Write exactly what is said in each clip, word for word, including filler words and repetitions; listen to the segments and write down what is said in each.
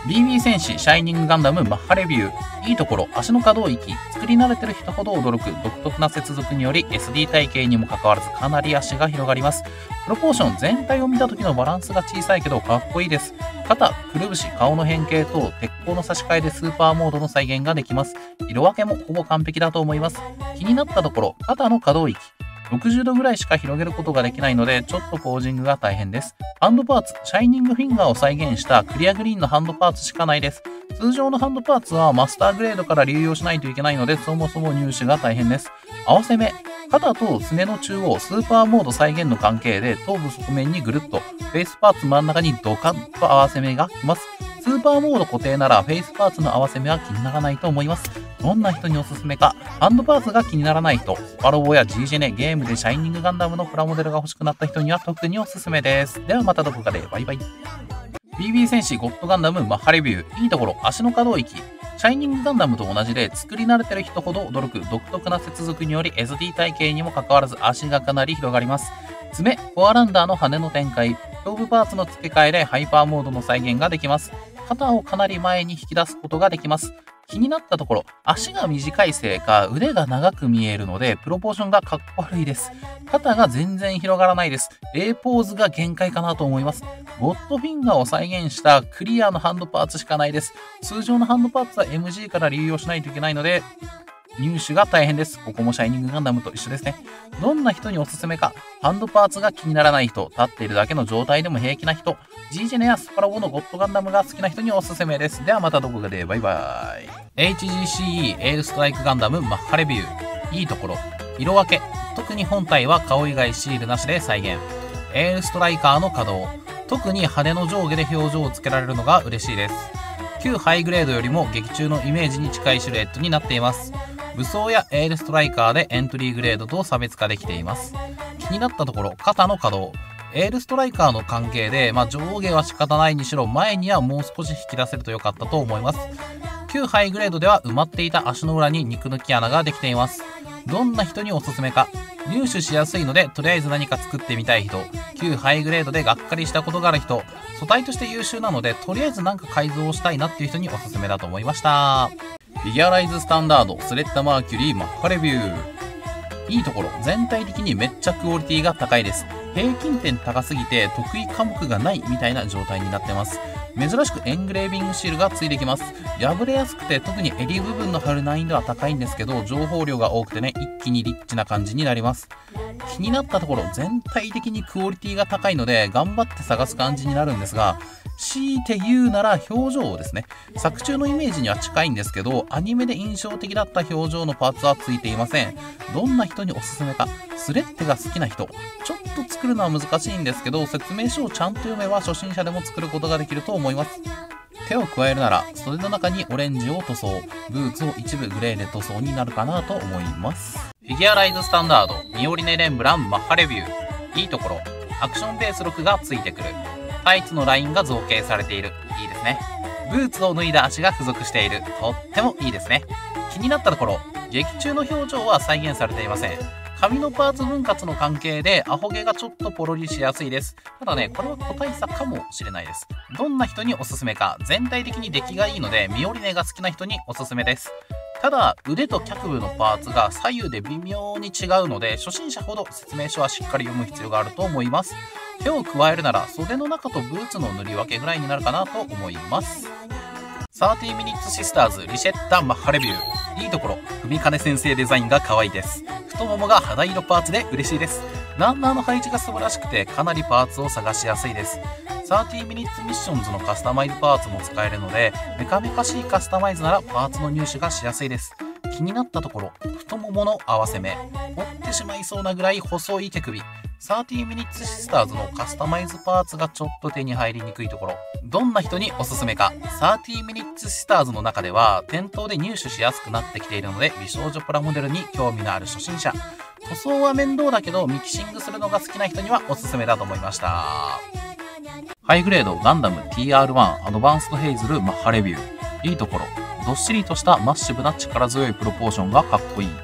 ビービー 戦士シャイニングガンダムマッハレビュー。いいところ、足の可動域。作り慣れてる人ほど驚く独特な接続により エスディー 体型にもかかわらずかなり足が広がります。プロポーション全体を見た時のバランスが小さいけどかっこいいです。肩、くるぶし、顔の変形等、鉄鋼の差し替えでスーパーモードの再現ができます。色分けもほぼ完璧だと思います。気になったところ、肩の可動域。ろくじゅうどぐらいしか広げることができないので、ちょっとポージングが大変です。ハンドパーツ、シャイニングフィンガーを再現したクリアグリーンのハンドパーツしかないです。通常のハンドパーツはマスターグレードから流用しないといけないので、そもそも入手が大変です。合わせ目、肩とすねの中央、スーパーモード再現の関係で頭部側面にぐるっと、フェイスパーツ真ん中にドカンと合わせ目がきます。スーパーモード固定ならフェイスパーツの合わせ目は気にならないと思います。どんな人におすすめか。ハンドパーツが気にならない人、スパロボや ジージェネ、ゲームでシャイニングガンダムのプラモデルが欲しくなった人には特におすすめです。ではまたどこかでバイバイ。ビービー 戦士ゴッドガンダムマッハレビュー。いいところ、足の可動域。シャイニングガンダムと同じで作り慣れてる人ほど驚く独特な接続により エスディー 体型にもかかわらず足がかなり広がります。爪、コアランダーの羽の展開、胸部パーツの付け替えでハイパーモードの再現ができます。肩をかなり前に引き出すことができます。気になったところ、足が短いせいか腕が長く見えるのでプロポーションがかっこ悪いです。肩が全然広がらないです。A ポーズが限界かなと思います。ゴッドフィンガーを再現したクリアのハンドパーツしかないです。通常のハンドパーツは エムジー から流用しないといけないので、入手が大変です。ここもシャイニングガンダムと一緒ですね。どんな人におすすめか。ハンドパーツが気にならない人、立っているだけの状態でも平気な人、ジージェネやスパロボのゴッドガンダムが好きな人におすすめです。ではまたどこかでバイバイ。エイチジーシーイー エールストライクガンダムマッハレビュー。いいところ、色分け。特に本体は顔以外シールなしで再現。エールストライカーの稼働。特に羽の上下で表情をつけられるのが嬉しいです。旧ハイグレードよりも劇中のイメージに近いシルエットになっています。武装やエールストライカーでエントリーグレードと差別化できています。気になったところ、肩の可動。エールストライカーの関係で、まあ、上下は仕方ないにしろ前にはもう少し引き出せると良かったと思います。旧ハイグレードでは埋まっていた足の裏に肉抜き穴ができています。どんな人におすすめか。入手しやすいのでとりあえず何か作ってみたい人、旧ハイグレードでがっかりしたことがある人、素体として優秀なのでとりあえずなんか改造をしたいなっていう人におすすめだと思いました。フィギュアライズスタンダードスレッタマーキュリーマッハレビュー。いいところ、全体的にめっちゃクオリティが高いです。平均点高すぎて得意科目がないみたいな状態になってます。珍しくエングレービングシールがついてきます。破れやすくて特に襟部分の貼る難易度は高いんですけど、情報量が多くてね、一気にリッチな感じになります。気になったところ、全体的にクオリティが高いので頑張って探す感じになるんですが、強いて言うなら表情ですね。作中のイメージには近いんですけど、アニメで印象的だった表情のパーツはついていません。どんな人におすすめか。スレッテが好きな人。ちょっと作るのは難しいんですけど、説明書をちゃんと読めば初心者でも作ることができると思います。手を加えるなら袖の中にオレンジを塗装、ブーツを一部グレーで塗装になるかなと思います。フィギュアライズスタンダードミオリネレンブランマッハレビュー。いいところ、アクションベースろくがついてくる。タイツのラインが造形されている。いいですね。ブーツを脱いだ足が付属している。とってもいいですね。気になったところ、劇中の表情は再現されていません。髪のパーツ分割の関係でアホ毛がちょっとポロリしやすいです。ただね、これは個体差かもしれないです。どんな人におすすめか。全体的に出来がいいのでミオリネが好きな人におすすめです。ただ腕と脚部のパーツが左右で微妙に違うので、初心者ほど説明書はしっかり読む必要があると思います。手を加えるなら袖の中とブーツの塗り分けぐらいになるかなと思います。さんじゅうミニッツシスターズリシェッタマッハレビュー。いいところ、文金先生デザインが可愛いです。太ももが肌色パーツで嬉しいです。ランナーの配置が素晴らしくてかなりパーツを探しやすいです。さんじゅうミニッツミッションズのカスタマイズパーツも使えるので、メカメカしいカスタマイズならパーツの入手がしやすいです。気になったところ、太ももの合わせ目、折ってしまいそうなぐらい細い手首。さんじゅうミニッツシスターズのカスタマイズパーツがちょっと手に入りにくいところ。どんな人におすすめか。さんじゅうミニッツシスターズの中では店頭で入手しやすくなってきているので、美少女プラモデルに興味のある初心者、塗装は面倒だけどミキシングするのが好きな人にはおすすめだと思いました。ハイグレードガンダム ティーアールワン アドバンストヘイズルマッハレビュー。いいところ、どっしりとしたマッシブな力強いプロポーションがかっこいい。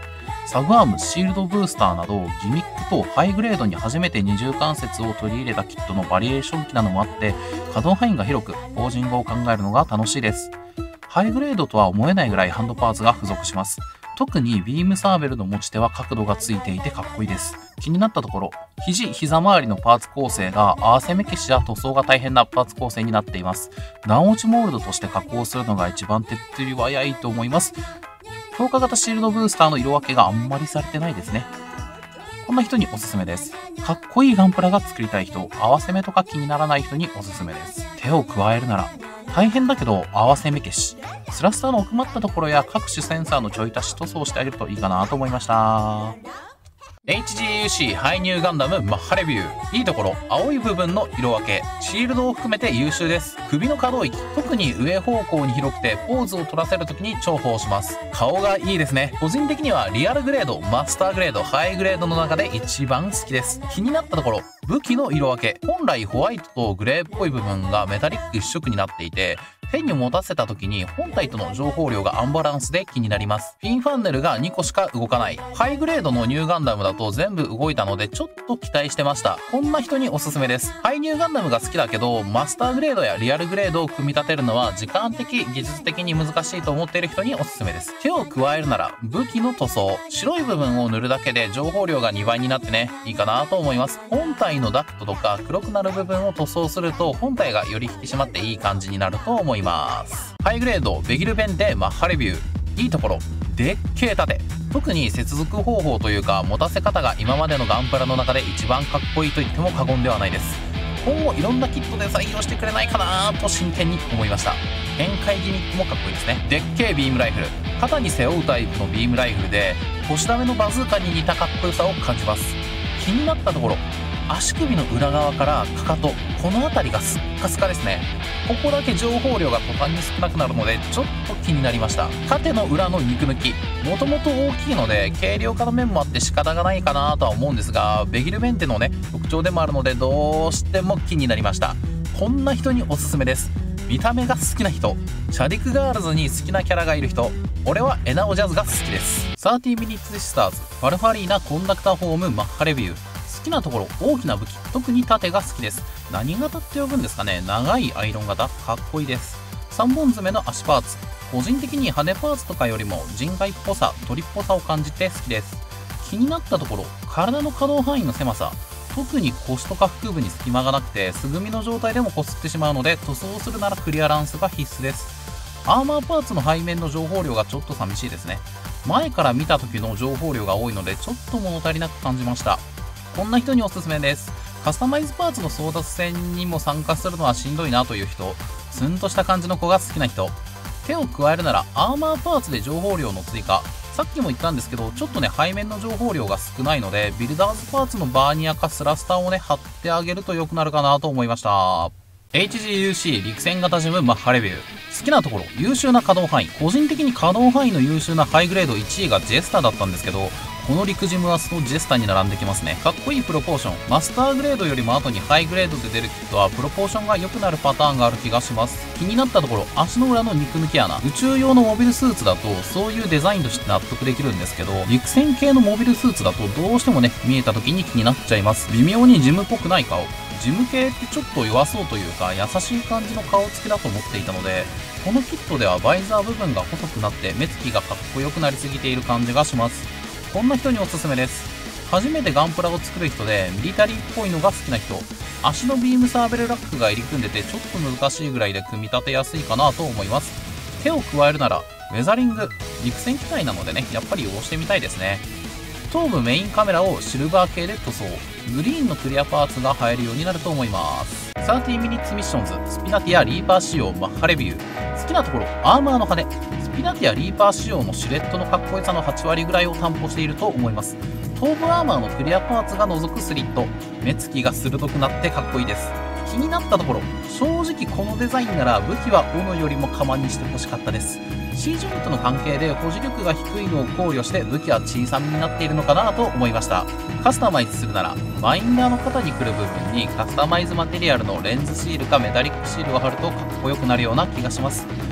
サグアーム、シールドブースターなどギミックとハイグレードに初めて二重関節を取り入れたキットのバリエーション機などもあって可動範囲が広くポージングを考えるのが楽しいです。ハイグレードとは思えないぐらいハンドパーツが付属します。特にビームサーベルの持ち手は角度がついていてかっこいいです。気になったところ、肘、膝周りのパーツ構成が合わせ目消しや塗装が大変なパーツ構成になっています。段落ちモールドとして加工するのが一番手っ取り早いと思います。強化型シールドブースターの色分けがあんまりされてないですね。こんな人におすすめです。かっこいいガンプラが作りたい人、合わせ目とか気にならない人におすすめです。手を加えるなら、大変だけど合わせ目消し。スラスターの奥まったところや各種センサーのちょい足し塗装してあげるといいかなと思いました。エイチジーユーシー ハイニューガンダムマッハレビュー。いいところ、青い部分の色分け、シールドを含めて優秀です。首の可動域、特に上方向に広くてポーズを取らせるときに重宝します。顔がいいですね。個人的にはリアルグレード、マスターグレード、ハイグレードの中で一番好きです。気になったところ、武器の色分け。本来ホワイトとグレーっぽい部分がメタリック一色になっていて、手に持たせた時に本体との情報量がアンバランスで気になります。ピンファンネルがにこしか動かない。ハイグレードのニューガンダムだと全部動いたのでちょっと期待してました。こんな人におすすめです。ハイニューガンダムが好きだけど、マスターグレードやリアルグレードを組み立てるのは時間的、技術的に難しいと思っている人におすすめです。手を加えるなら武器の塗装。白い部分を塗るだけで情報量がにばいになってね、いいかなと思います。本体のダクトとか黒くなる部分を塗装すると本体がより引き締まっていい感じになると思います。ハイグレードベギルベンでマッハレビュー。いいところ、でっけえ盾。特に接続方法というか持たせ方が今までのガンプラの中で一番かっこいいと言っても過言ではないです。今後いろんなキットで採用してくれないかなと真剣に思いました。展開ギミックもかっこいいですね。でっけえビームライフル。肩に背負うタイプのビームライフルで腰ダメのバズーカに似たかっこよさを感じます。気になったところ、足首の裏側からかかと、この辺りがスッカスカですね。ここだけ情報量が途端に少なくなるのでちょっと気になりました。縦の裏の肉抜き、もともと大きいので軽量化の面もあって仕方がないかなとは思うんですが、ベギルベンテのね特徴でもあるのでどうしても気になりました。こんな人におすすめです。見た目が好きな人、シャディクガールズに好きなキャラがいる人、俺はエナオジャズが好きです。さんじゅうミニッツシスターズファルファリーナコンダクターフォームマッハレビュー。好きなところ、大きな武器、特に盾が好きです。何型って呼ぶんですかね。長いアイロン型、かっこいいです。さんぼん爪の足パーツ、個人的に羽パーツとかよりも人外っぽさ、鳥っぽさを感じて好きです。気になったところ、体の可動範囲の狭さ、特に腰とか腹部に隙間がなくて素組みの状態でもこすってしまうので塗装するならクリアランスが必須です。アーマーパーツの背面の情報量がちょっと寂しいですね。前から見た時の情報量が多いのでちょっと物足りなく感じました。こんな人におすすめです。カスタマイズパーツの争奪戦にも参加するのはしんどいなという人、ツンとした感じの子が好きな人、手を加えるならアーマーパーツで情報量の追加。さっきも言ったんですけど、ちょっとね背面の情報量が少ないのでビルダーズパーツのバーニアかスラスターをね貼ってあげると良くなるかなと思いました。エイチジーユーシー 陸戦型ジムマッハレビュー。好きなところ、優秀な可動範囲。個人的に可動範囲の優秀なハイグレードいちいがジェスタだったんですけど、この陸ジムはそのジェスタに並んできますね。かっこいいプロポーション。マスターグレードよりも後にハイグレードで出るキットはプロポーションが良くなるパターンがある気がします。気になったところ、足の裏の肉抜き穴。宇宙用のモビルスーツだとそういうデザインとして納得できるんですけど、陸戦系のモビルスーツだとどうしてもね見えた時に気になっちゃいます。微妙にジムっぽくない顔。ジム系ってちょっと弱そうというか優しい感じの顔つきだと思っていたので、このキットではバイザー部分が細くなって目つきがかっこよくなりすぎている感じがします。こんな人におすすめです。初めてガンプラを作る人でミリタリーっぽいのが好きな人、足のビームサーベルラックが入り組んでてちょっと難しいぐらいで組み立てやすいかなと思います。手を加えるならウェザリング、陸戦機体なのでねやっぱり押してみたいですね。頭部メインカメラをシルバー系で塗装、グリーンのクリアパーツが入るようになると思います。さんじゅうミニッツミッションズスピナティアリーパー仕様マッハレビュー。好きなところ、アーマーの羽。スピナティアリーパー仕様のシルエットのかっこよさのはちわりぐらいを担保していると思います。頭部アーマーのクリアパーツが除くスリット、目つきが鋭くなってかっこいいです。気になったところ、正直このデザインなら武器は斧よりも釜にしてほしかったです。C ジョイントの関係で保持力が低いのを考慮して武器は小さめになっているのかなと思いました。カスタマイズするならバインダーの肩に来る部分にカスタマイズマテリアルのレンズシールかメタリックシールを貼るとかっこよくなるような気がします。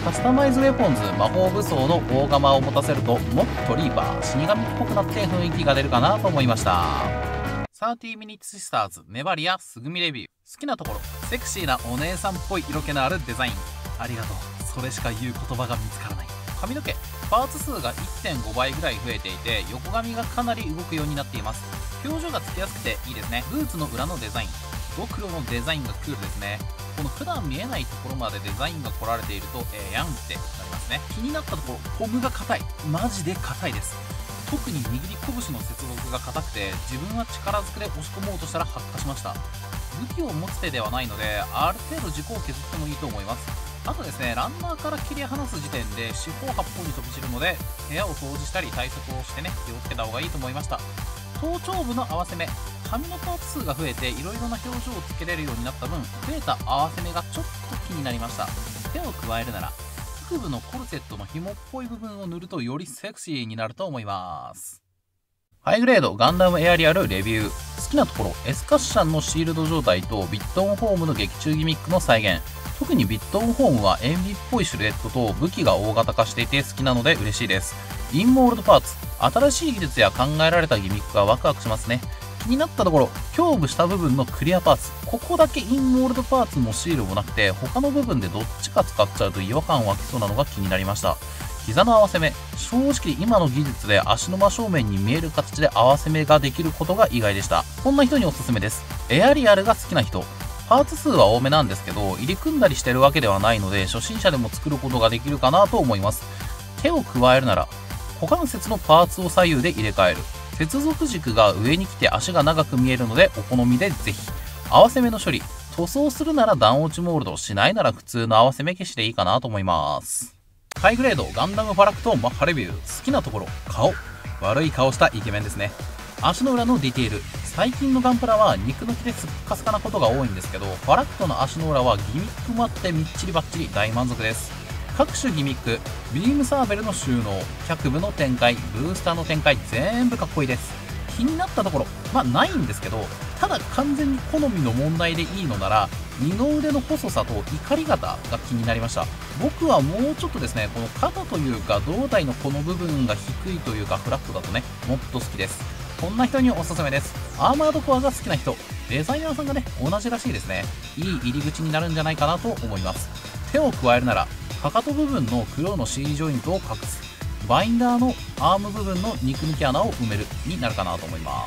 カスタマイズウェポンズ魔法武装の大釜を持たせるともっとリーパー死神っぽくなって雰囲気が出るかなと思いました。さんじゅうミニッツシスターズメバリアすぐみレビュー。好きなところ、セクシーなお姉さんっぽい色気のあるデザイン。ありがとう、それしか言う言葉が見つからない。髪の毛パーツ数が いってんご 倍ぐらい増えていて、横髪がかなり動くようになっています。表情がつきやすくていいですね。ブーツの裏のデザイン、ドクロのデザインがクールですね。この普段見えないところまでデザインが来られているとええやんってなりますね。気になったところ、ポムが硬い。マジで硬いです。特に握り拳の接続が硬くて、自分は力ずくで押し込もうとしたら発火しました。武器を持つ手ではないので、ある程度軸を削ってもいいと思います。あとですね、ランナーから切り離す時点で四方八方に飛び散るので、部屋を掃除したり対策をしてね、気をつけた方がいいと思いました。頭頂部の合わせ目、髪のパーツ数が増えていろいろな表情をつけれるようになった分、増えた合わせ目がちょっと気になりました。手を加えるなら腹部のコルセットの紐っぽい部分を塗るとよりセクシーになると思います。ハイグレードガンダムエアリアルレビュー。好きなところ、エスカッシャンのシールド状態とビットオンホームの劇中ギミックの再現。特にビットオンホームは塩ビっぽいシルエットと武器が大型化していて好きなので嬉しいです。インモールドパーツ、新しい技術や考えられたギミックがワクワクしますね。気になったところ、胸部下部分のクリアパーツ、ここだけインモールドパーツもシールもなくて、他の部分でどっちか使っちゃうと違和感湧きそうなのが気になりました。膝の合わせ目、正直今の技術で足の真正面に見える形で合わせ目ができることが意外でした。こんな人におすすめです。エアリアルが好きな人、パーツ数は多めなんですけど、入り組んだりしてるわけではないので、初心者でも作ることができるかなと思います。手を加えるなら股関節のパーツを左右で入れ替える。接続軸が上に来て足が長く見えるのでお好みでぜひ。合わせ目の処理、塗装するなら段落ちモールド、しないなら普通の合わせ目消しでいいかなと思います。ハイグレードガンダムファラクトマッハレビュー。好きなところ、顔、悪い顔したイケメンですね。足の裏のディテール、最近のガンプラは肉抜きでスッカスカなことが多いんですけど、ファラクトの足の裏はギミックもあってみっちりバッチリ大満足です。各種ギミック、ビームサーベルの収納、脚部の展開、ブースターの展開、全部かっこいいです。気になったところ、まあないんですけど、ただ完全に好みの問題でいいのなら、二の腕の細さと怒り型が気になりました。僕はもうちょっとですね、この肩というか胴体のこの部分が低いというかフラットだとね、もっと好きです。こんな人におすすめです。アーマードコアが好きな人、デザイナーさんがね、同じらしいですね。いい入り口になるんじゃないかなと思います。手を加えるなら、かかと部分の黒の シー ジョイントを隠す。バインダーのアーム部分の肉抜き穴を埋めるになるかなと思います。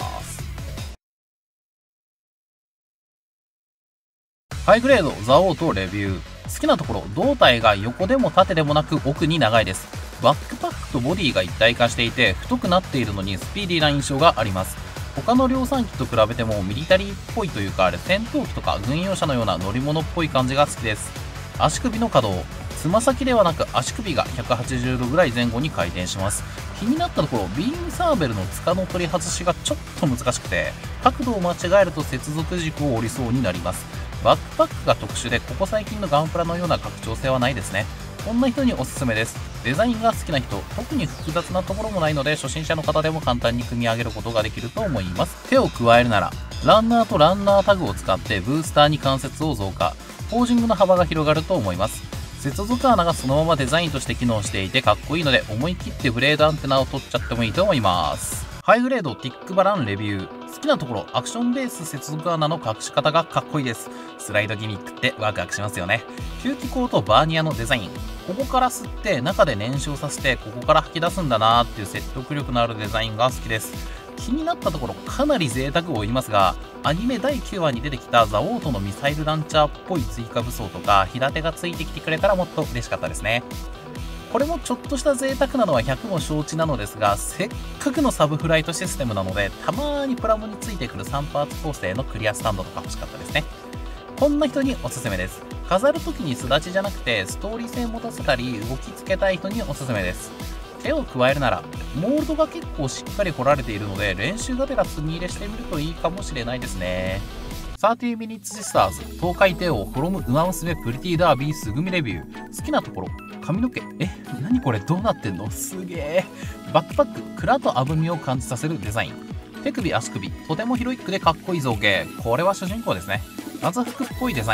ハイグレードザオーとレビュー。好きなところ、胴体が横でも縦でもなく奥に長いです。バックパックとボディが一体化していて太くなっているのにスピーディーな印象があります。他の量産機と比べてもミリタリーっぽいというか、あれ戦闘機とか軍用車のような乗り物っぽい感じが好きです。足首の可動、つま先ではなく足首がひゃくはちじゅうどぐらい前後に回転します。気になったところ、ビームサーベルの柄の取り外しがちょっと難しくて、角度を間違えると接続軸を折りそうになります。バックパックが特殊で、ここ最近のガンプラのような拡張性はないですね。こんな人におすすめです。デザインが好きな人、特に複雑なところもないので初心者の方でも簡単に組み上げることができると思います。手を加えるなら、ランナーとランナータグを使ってブースターに関節を増加、フォージングの幅が広がると思います。接続穴がそのままデザインとして機能していてかっこいいので、思い切ってブレードアンテナを取っちゃってもいいと思います。ハイグレードティックバランレビュー。好きなところ、アクションベース接続穴の隠し方がかっこいいです。スライドギミックってワクワクしますよね。吸気口とバーニアのデザイン、ここから吸って中で燃焼させてここから吐き出すんだなーっていう説得力のあるデザインが好きです。気になったところ、かなり贅沢を言いますが、アニメだいきゅうわに出てきたザオートのミサイルランチャーっぽい追加武装とか平手がついてきてくれたらもっと嬉しかったですね。これもちょっとした贅沢なのはひゃくも承知なのですが、せっかくのサブフライトシステムなので、たまーにプラモについてくるさんパーツ構成のクリアスタンドとか欲しかったですね。こんな人におすすめです。飾るときにすだちじゃなくてストーリー性持たせたり動きつけたい人におすすめです。手を加えるなら、モールドが結構しっかり彫られているので練習がてら墨入れしてみるといいかもしれないですね。さんじゅうミニッツシスターズ東海帝王フロムウマ娘プリティダービーすぐみレビュー。好きなところ、髪の毛、え何これどうなってんの、すげえ。バックパック、蔵とあぶみを感じさせるデザイン。手首足首、とてもヒロイックでかっこいい造形、これは主人公ですね。謎服っぽいデザイン、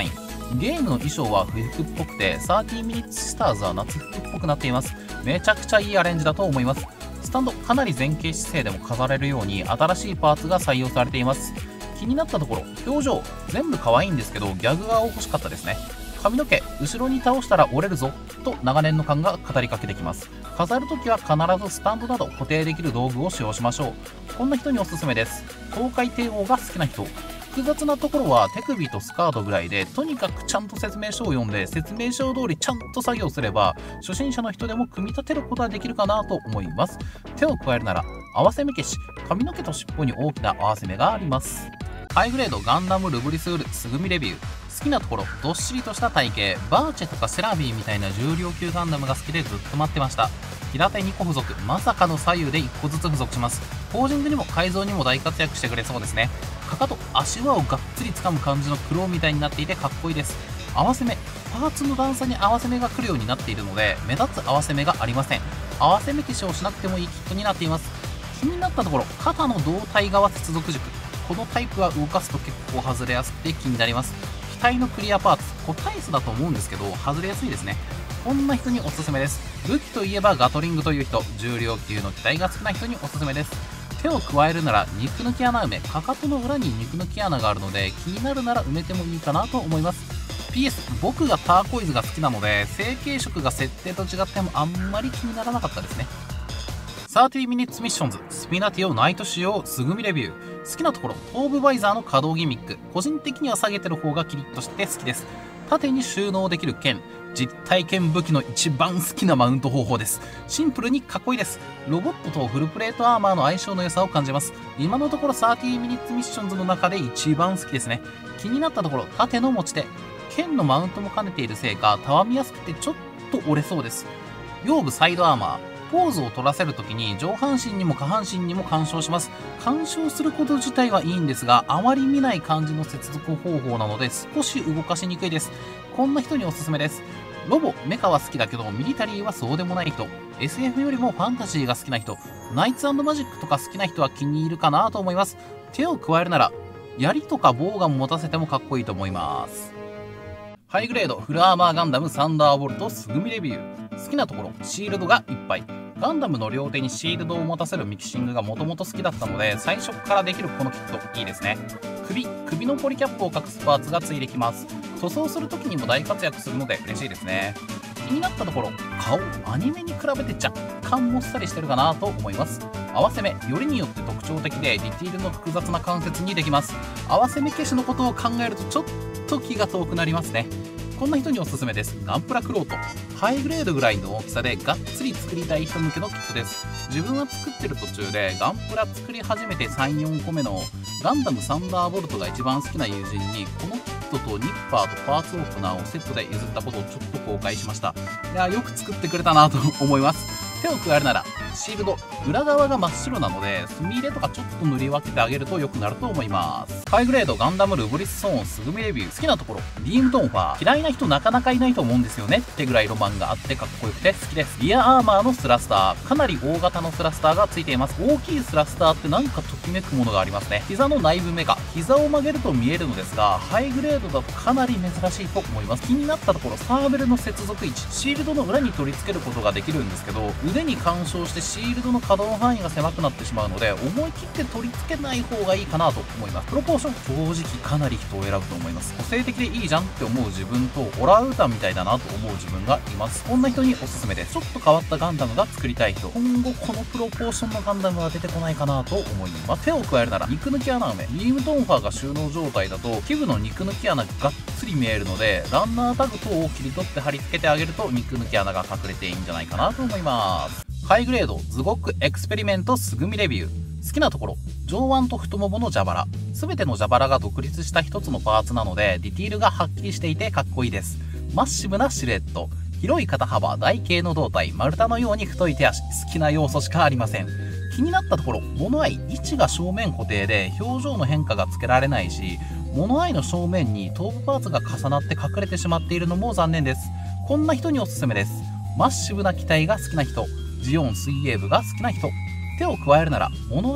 ゲームの衣装は冬服っぽくて、サーティーミニッツスターズは夏服っぽくなっています。めちゃくちゃいいアレンジだと思います。スタンドかなり前傾姿勢でも飾れるように新しいパーツが採用されています。気になったところ、表情全部可愛いんですけどギャグが欲しかったですね。髪の毛後ろに倒したら折れるぞと長年の勘が語りかけてきます。飾るときは必ずスタンドなど固定できる道具を使用しましょう。こんな人におすすめです。東海帝王が好きな人。複雑なところは手首とスカートぐらいで、とにかくちゃんと説明書を読んで説明書通りちゃんと作業すれば初心者の人でも組み立てることができるかなと思います。手を加えるなら合わせ目消し、髪の毛と尻尾に大きな合わせ目があります。ハイグレードガンダムルブリスウルすぐみレビュー。好きなところ、どっしりとした体型、バーチェとかセラビーみたいな重量級ガンダムが好きでずっと待ってました。平手にこ付属、まさかの左右でいっこずつ付属します。ポージングにも改造にも大活躍してくれそうですね。かかと足輪をがっつり掴む感じのクローみたいになっていてかっこいいです。合わせ目、パーツの段差に合わせ目が来るようになっているので目立つ合わせ目がありません。合わせ目消しをしなくてもいいキットになっています。気になったところ、肩の胴体側接続軸、このタイプは動かすと結構外れやすくて気になります。額のクリアパーツ、個体数だと思うんですけど外れやすいですね。こんな人におすすめです。武器といえばガトリングという人、重量級の機体が好きな人におすすめです。手を加えるなら肉抜き穴埋め、かかとの裏に肉抜き穴があるので気になるなら埋めてもいいかなと思います。 ピーエス 僕がターコイズが好きなので成型色が設定と違ってもあんまり気にならなかったですね。さんじゅうミニッツミッションズスピナティオナイト仕様すぐみレビュー。好きなところ、頭部バイザーの可動ギミック、個人的には下げてる方がキリッとして好きです。縦に収納できる剣、実体剣武器の一番好きなマウント方法です。シンプルにかっこいいです。ロボットとフルプレートアーマーの相性の良さを感じます。今のところさんじゅうミニッツミッションズの中で一番好きですね。気になったところ、縦の持ち手、剣のマウントも兼ねているせいかたわみやすくてちょっと折れそうです。腰部サイドアーマー、ポーズを取らせるときに上半身にも下半身にも干渉します。干渉すること自体はいいんですが、あまり見ない感じの接続方法なので少し動かしにくいです。こんな人におすすめです。ロボ、メカは好きだけどミリタリーはそうでもない人、 エスエフ よりもファンタジーが好きな人、ナイツ&マジックとか好きな人は気に入るかなと思います。手を加えるなら槍とかボウガン持たせてもかっこいいと思います。ハイグレードフルアーマーガンダムサンダーボルトすぐみレビュー。好きなところ、シールドがいっぱい。ガンダムの両手にシールドを持たせるミキシングがもともと好きだったので最初からできるこのキットいいですね。首首のポリキャップを隠すパーツがついてきます。塗装する時にも大活躍するので嬉しいですね。気になったところ、顔アニメに比べて若干もっさりしてるかなと思います。合わせ目、よりによって特徴的でディティールの複雑な関節にできます。合わせ目消しのことを考えるとちょっと気が遠くなりますね。こんな人におすすめです。ガンプラクロート、ハイグレードぐらいの大きさでがっつり作りたい人向けのキットです。自分は作ってる途中でガンプラ作り始めてさん、よんこめのガンダムサンダーボルトが一番好きな友人にこのキットとニッパーとパーツオープナーをセットで譲ったことをちょっと後悔しました。いや、よく作ってくれたなと思います。手を加えるならシールド、裏側が真っ白なので墨入れとかちょっと塗り分けてあげると良くなると思います。ハイグレードガンダムルブリスソーンすぐみレビュー。好きなところ、ビームドンファー、嫌いな人なかなかいないと思うんですよねってぐらいロマンがあってかっこよくて好きです。リアアーマーのスラスター、かなり大型のスラスターがついています。大きいスラスターってなんかときめくものがありますね。膝の内部メカ、膝を曲げると見えるのですがハイグレードだとかなり珍しいと思います。気になったところ、サーベルの接続位置、シールドの裏に取り付けることができるんですけど腕に干渉してシールドの可動範囲が狭くなってしまうので思い切って取り付けない方がいいかなと思います。プロポーション、正直かなり人を選ぶと思います。個性的でいいじゃんって思う自分とオランウータンみたいだなと思う自分がいます。こんな人におすすめです。ちょっと変わったガンダムが作りたい人、今後このプロポーションのガンダムは出てこないかなと思います。手を加えるなら肉抜き穴埋め、ビームトンファーが収納状態だと基部の肉抜き穴ががっつり見えるのでランナータグ等を切り取って貼り付けてあげると肉抜き穴が隠れていいんじゃないかなと思います。ハイグレードズゴックエクスペリメントすぐみレビュー。好きなところ、上腕と太ももの蛇腹、全ての蛇腹が独立した一つのパーツなのでディティールがはっきりしていてかっこいいです。マッシブなシルエット、広い肩幅、台形の胴体、丸太のように太い手足、好きな要素しかありません。気になったところ、物合い位置が正面固定で表情の変化がつけられないし、物合いの正面に頭部パーツが重なって隠れてしまっているのも残念です。こんな人におすすめです。マッシブな機体が好きな人、ジオン水泳部が好きな人、手を加えるなら物合い、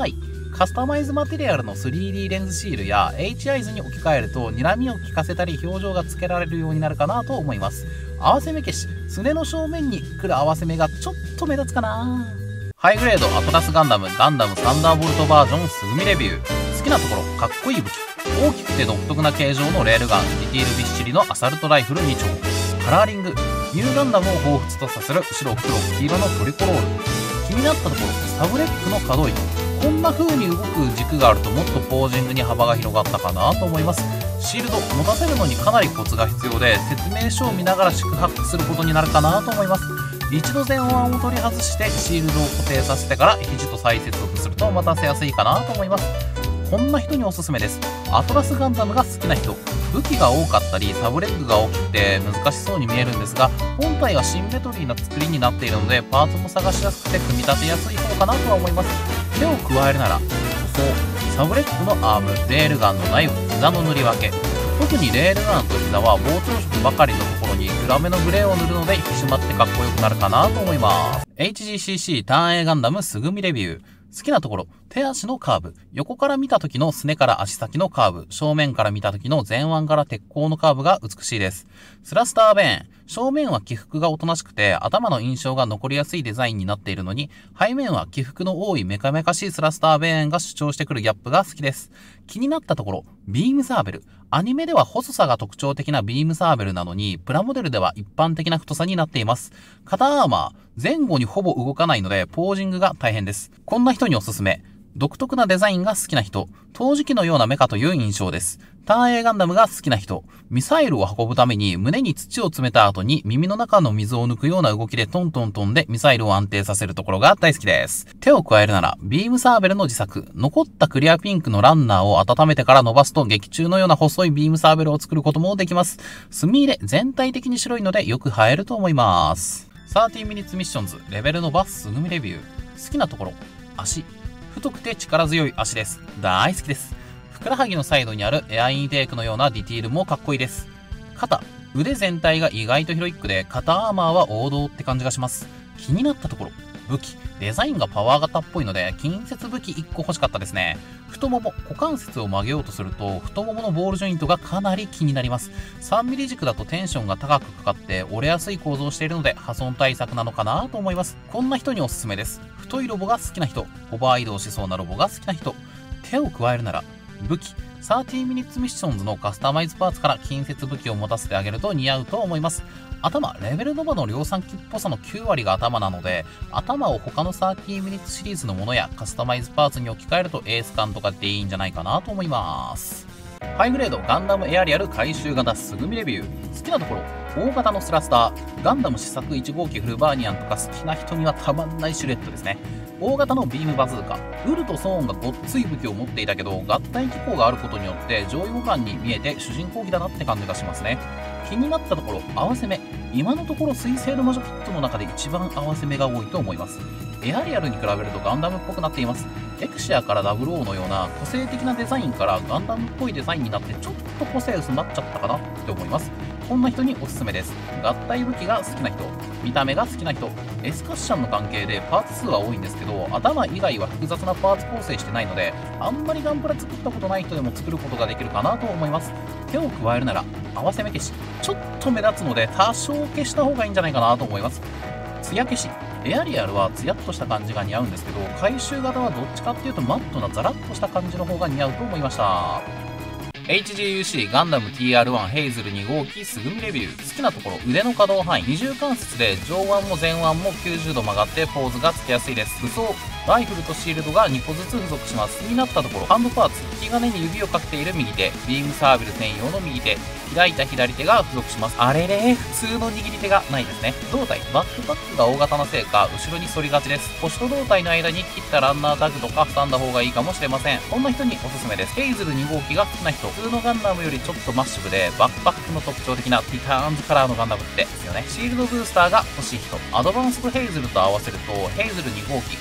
カスタマイズマテリアルの スリーディー レンズシールや エイチアイズ に置き換えると睨みを効かせたり表情がつけられるようになるかなと思います。合わせ目消し、すねの正面に来る合わせ目がちょっと目立つかな。ハイグレードアトラスガンダムガンダムサンダーボルトバージョンすぐみレビュー。好きなところ、かっこいい武器、大きくて独特な形状のレールガン、ディティールびっしりのアサルトライフルに丁、カラーリング、ニューガンダムを彷彿とさせる後ろ黒黄色のトリコロール。気になったところ、サブレックの可動域、こんな風に動く軸があるともっとポージングに幅が広がったかなと思います。シールド持たせるのにかなりコツが必要で、説明書を見ながら四苦八苦することになるかなと思います。一度前腕を取り外してシールドを固定させてから肘と再接続すると待たせやすいかなと思います。こんな人におすすめです。アトラスガンダムが好きな人、武器が多かったりサブレッグが大きくて難しそうに見えるんですが、本体がシンメトリーな作りになっているのでパーツも探しやすくて組み立てやすい方かなとは思います。手を加えるなら塗装、サブレッグのアーム、レールガンのナイフ、膝の塗り分け、特にレールガンと膝は膨張色ばかりのところに暗めのグレーを塗るので引き締まってかっこよくなるかなと思います。 エイチジーシーシー ターン A ガンダムすぐみレビュー。好きなところ、手足のカーブ、横から見た時のすねから足先のカーブ、正面から見た時の前腕から鉄鋼のカーブが美しいです。スラスターベーン、正面は起伏がおとなしくて頭の印象が残りやすいデザインになっているのに、背面は起伏の多いメカメカしいスラスターベーンが主張してくるギャップが好きです。気になったところ、ビームサーベル、アニメでは細さが特徴的なビームサーベルなのに、プラモデルでは一般的な太さになっています。肩アーマー、前後にほぼ動かないのでポージングが大変です。こんな人におすすめ。独特なデザインが好きな人、陶磁器のようなメカという印象です。ターン A ガンダムが好きな人、ミサイルを運ぶために胸に土を詰めた後に耳の中の水を抜くような動きでトントン飛んでミサイルを安定させるところが大好きです。手を加えるなら、ビームサーベルの自作、残ったクリアピンクのランナーを温めてから伸ばすと劇中のような細いビームサーベルを作ることもできます。墨入れ全体的に白いのでよく映えると思います。さんじゅうミニッツミッションズレベルのバスすぐみレビュー。好きなところ、足。太くて力強い足です。大好きです。ふくらはぎのサイドにあるエアインテークのようなディティールもかっこいいです。肩、腕全体が意外とヒロイックで肩アーマーは王道って感じがします。気になったところ、武器、デザインがパワー型っぽいので近接武器いっこ欲しかったですね。太もも、股関節を曲げようとすると太もものボールジョイントがかなり気になります。さんミリ軸だとテンションが高くかかって折れやすい構造をしているので破損対策なのかなと思います。こんな人におすすめです。太いロボが好きな人、ホバー移動しそうなロボが好きな人、手を加えるなら武器、さんじゅうミニッツミッションズのカスタマイズパーツから近接武器を持たせてあげると似合うと思います。頭、レベルノバの量産機っぽさのきゅうわりが頭なので、頭を他のさんじゅうミニッツシリーズのものやカスタマイズパーツに置き換えるとエース感とかでいいんじゃないかなと思います。ハイグレードガンダムエアリアル回収型すぐみレビュー。好きなところ、大型のスラスター、ガンダム試作いち号機フルバーニアンとか好きな人にはたまんないシルエットですね。大型のビームバズーカ、ウルとソーンがごっつい武器を持っていたけど合体機構があることによって上位互換に見えて主人公機だなって感じがしますね。気になったところ、合わせ目、今のところ水星の魔女キットの中で一番合わせ目が多いと思います。エアリアルに比べるとガンダムっぽくなっています。エクシアからダブルオーのような個性的なデザインからガンダムっぽいデザインになってちょっと個性薄まっちゃったかなって思います。こんな人におすすめです。合体武器が好きな人、見た目が好きな人、エスカッシャンの関係でパーツ数は多いんですけど頭以外は複雑なパーツ構成してないのであんまりガンプラ作ったことない人でも作ることができるかなと思います。手を加えるなら合わせ目消し、ちょっと目立つので多少消した方がいいんじゃないかなと思います。艶消し、エアリアルはツヤっとした感じが似合うんですけど回収型はどっちかっていうとマットなザラッとした感じの方が似合うと思いました。エイチジーユーシー ガンダム ティーアールワン ヘイズルに号機すぐみレビュー。好きなところ、腕の可動範囲、二重関節で上腕も前腕もきゅうじゅうど曲がってポーズがつけやすいです。武装、ライフルとシールドがにこずつ付属します。気になったところ、ハンドパーツ、引き金に指をかけている右手、ビームサーベル専用の右手、開いた左手が付属します。あれれ、普通の握り手がないですね。胴体、バックパックが大型のせいか後ろに反りがちです。腰と胴体の間に切ったランナータグとか挟んだ方がいいかもしれません。こんな人におすすめです。ヘイズルに号機が好きな人、普通のガンダムよりちょっとマッシブでバックパックの特徴的なティターンズカラーのガンダムってですよね。シールドブースターが欲しい人、アドバンスドヘイズルと合わせるとヘイズルに号機、高機動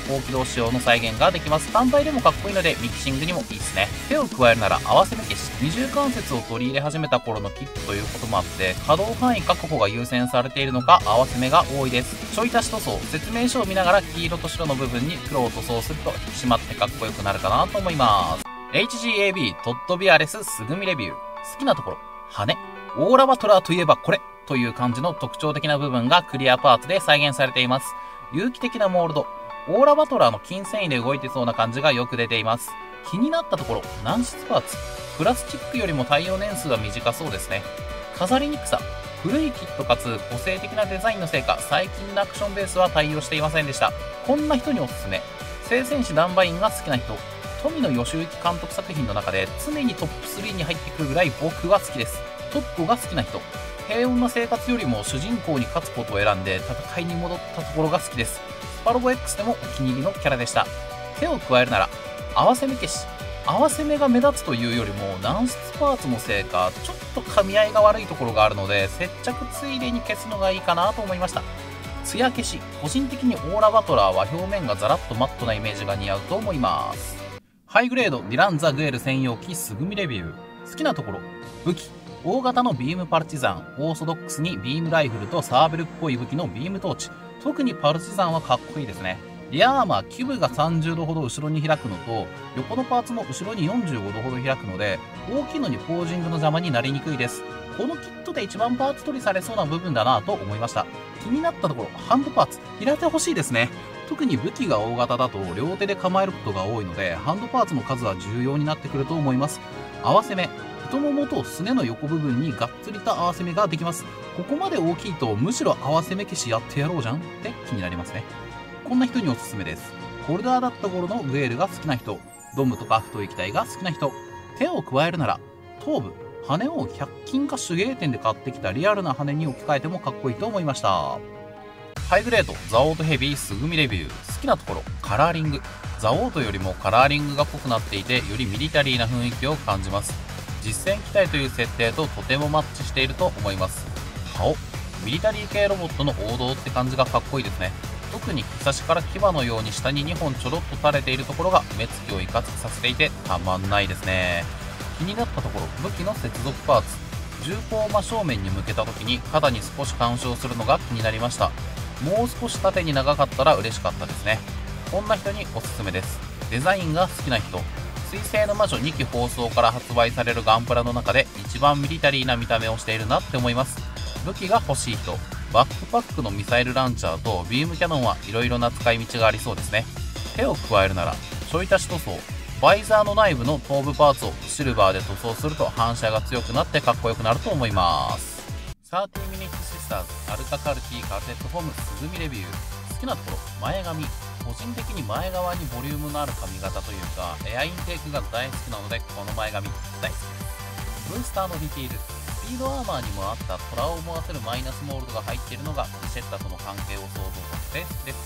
仕様の再現ができます。単体でもかっこいいのでミキシングにもいいですね。手を加えるなら合わせ目消し。二重関節を取り入れ始めた頃のキットということもあって可動範囲確保が優先されているのか合わせ目が多いです。ちょい足し塗装。説明書を見ながら黄色と白の部分に黒を塗装すると引き締まってかっこよくなるかなと思います。エイチジーエービー トッドビアレスすぐみレビュー。好きなところ、羽。オーラバトラーといえばこれという感じの特徴的な部分がクリアパーツで再現されています。有機的なモールド。オーラバトラーの筋繊維で動いてそうな感じがよく出ています。気になったところ、軟質パーツ。プラスチックよりも耐用年数は短そうですね。飾りにくさ。古いキットかつ個性的なデザインのせいか最近のアクションベースは対応していませんでした。こんな人におすすめ。聖戦士ダンバインが好きな人。富野義行監督作品の中で常にトップスリーに入ってくるぐらい僕は好きです。トップが好きな人。平穏な生活よりも主人公に勝つことを選んで戦いに戻ったところが好きです。スパロボ X でもお気に入りのキャラでした。手を加えるなら合わせ目消し。合わせ目が目立つというよりも軟質パーツのせいかちょっと噛み合いが悪いところがあるので接着ついでに消すのがいいかなと思いました。艶消し。個人的にオーラバトラーは表面がザラッとマットなイメージが似合うと思います。ハイグレードディラン・ザ・グエル専用機すぐみレビュー。好きなところ、武器。大型のビームパルチザン、オーソドックスにビームライフルとサーベルっぽい武器のビームトーチ。特にパルチザンはかっこいいですね。リアアーマー、キュブがさんじゅうどほど後ろに開くのと、横のパーツも後ろによんじゅうごどほど開くので、大きいのにポージングの邪魔になりにくいです。このキットで一番パーツ取りされそうな部分だなと思いました。気になったところ、ハンドパーツ、入れてほしいですね。特に武器が大型だと両手で構えることが多いので、ハンドパーツの数は重要になってくると思います。合わせ目。太ももとすねの横部分にがっつりと合わせ目ができます。ここまで大きいとむしろ合わせ目消しやってやろうじゃんって気になりますね。こんな人におすすめです。ホルダーだった頃のグエールが好きな人、ドムとか太い機体が好きな人、手を加えるなら頭部、羽をひゃく均か手芸店で買ってきたリアルな羽に置き換えてもかっこいいと思いました。ハイグレードザオートヘビーすぐみレビュー。好きなところ、カラーリング。ザオートよりもカラーリングが濃くなっていてよりミリタリーな雰囲気を感じます。実戦機体という設定ととてもマッチしていると思います。顔。ミリタリー系ロボットの王道って感じがかっこいいですね。特にひさしから牙のように下ににほんちょろっと垂れているところが目つきをいかつくさせていてたまんないですね。気になったところ、武器の接続パーツ。銃口を真正面に向けた時に肩に少し干渉するのが気になりました。もう少し縦に長かったら嬉しかったですね。こんな人におすすめです。デザインが好きな人。水星の魔女にき放送から発売されるガンプラの中で一番ミリタリーな見た目をしているなって思います。武器が欲しい人。バックパックのミサイルランチャーとビームキャノンはいろいろな使い道がありそうですね。手を加えるならちょい足し塗装。バイザーの内部の頭部パーツをシルバーで塗装すると反射が強くなってかっこよくなると思います。さんじゅうミニッツシスターズアルカカルティカルテットフォームすぐみレビュー。好きなところ、前髪。個人的に前側にボリュームのある髪型というかエアインテークが大好きなのでこの前髪大好きです。ブースターのディティール。スピードアーマーにもあった虎を思わせるマイナスモールドが入っているのがリシェッタとの関係を想像させて好きです。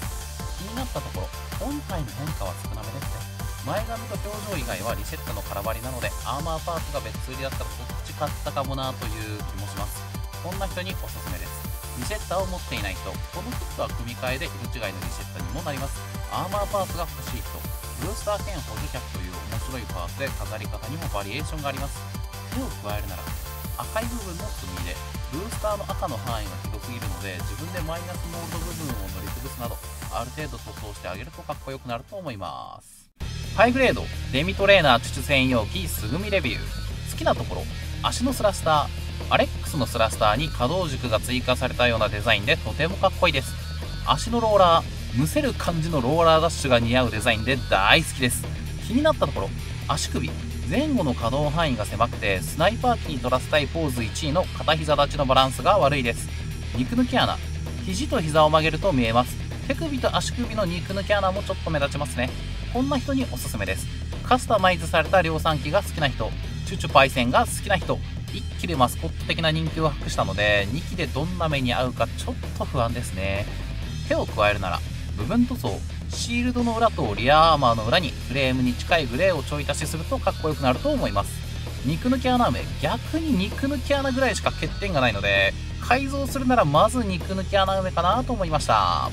気になったところ、本体の変化は少なめですね。前髪と表情以外はリシェッタの空張りなのでアーマーパーツが別売りだったらそっち買ったかもなという気もします。こんな人におすすめです。リシェッタを持っていない人、このキットは組み替えで色違いのリシェッタにもなります。アーマーパーツが欲しい人、ブースター兼補助キャップという面白いパーツで飾り方にもバリエーションがあります。手を加えるなら赤い部分の組み入れ。ブースターの赤の範囲が広すぎるので自分でマイナスモールド部分を乗り潰すなどある程度塗装してあげるとかっこよくなると思います。ハイグレードデミトレーナーチュチュ専用機すぐみレビュー。好きなところ、足のスラスター。アレックスのスラスターに可動軸が追加されたようなデザインでとてもかっこいいです。足のローラー、むせる感じのローラーダッシュが似合うデザインで大好きです。気になったところ、足首。前後の可動範囲が狭くてスナイパー機に取らせたいポーズいちいの片膝立ちのバランスが悪いです。肉抜き穴。肘と膝を曲げると見えます。手首と足首の肉抜き穴もちょっと目立ちますね。こんな人におすすめです。カスタマイズされた量産機が好きな人、チュチュパイセンが好きな人。いっきでマスコット的な人気を博したのでにきでどんな目に遭うかちょっと不安ですね。手を加えるなら部分塗装。シールドの裏とリアアーマーの裏にフレームに近いグレーをちょい足しするとかっこよくなると思います。肉抜き穴埋め。逆に肉抜き穴ぐらいしか欠点がないので改造するならまず肉抜き穴埋めかなと思いました。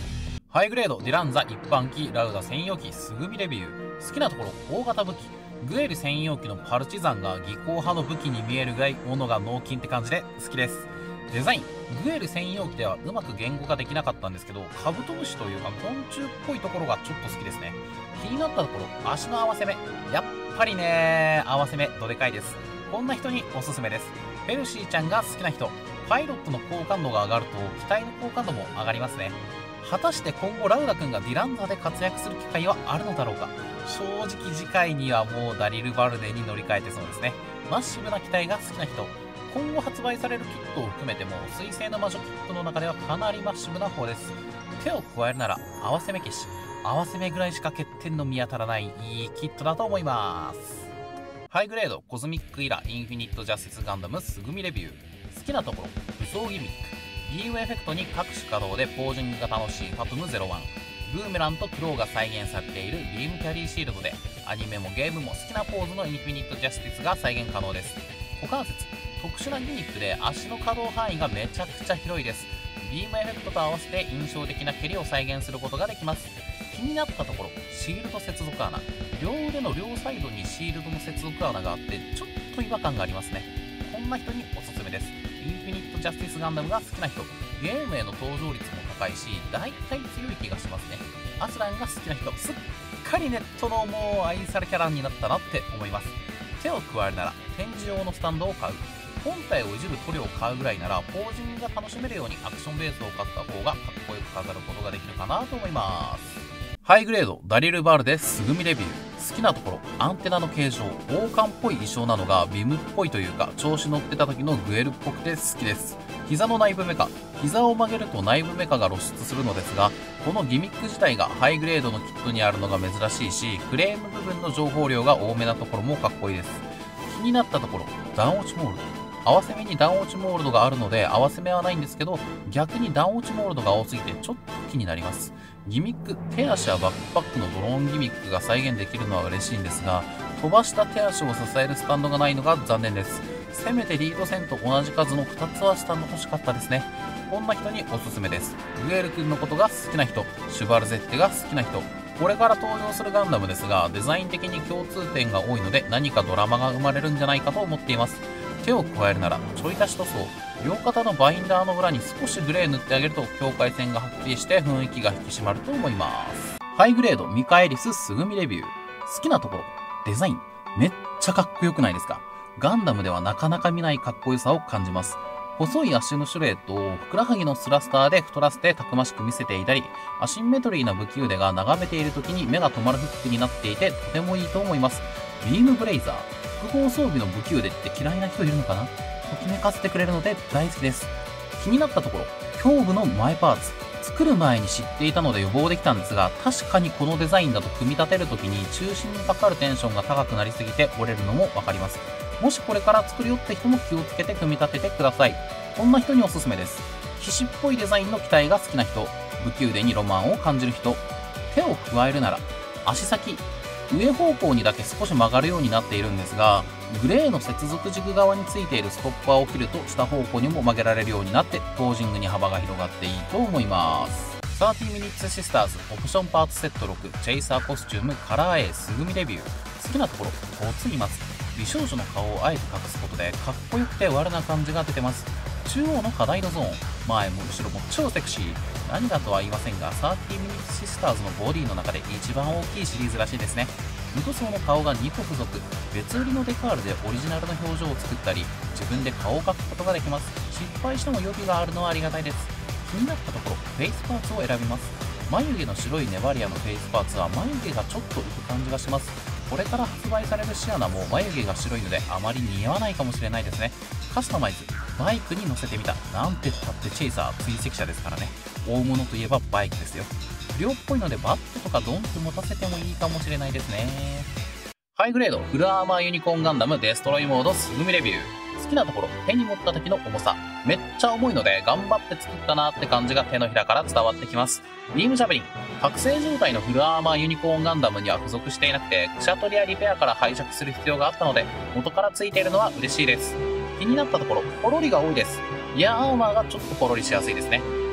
ハイグレード、ディランザ一般機、ラウダ専用機、すぐみレビュー。好きなところ、大型武器。グエル専用機のパルチザンが技巧派の武器に見えるぐらい物が脳筋って感じで好きです。デザイン。グエル専用機ではうまく言語化できなかったんですけど、カブトムシというか昆虫っぽいところがちょっと好きですね。気になったところ、足の合わせ目。やっぱりねー、合わせ目どでかいです。こんな人におすすめです。フェルシーちゃんが好きな人。パイロットの好感度が上がると機体の好感度も上がりますね。果たして今後ラウダ君がディランザで活躍する機会はあるのだろうか。正直次回にはもうダリル・バルデに乗り換えてそうですね。マッシブな機体が好きな人。今後発売されるキットを含めても水星の魔女キットの中ではかなりマッシブな方です。手を加えるなら合わせ目消し。合わせ目ぐらいしか欠点の見当たらないいいキットだと思います。ハイグレードコズミックイラインフィニットジャスティスガンダムすぐみレビュー。好きなところ、武装ギミック。ビームエフェクトに各種稼働でポージングが楽しいファトムゼロワン。ブーメランとクローが再現されているビームキャリーシールドでアニメもゲームも好きなポーズのインフィニットジャスティスが再現可能です。股関節。特殊なギミックで足の可動範囲がめちゃくちゃ広いです。ビームエフェクトと合わせて印象的な蹴りを再現することができます。気になったところ、シールド接続穴。両腕の両サイドにシールドの接続穴があってちょっと違和感がありますね。こんな人におすすめです。インフィニットジャスティスガンダムが好きな人。ゲームへの登場率も高いし大体強い気がしますね。アスランが好きな人。すっかりネットのもう愛されキャラになったなって思います。手を加えるなら展示用のスタンドを買う。本体をいじる塗料を買うぐらいならポージングが楽しめるようにアクションベースを買った方がかっこよく飾ることができるかなと思います。ハイグレードダリル・バールですぐみレビュー。好きなところ、アンテナの形状。王冠っぽい衣装なのがビムっぽいというか調子乗ってた時のグエルっぽくて好きです。膝の内部メカ。膝を曲げると内部メカが露出するのですが、このギミック自体がハイグレードのキットにあるのが珍しいし、フレーム部分の情報量が多めなところもかっこいいです。気になったところ、段落ちモールド。合わせ目に段落ちモールドがあるので合わせ目はないんですけど、逆に段落ちモールドが多すぎてちょっと気になります。ギミック、手足やバックパックのドローンギミックが再現できるのは嬉しいんですが、飛ばした手足を支えるスタンドがないのが残念です。せめてリード線と同じ数のふたつはスタンド欲しかったですね。こんな人におすすめです。グエル君のことが好きな人、シュバルゼッテが好きな人。これから登場するガンダムですが、デザイン的に共通点が多いので何かドラマが生まれるんじゃないかと思っています。手を加えるならちょい足し塗装。両肩のバインダーの裏に少しグレー塗ってあげると境界線がはっきりして雰囲気が引き締まると思います。ハイグレードミカエリスすぐみレビュー。好きなところ、デザインめっちゃかっこよくないですか。ガンダムではなかなか見ないかっこよさを感じます。細い足のシュレットをふくらはぎのスラスターで太らせてたくましく見せていたり、アシンメトリーな武器腕が眺めている時に目が止まるフックになっていてとてもいいと思います。ビームブレイザー。複合装備の武器腕って嫌いな人いるのかな。ときめかせてくれるので大好きです。気になったところ、胸部の前パーツ。作る前に知っていたので予防できたんですが、確かにこのデザインだと組み立てるときに中心にかかるテンションが高くなりすぎて折れるのもわかります。もしこれから作るよって人も気をつけて組み立ててください。こんな人におすすめです。騎士っぽいデザインの機体が好きな人、武器腕にロマンを感じる人。手を加えるなら足先。上方向にだけ少し曲がるようになっているんですが、グレーの接続軸側についているストッパーを切ると下方向にも曲げられるようになってポージングに幅が広がっていいと思います。さんじゅうミニッツシスターズオプションパーツセットろくチェイサーコスチュームカラー A すぐみレビュー。好きなところ、ごついマスク。美少女の顔をあえて隠すことでかっこよくて悪な感じが出てます。中央の課題のゾーン、前も後ろも超セクシー。何だとは言いませんが、さんじゅうミニッツシスターズのボディの中で一番大きいシリーズらしいですね。無塗装の顔がにこ付属、別売りのデカールでオリジナルの表情を作ったり、自分で顔を描くことができます。失敗しても予備があるのはありがたいです。気になったところ、フェイスパーツを選びます。眉毛の白いネバリアのフェイスパーツは眉毛がちょっと浮く感じがします。これから発売されるシアナも眉毛が白いのであまり似合わないかもしれないですね。カスタマイズ、バイクに乗せてみた。なんてったってチェイサー追跡者ですからね。大物といえばバイクですよ。不良っぽいのでバットとかドンって持たせてもいいかもしれないですね。ハイグレードフルアーマーユニコーンガンダムデストロイモードすぐみレビュー。好きなところ、手に持った時の重さ。めっちゃ重いので頑張って作ったなって感じが手のひらから伝わってきます。ビームジャベリン。覚醒状態のフルアーマーユニコーンガンダムには付属していなくて、クシャトリやリペアから拝借する必要があったので、元から付いているのは嬉しいです。気になったところ、ポロリが多いです。リアアーマーがちょっとポロリしやすいですね。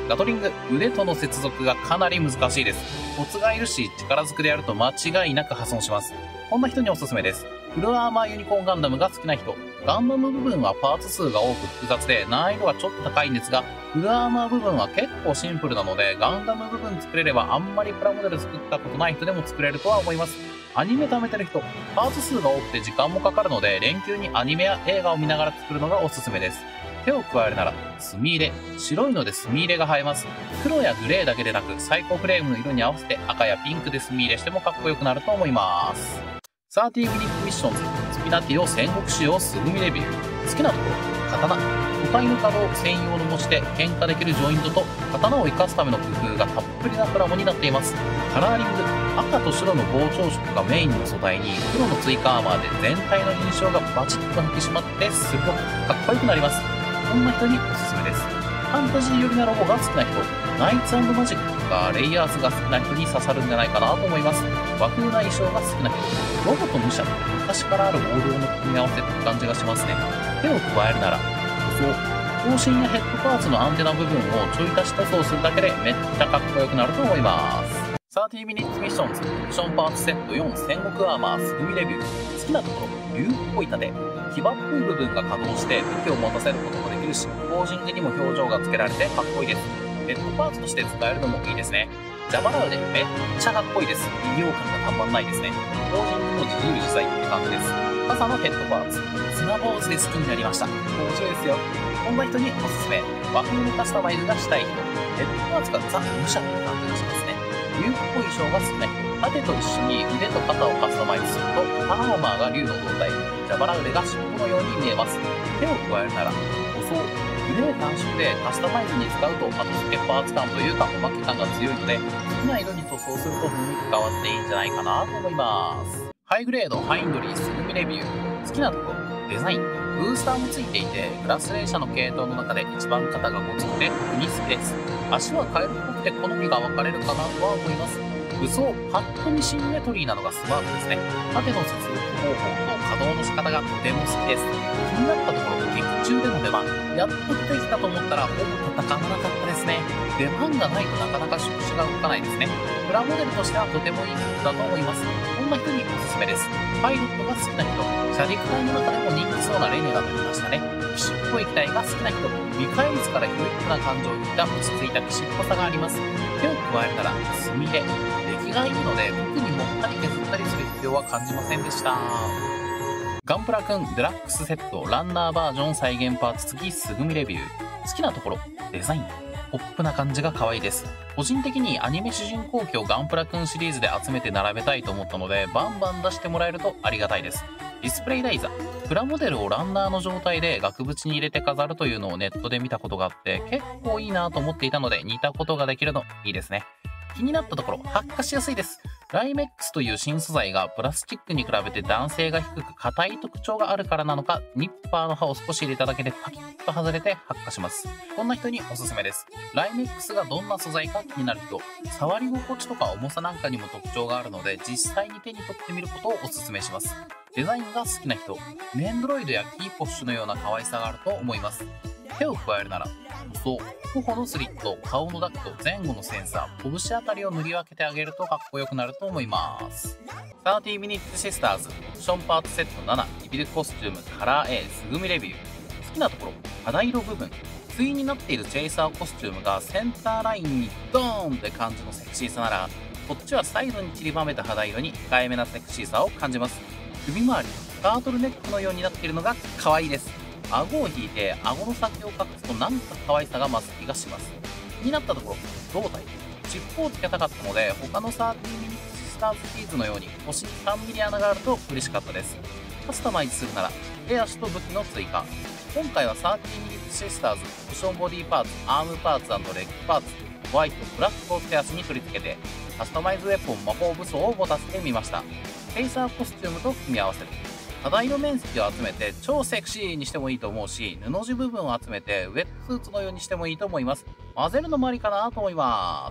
ガトリング、腕との接続がかなり難しいです。コツがいるし、力ずくでやると間違いなく破損します。こんな人におすすめです。フルアーマーユニコーンガンダムが好きな人。ガンダム部分はパーツ数が多く複雑で難易度はちょっと高いんですが、フルアーマー部分は結構シンプルなので、ガンダム部分作れればあんまりプラモデル作ったことない人でも作れるとは思います。アニメ貯めてる人、パーツ数が多くて時間もかかるので、連休にアニメや映画を見ながら作るのがおすすめです。手を加えるなら、墨入れ。白いので墨入れが映えます。黒やグレーだけでなく、サイコフレームの色に合わせて赤やピンクで墨入れしてもかっこよくなると思います。さんじゅうミニットミッションズ、スピナティオ戦国仕様すぐみレビュー。好きなところ、刀。都会の可動専用の持ちで喧嘩できるジョイントと、刀を生かすための工夫がたっぷりなプラモになっています。カラーリング。赤と白の膨張色がメインの素材に、黒の追加アーマーで全体の印象がバチッと引き締まって鋭くかっこよくなります。こんな人におすすめです。ファンタジー寄りなロボが好きな人、ナイツ&マジックとかレイヤーズが好きな人に刺さるんじゃないかなと思います。和風な衣装が好きな人、ロボと武者って昔からある王道の組み合わせって感じがしますね。手を加えるなら、塗装、頭身やヘッドパーツのアンテナ部分をちょい足し塗装するだけでめっちゃかっこよくなると思います。さんじゅうミニットミッションズ、オプションパーツセットよん戦国アーマーすぐみレビュー。好きなところ、竜っぽい盾。牙っぽい部分が稼働して武器を持たせることもできるし、ポージングにも表情がつけられてかっこいいです。ヘッドパーツとして使えるのもいいですね。ジャバラウでめっちゃかっこいいです。医療感がたまんないですね。ポージングも自由自在って感じです。傘のヘッドパーツ。砂坊主で好きになりました。面白いですよ。こんな人におすすめ。和風のカスタマイズがしたい人。ヘッドパーツがザ・武者って感じがしますね。竜っぽい衣装が好きな人。盾と一緒に腕と肩をカスタマイズすると、アーマーが竜の胴体、ジャバラ腕が尻尾のように見えます。手を加えるなら、塗装、グレー単色でカスタマイズに使うと、あとステッパーツ感というかおまけ感が強いので、好きな色に塗装すると雰囲気変わっていいんじゃないかなと思います。ハイグレードハインドリーすぐみレビュー。好きなところ、デザイン。ブースターもついていて、グラスレー社の系統の中で一番肩がごつくて特に好きです。足はカエルっぽくて好みが分かれるかなとは思います。武装、パッと見シンメトリーなのがスマートですね。縦の接続方法と稼働の仕方がとても好きです。気になったところ、劇中での出番。やっと出てきたと思ったら、ほぼ戦わなかったですね。出番がないとなかなか触手が動かないですね。プラモデルとしてはとてもいいことだと思います。こんな人におすすめです。パイロットが好きな人、車軸隊の中でも人気そうなレネが乗りましたね。騎士っぽい機体が好きな人、見返り図からヒロイックな感情を引いた落ち着いた騎士っぽさがあります。手を加えるなら、墨入れ。出来がいいので、特に持ったり削ったりする必要は感じませんでした。ガンプラくんデラックスセットランナーバージョン再現パーツ付きすぐみレビュー。好きなところ、デザイン。ポップな感じが可愛いです。個人的にアニメ主人公機をガンプラくんシリーズで集めて並べたいと思ったので、バンバン出してもらえるとありがたいです。ディスプレイ台座。プラモデルをランナーの状態で額縁に入れて飾るというのをネットで見たことがあって、結構いいなと思っていたので似たことができるのいいですね。気になったところ、発火しやすいです。ライメックスという新素材がプラスチックに比べて弾性が低く硬い特徴があるからなのか、ニッパーの刃を少し入れただけでパキッと外れて発火します。こんな人におすすめです。ライメックスがどんな素材か気になる人、触り心地とか重さなんかにも特徴があるので、実際に手に取ってみることをおすすめします。デザインが好きな人、メンドロイドやキーポッシュのような可愛さがあると思います。手を加えるなら、塗装、頬のスリット、顔のダクト、前後のセンサー、拳あたりを塗り分けてあげるとかっこよくなると思います。さんじゅうミニットシスターズ、オプションパーツセットなな、イビルコスチュームカラー A すぐみレビュー。好きなところ、肌色部分。対になっているチェイサーコスチュームがセンターラインにドーンって感じのセクシーさなら、こっちはサイドに散りばめた肌色に控えめなセクシーさを感じます。首周り、タートルネックのようになっているのが可愛いです。顎を引いて顎の先を隠すとなんか可愛さが増す気がします。気になったところ、胴体。尻尾をつけたかったので、他のさんじゅうミニットシスターズシリーズのように腰にさんミリ穴があると嬉しかったです。カスタマイズするなら、手足と武器の追加。今回はさんじゅうミニットシスターズ、オプションボディパーツ、アームパーツ&レッグパーツ、ホワイト、ブラックを手足に取り付けて、カスタマイズウェポン魔法武装を持たせてみました。チェイサーコスチュームと組み合わせる。肌色面積を集めて超セクシーにしてもいいと思うし、布地部分を集めてウェットスーツのようにしてもいいと思います。混ぜるのもありかなと思います。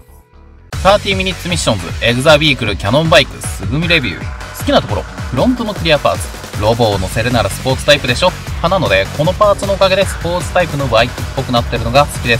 さんじゅうミニッツミッションズエグザビークルキャノンバイクすぐみレビュー。好きなところ、フロントのクリアパーツ。ロボを乗せるならスポーツタイプでしょ派なので、このパーツのおかげでスポーツタイプのバイクっぽくなってるのが好きです。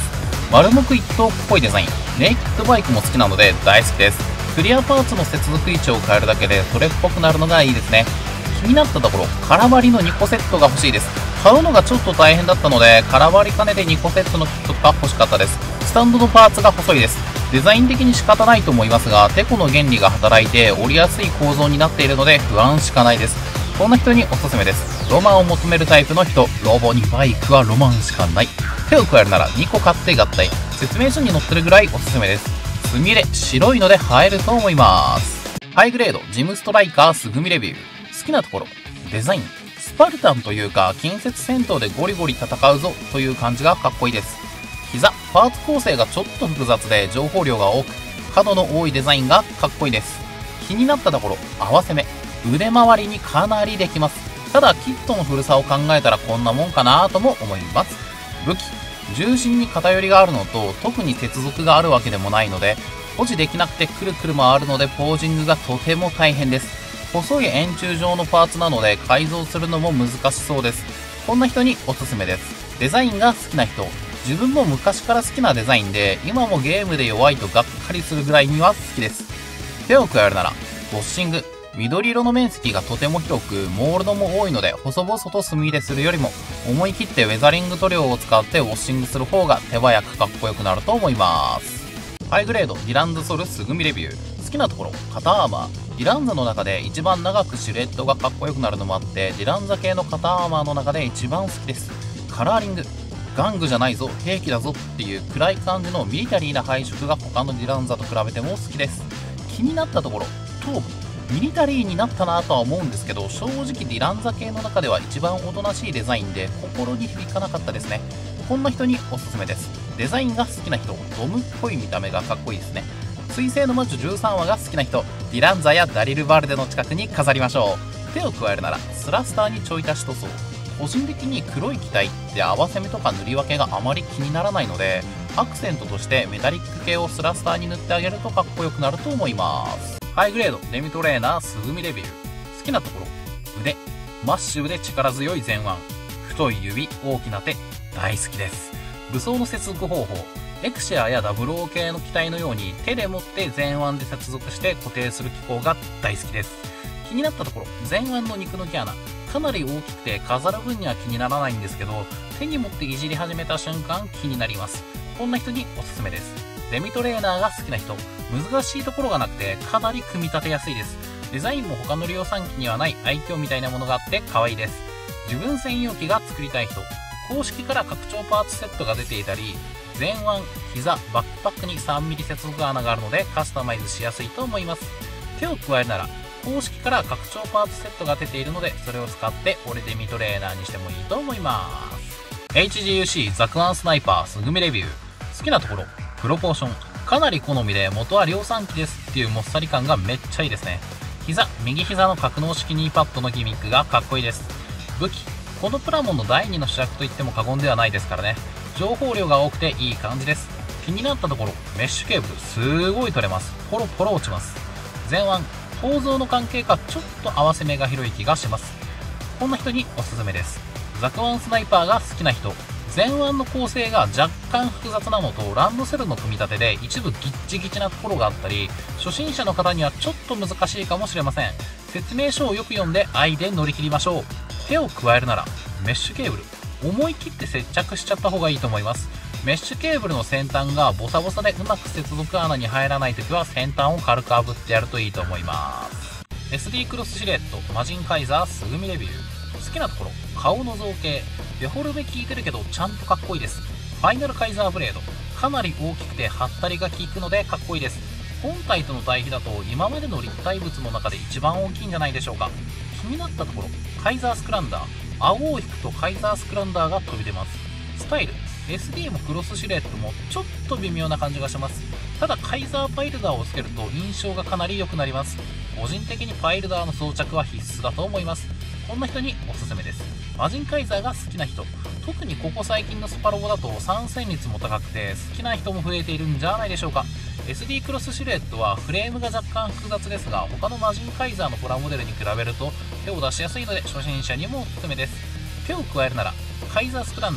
丸木一等っぽいデザイン。ネイキッドバイクも好きなので大好きです。クリアパーツの接続位置を変えるだけでそれっぽくなるのがいいですね。気になったところ、空張りのにこセットが欲しいです。買うのがちょっと大変だったので、空張り金でにこセットのキットが欲しかったです。スタンドのパーツが細いです。デザイン的に仕方ないと思いますが、テコの原理が働いて折りやすい構造になっているので不安しかないです。こんな人におすすめです。ロマンを求めるタイプの人、ロボにバイクはロマンしかない。手を加えるならにこ買って合体。説明書に載ってるぐらいおすすめです。すみれ、白いので映えると思います。ハイグレード、ジムストライカーすぐみレビュー。好きなところ、デザイン。スパルタンというか、近接戦闘でゴリゴリ戦うぞという感じがかっこいいです。膝、パーツ構成がちょっと複雑で情報量が多く、角の多いデザインがかっこいいです。気になったところ、合わせ目。腕周りにかなりできます。ただ、キットの古さを考えたらこんなもんかなとも思います。武器。重心に偏りがあるのと、特に接続があるわけでもないので、保持できなくてくるくる回るのでポージングがとても大変です。細い円柱状のパーツなので改造するのも難しそうです。こんな人におすすめです。デザインが好きな人。自分も昔から好きなデザインで、今もゲームで弱いとがっかりするぐらいには好きです。手を加えるなら、ボッシング。緑色の面積がとても広く、モールドも多いので、細々と墨入れするよりも、思い切ってウェザリング塗料を使ってウォッシングする方が手早くかっこよくなると思います。ハイグレード、ディランズソルすぐみレビュー。好きなところ、肩アーマー。ディランザの中で一番長くシルエットがかっこよくなるのもあって、ディランザ系の肩アーマーの中で一番好きです。カラーリング。玩具じゃないぞ、兵器だぞっていう暗い感じのミリタリーな配色が他のディランザと比べても好きです。気になったところ、頭部。ミリタリーになったなとは思うんですけど、正直ディランザ系の中では一番おとなしいデザインで心に響かなかったですね。こんな人におすすめです。デザインが好きな人、ドムっぽい見た目がかっこいいですね。水星の魔女じゅうさんわが好きな人、ディランザやダリルバルデの近くに飾りましょう。手を加えるならスラスターにちょい足し塗装。個人的に黒い機体って合わせ目とか塗り分けがあまり気にならないので、アクセントとしてメタリック系をスラスターに塗ってあげるとかっこよくなると思います。ハイグレード、デミトレーナーすぐみレビュー。好きなところ、腕。マッシブで力強い前腕。太い指、大きな手、大好きです。武装の接続方法。エクシェアや ダブルオー 系の機体のように手で持って前腕で接続して固定する機構が大好きです。気になったところ、前腕の肉抜き穴。かなり大きくて飾る分には気にならないんですけど、手に持っていじり始めた瞬間気になります。こんな人におすすめです。デミトレーナーが好きな人。難しいところがなくてかなり組み立てやすいです。デザインも他の量産機にはない愛嬌みたいなものがあって可愛いです。自分専用機が作りたい人。公式から拡張パーツセットが出ていたり、前腕、膝、バックパックに さんミリ 接続穴があるのでカスタマイズしやすいと思います。手を加えるなら、公式から拡張パーツセットが出ているので、それを使って俺デミトレーナーにしてもいいと思います。エイチジーユーシー ザクワンスナイパーすぐみレビュー。好きなところ、プロポーション。かなり好みで元は量産機ですっていうもっさり感がめっちゃいいですね。膝、右膝の格納式ニーパッドのギミックがかっこいいです。武器、このプラモンのだいにの主役と言っても過言ではないですからね。情報量が多くていい感じです。気になったところ、メッシュケーブルすごい取れます。ポロポロ落ちます。前腕、構造の関係かちょっと合わせ目が広い気がします。こんな人におすすめです。ザクワンスナイパーが好きな人。前腕の構成が若干複雑なのと、ランドセルの組み立てで一部ギッチギチなところがあったり、初心者の方にはちょっと難しいかもしれません。説明書をよく読んで愛で乗り切りましょう。手を加えるならメッシュケーブル。思い切って接着しちゃった方がいいと思います。メッシュケーブルの先端がボサボサでうまく接続穴に入らないときは先端を軽く炙ってやるといいと思います。エスディー クロスシルエットマジンカイザーすぐみレビュー。好きなところ、顔の造形。デフォルメ効いてるけどちゃんとかっこいいです。ファイナルカイザーブレード。かなり大きくてハッタリが効くのでかっこいいです。本体との対比だと今までの立体物の中で一番大きいんじゃないでしょうか。気になったところ、カイザースクランダー。顎を引くとカイザースクランダーが飛び出ます。スタイル。エスディー もクロスシルエットもちょっと微妙な感じがします。ただカイザーパイルダーをつけると印象がかなり良くなります。個人的にパイルダーの装着は必須だと思います。こんな人におすすめです。マジンカイザーが好きな人。特にここ最近のスパロボだと参戦率も高くて好きな人も増えているんじゃないでしょうか。 エスディー クロスシルエットはフレームが若干複雑ですが、他のマジンカイザーのプラモデルに比べると手を出しやすいので初心者にもおすすめです。手を加えるならカイザースクランダー。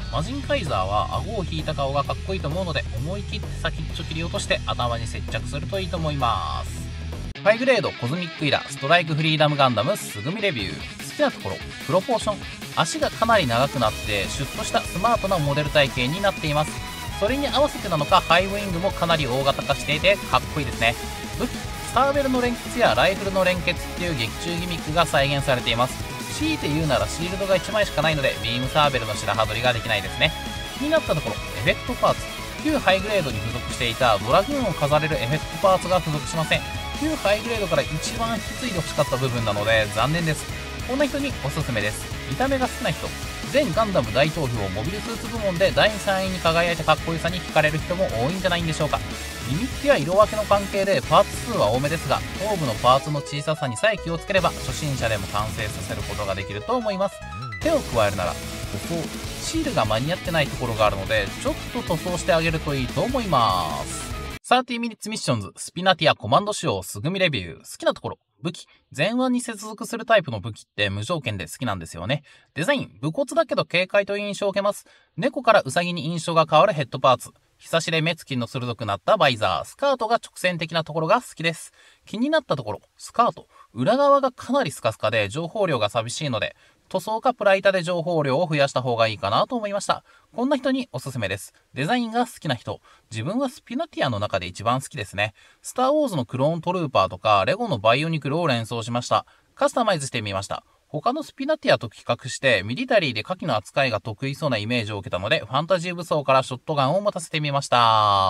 魔人カイザーは顎を引いた顔がかっこいいと思うので、思い切って先っちょ切り落として頭に接着するといいと思います。ハイグレードコズミックイラストライクフリーダムガンダムすぐみレビュー。好きなところ、プロポーション。足がかなり長くなってシュッとしたスマートなモデル体型になっています。それに合わせてなのかハイウィングもかなり大型化していてかっこいいですね。武器、サーベルの連結やライフルの連結っていう劇中ギミックが再現されています。強いて言うならシールドがいちまいしかないのでビームサーベルの白羽取りができないですね。気になったところ、エフェクトパーツ。旧ハイグレードに付属していたドラグーンを飾れるエフェクトパーツが付属しません。旧ハイグレードから一番引き継いで欲しかった部分なので残念です。こんな人におすすめです。見た目が好きな人、全ガンダム大投票モビルスーツ部門でだいさんいに輝いたかっこよさに惹かれる人も多いんじゃないんでしょうか。ギミックや色分けの関係でパーツ数は多めですが、頭部のパーツの小ささにさえ気をつければ初心者でも完成させることができると思います。手を加えるなら塗装、シールが間に合ってないところがあるのでちょっと塗装してあげるといいと思います。さんじゅうミニッツミッションズスピナティアコマンド仕様すぐみレビュー。好きなところ、武器。前腕に接続するタイプの武器って無条件で好きなんですよね。デザイン、武骨だけど軽快という印象を受けます。猫からウサギに印象が変わるヘッドパーツ。ひさしで目つきの鋭くなったバイザー。スカートが直線的なところが好きです。気になったところ、スカート。裏側がかなりスカスカで情報量が寂しいので、塗装かプライタで情報量を増やした方がいいかなと思いました。こんな人におすすめです。デザインが好きな人。自分はスピナティアの中で一番好きですね。スターウォーズのクローントルーパーとかレゴのバイオニクルを連想しました。カスタマイズしてみました。他のスピナティアと比較してミリタリーで火器の扱いが得意そうなイメージを受けたので、ファンタジー武装からショットガンを持たせてみました。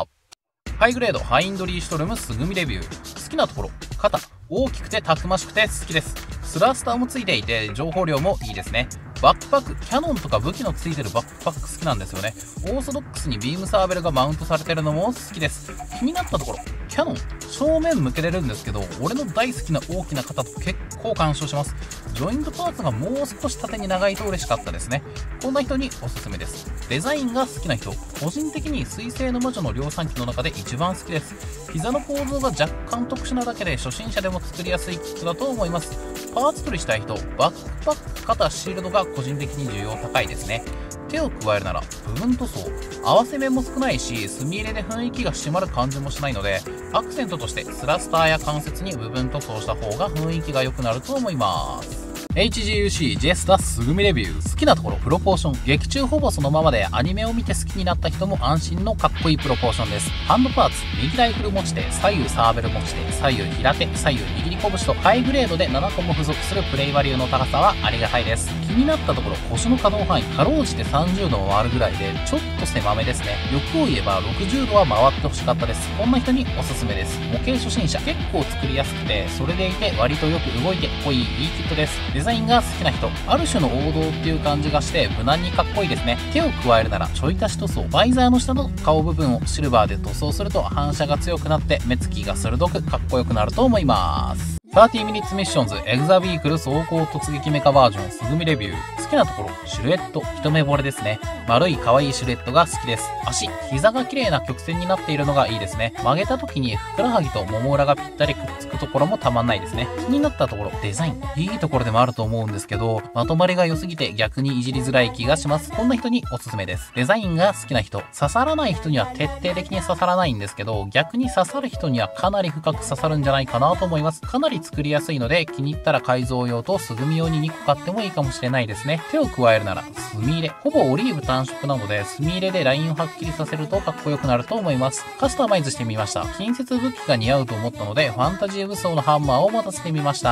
ハイグレードハインドリーシュトルムすぐみレビュー。好きなところ、肩。大きくてたくましくて好きです。スラースターもついていて情報量もいいですね。バックパック、キャノンとか武器のついてるバックパック好きなんですよね。オーソドックスにビームサーベルがマウントされてるのも好きです。気になったところ、キャノン、正面向けれるんですけど、俺の大好きな大きな肩と結構干渉します。ジョイントパーツがもう少し縦に長いと嬉しかったですね。こんな人におすすめです。デザインが好きな人、個人的に水星の魔女の量産機の中で一番好きです。膝の構造が若干特殊なだけで初心者でも作りやすいキットだと思います。パーツ取りしたい人、バックパック、肩、シールドが個人的に需要高いですね。手を加えるなら部分塗装。合わせ目も少ないし、墨入れで雰囲気が締まる感じもしないので、アクセントとしてスラスターや関節に部分塗装した方が雰囲気が良くなると思います。エイチジーユーシー ジェスダすぐみレビュー。好きなところ、プロポーション。劇中ほぼそのままでアニメを見て好きになった人も安心のかっこいいプロポーションです。ハンドパーツ、右ライフル持ち手、左右サーベル持ち手、左右平手、左右握り拳とハイグレードでななこも付属するプレイバリューの高さはありがたいです。気になったところ、腰の可動範囲、かろうじてさんじゅうどを回るぐらいでちょっと狭めですね。欲を言えばろくじゅうどは回ってほしかったです。こんな人におすすめです。模型初心者、結構作りやすくて、それでいて割とよく動いて濃いいいキットです。デザインが好きな人、ある種の王道っていう感じがして無難にかっこいいですね。手を加えるならちょい足し塗装。バイザーの下の顔部分をシルバーで塗装すると反射が強くなって目つきが鋭くかっこよくなると思います。さんじゅうミニッツミッションズエグザビークル走行突撃メカバージョンすぐみレビュー。好きなところ、シルエット、一目惚れですね。丸い可愛いシルエットが好きです。足、膝が綺麗な曲線になっているのがいいですね。曲げた時にふくらはぎともも裏がぴったりくっつくところもたまんないですね。気になったところ、デザイン。いいところでもあると思うんですけど、まとまりが良すぎて逆にいじりづらい気がします。こんな人におすすめです。デザインが好きな人、刺さらない人には徹底的に刺さらないんですけど、逆に刺さる人にはかなり深く刺さるんじゃないかなと思います。かなり作りやすいので、気に入ったら改造用とすぐみ用ににこ買ってもいいかもしれないですね。手を加えるなら墨入れ。ほぼオリーブ単色なので墨入れでラインをはっきりさせるとかっこよくなると思います。カスタマイズしてみました。近接武器が似合うと思ったのでファンタジー武装のハンマーを持たせてみました。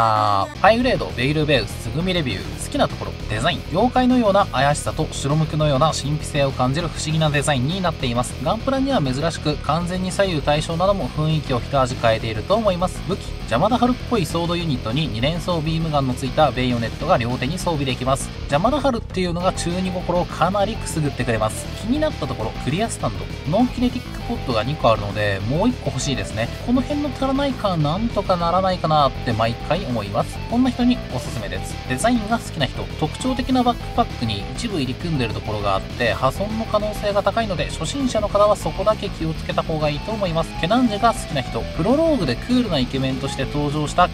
ハイグレードベイルベウスすぐみレビュー。好きなところ、デザイン。妖怪のような怪しさと白無垢のような神秘性を感じる不思議なデザインになっています。ガンプラには珍しく完全に左右対称なども雰囲気を一味変えていると思います。武器、邪魔だ春っぽいソードユニットにに連装ビームガンのついたベイヨネットが両手に装備できます。邪魔だ春っていうのが中二心をかなりくすぐってくれます。気になったところ、クリアスタンド。ノンキネティックポットがにこあるのでもういっこ欲しいですね。この辺の足らないかなんとかならないかなって毎回思います。こんな人におすすめです。デザインが好きな人、特徴的なバックパックに一部入り組んでるところがあって破損の可能性が高いので初心者の方はそこだけ気をつけた方がいいと思います。ケナンジェが好きな人、プロローグでクールなイケメンとして登場した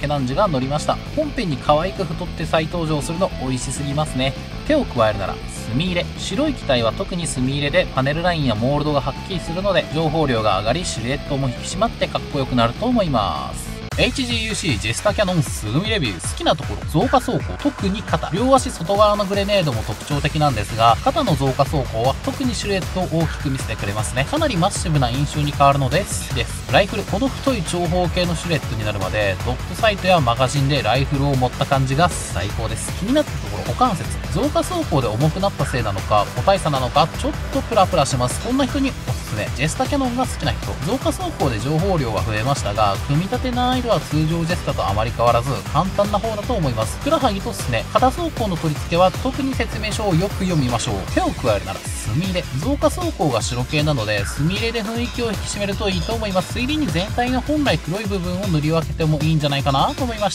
ケナンジが乗りました。本編に可愛く太って再登場するの美味しすぎますね。手を加えるなら墨入れ。白い機体は特に墨入れでパネルラインやモールドがはっきりするので情報量が上がりシルエットも引き締まってかっこよくなると思います。エイチジーユーシー ジェスタキャノンすぐみレビュー。好きなところ、増加走行、特に肩。両足外側のグレネードも特徴的なんですが、肩の増加走行は特にシルエットを大きく見せてくれますね。かなりマッシブな印象に変わるので好きです。ライフル、この太い長方形のシルエットになるまで、ドットサイトやマガジンでライフルを持った感じが最高です。気になったところ、股関節。増加走行で重くなったせいなのか、個体差なのか、ちょっとプラプラします。こんな人におすすめ。ジェスタキャノンが好きな人。増加走行で情報量は増えましたが、組み立て難易度は通常ジェスタとあまり変わらず簡単な方だと思います。ふくらはぎとすね、肩走行の取り付けは特に説明書をよく読みましょう。手を加えるなら墨入れ。増加走行が白系なので墨入れで雰囲気を引き締めるといいと思います。ついでに全体の本来黒い部分を塗り分けてもいいんじゃないかなと思いました。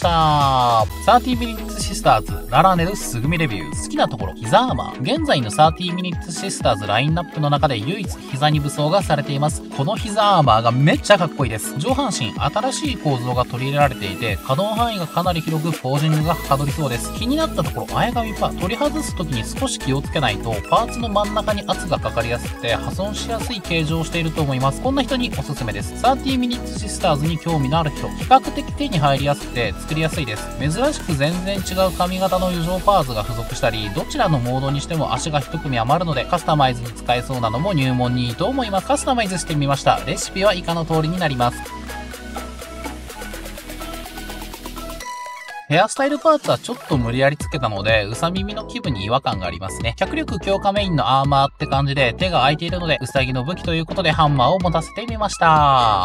さんじゅうミニッツシスターズララネルすぐみレビュー。好きなところ、膝アーマー。現在のさんじゅうミニッツシスターズラインナップの中で唯一膝に武装がされています。この膝アーマーがめっちゃかっこいいです。上半身新しい構造が取り入れられていて可動範囲がかなり広くポージングがはかどりそうです。気になったところ、前髪パ取り外す時に少し気をつけないとパーツの真ん中に圧がかかりやすくて破損しやすい形状をしていると思います。こんな人におすすめです。さんじゅうミニッツシスターズに興味のある人、比較的手に入りやすくて作りやすいです。珍しく全然違う髪型の余剰パーツが付属したり、どちらのモードにしても足が一組余るのでカスタマイズに使えそうなのも入門にいいと思います。カスタマイズしてみました。レシピは以下の通りになります。ヘアスタイルパーツはちょっと無理やりつけたので、うさ耳の基部に違和感がありますね。脚力強化メインのアーマーって感じで、手が空いているので、うさぎの武器ということでハンマーを持たせてみました。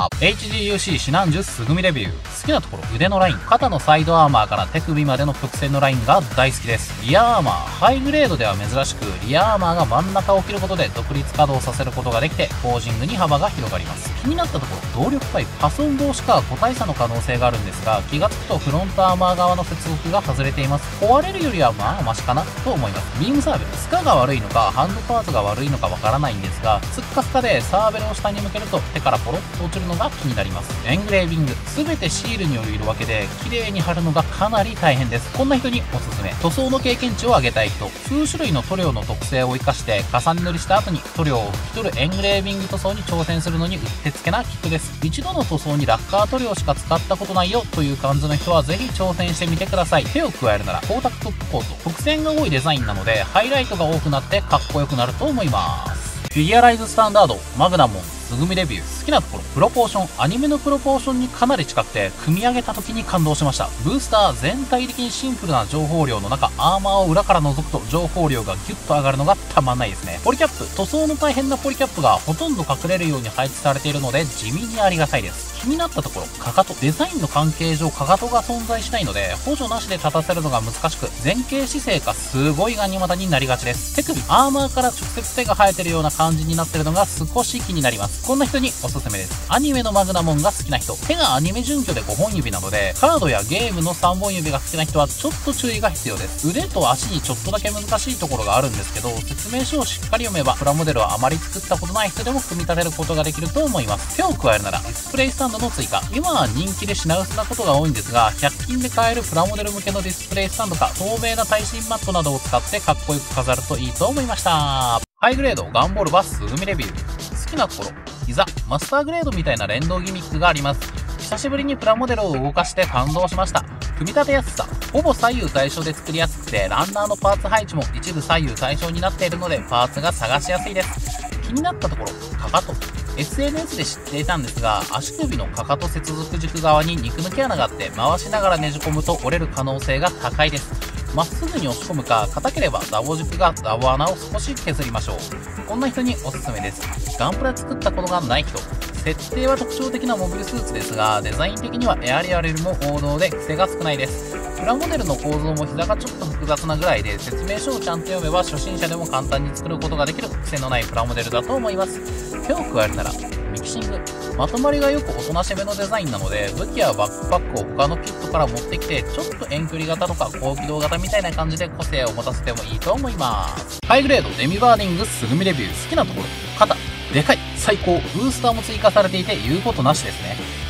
エイチジーユーシー シナンジュすぐみレビュー。好きなところ、腕のライン。肩のサイドアーマーから手首までの曲線のラインが大好きです。リアアーマー。ハイグレードでは珍しく、リアアーマーが真ん中を切ることで独立稼働させることができて、ポージングに幅が広がります。気になったところ、動力パイプ。破損防止か個体差の可能性があるんですが、気がつくとフロントアーマー側の接続が外れています。壊れるよりはまあマシかなと思います。ビームサーベル。スカが悪いのかハンドパーツが悪いのかわからないんですが、スッカスカでサーベルを下に向けると手からポロッと落ちるのが気になります。エングレービング。すべてシールによる色分けで綺麗に貼るのがかなり大変です。こんな人におすすめ。塗装の経験値を上げたい人。数種類の塗料の特性を生かして重ね塗りした後に塗料を拭き取るエングレービング塗装に挑戦するのにうってつけなキットです。一度の塗装にラッカー塗料しか使ったことないよという感じの人はぜひ挑戦してみてください。手を加えるなら光沢トップコート。曲線が多いデザインなのでハイライトが多くなってかっこよくなると思います。フィギュアライズスタンダードマグナモンすぐみレビュー。好きなところ、プロポーション。アニメのプロポーションにかなり近くて組み上げた時に感動しました。ブースター。全体的にシンプルな情報量の中、アーマーを裏から覗くと情報量がギュッと上がるのがたまんないですね。ポリキャップ。塗装の大変なポリキャップがほとんど隠れるように配置されているので地味にありがたいです。気になったところ、かかと。デザインの関係上かかとが存在しないので補助なしで立たせるのが難しく、前傾姿勢かすごいガニ股になりがちです。手首。アーマーから直接手が生えてるような感じになってるのが少し気になります。こんな人におすすめです。アニメのマグナモンが好きな人。手がアニメ準拠でごほん指なのでカードやゲームのさんぼん指が好きな人はちょっと注意が必要です。腕と足にちょっとだけ難しいところがあるんですけど、説明書をしっかり読めばプラモデルはあまり作ったことない人でも組み立てることができると思います。手を加えるならディスプレイスタンドの追加。今は人気で品薄なことが多いんですが、ひゃく均で買えるプラモデル向けのディスプレイスタンドか透明な耐震マットなどを使ってかっこよく飾るといいと思いました。ハイグレードガンボールバスすぐみレビュー。好きなところ、膝。マスターグレードみたいな連動ギミックがあります。久しぶりにプラモデルを動かして感動しました。組み立てやすさ。ほぼ左右対称で作りやすくて、ランナーのパーツ配置も一部左右対称になっているのでパーツが探しやすいです。気になったところ、かかと。エスエヌエス で知っていたんですが、足首のかかと接続軸側に肉抜き穴があって回しながらねじ込むと折れる可能性が高いです。まっすぐに押し込むか、硬ければダボ軸がダボ穴を少し削りましょう。こんな人におすすめです。ガンプラ作ったことがない人。設定は特徴的なモビルスーツですが、デザイン的にはエアリアルよりも王道で癖が少ないです。プラモデルの構造も膝がちょっと複雑なぐらいで、説明書をちゃんと読めば初心者でも簡単に作ることができる癖のないプラモデルだと思います。手を加えるならミキシング。まとまりがよくおとなしめのデザインなので、武器やバックパックを他のキットから持ってきて、ちょっと遠距離型とか高機動型みたいな感じで個性を持たせてもいいと思います。ハイグレードデミバーディングすぐみレビュー。好きなところ、肩。でかい、最高。ブースターも追加されていて言うことなしですね。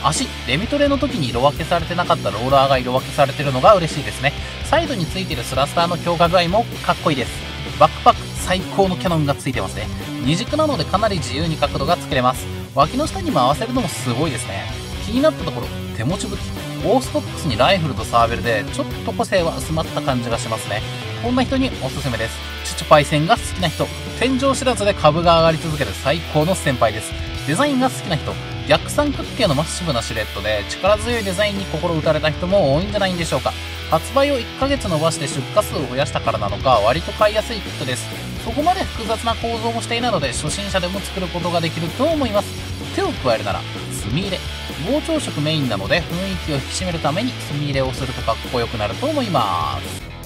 足、レミトレの時に色分けされてなかったローラーが色分けされてるのが嬉しいですね。サイドについてるスラスターの強化具合もかっこいいです。バックパック、最高のキャノンがついてますね。二軸なのでかなり自由に角度がつけれます。脇の下にも合わせるのもすごいですね。気になったところ、手持ち武器。オーストックスにライフルとサーベルで、ちょっと個性は薄まった感じがしますね。こんな人におすすめです。チュチュパイセンが好きな人。天井知らずで株が上がり続ける最高の先輩です。デザインが好きな人。逆三角形のマッシブなシルエットで力強いデザインに心打たれた人も多いんじゃないんでしょうか。発売をいっかげつ伸ばして出荷数を増やしたからなのか割と買いやすいキットです。そこまで複雑な構造もしていないので初心者でも作ることができると思います。手を加えるなら墨入れ。膨張色メインなので雰囲気を引き締めるために墨入れをするとかっこよくなると思います。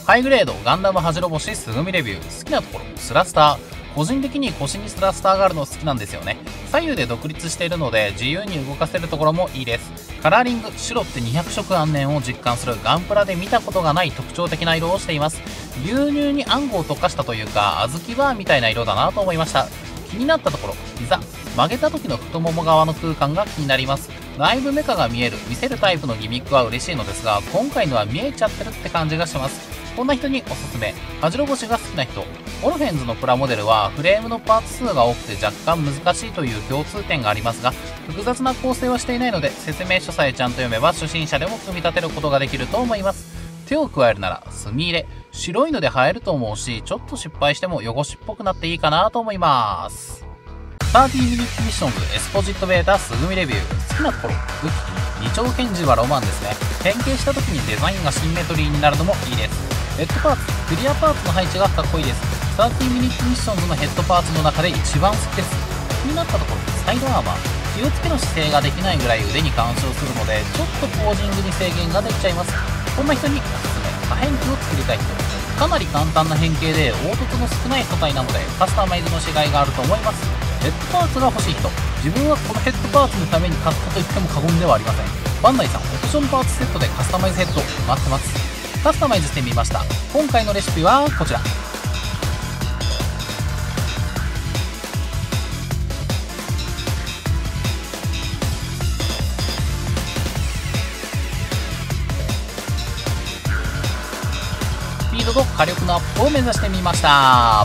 ハイグレードガンダムはじろ星すぐみレビュー。好きなところスラスター。個人的に腰にスラスターがあるの好きなんですよね。左右で独立しているので自由に動かせるところもいいです。カラーリング白ってにひゃく色暗念を実感するガンプラで見たことがない特徴的な色をしています。牛乳にあんこを溶かしたというか小豆バーみたいな色だなと思いました。気になったところ膝。曲げた時の太もも側の空間が気になります。内部メカが見える見せるタイプのギミックは嬉しいのですが今回のは見えちゃってるって感じがします。こんな人におすすめ。はじろ星が好きな人。オルフェンズのプラモデルはフレームのパーツ数が多くて若干難しいという共通点がありますが複雑な構成はしていないので説明書さえちゃんと読めば初心者でも組み立てることができると思います。手を加えるなら墨入れ。白いので映えると思うしちょっと失敗しても汚しっぽくなっていいかなと思います。さんじゅうミニットミッションズエスポジットベータすぐみレビュー。好きなところ武器。二丁拳銃はロマンですね。変形した時にデザインがシンメトリーになるのもいいです。ヘッドパーツクリアパーツの配置がかっこいいです。さんじゅうミニットミッションズのヘッドパーツの中で一番好きです。気になったところサイドアーマー。気をつけの姿勢ができないぐらい腕に干渉するのでちょっとポージングに制限ができちゃいます。こんな人におすすめ。可変器を作りたい人。かなり簡単な変形で凹凸の少ない素材なのでカスタマイズのしがいがあると思います。ヘッドパーツが欲しい人。自分はこのヘッドパーツのために買ったと言っても過言ではありません。バンダイさんオプションパーツセットでカスタマイズヘッド待ってます。カスタマイズしてみました。今回のレシピはこちら。スピードと火力のアップを目指してみました。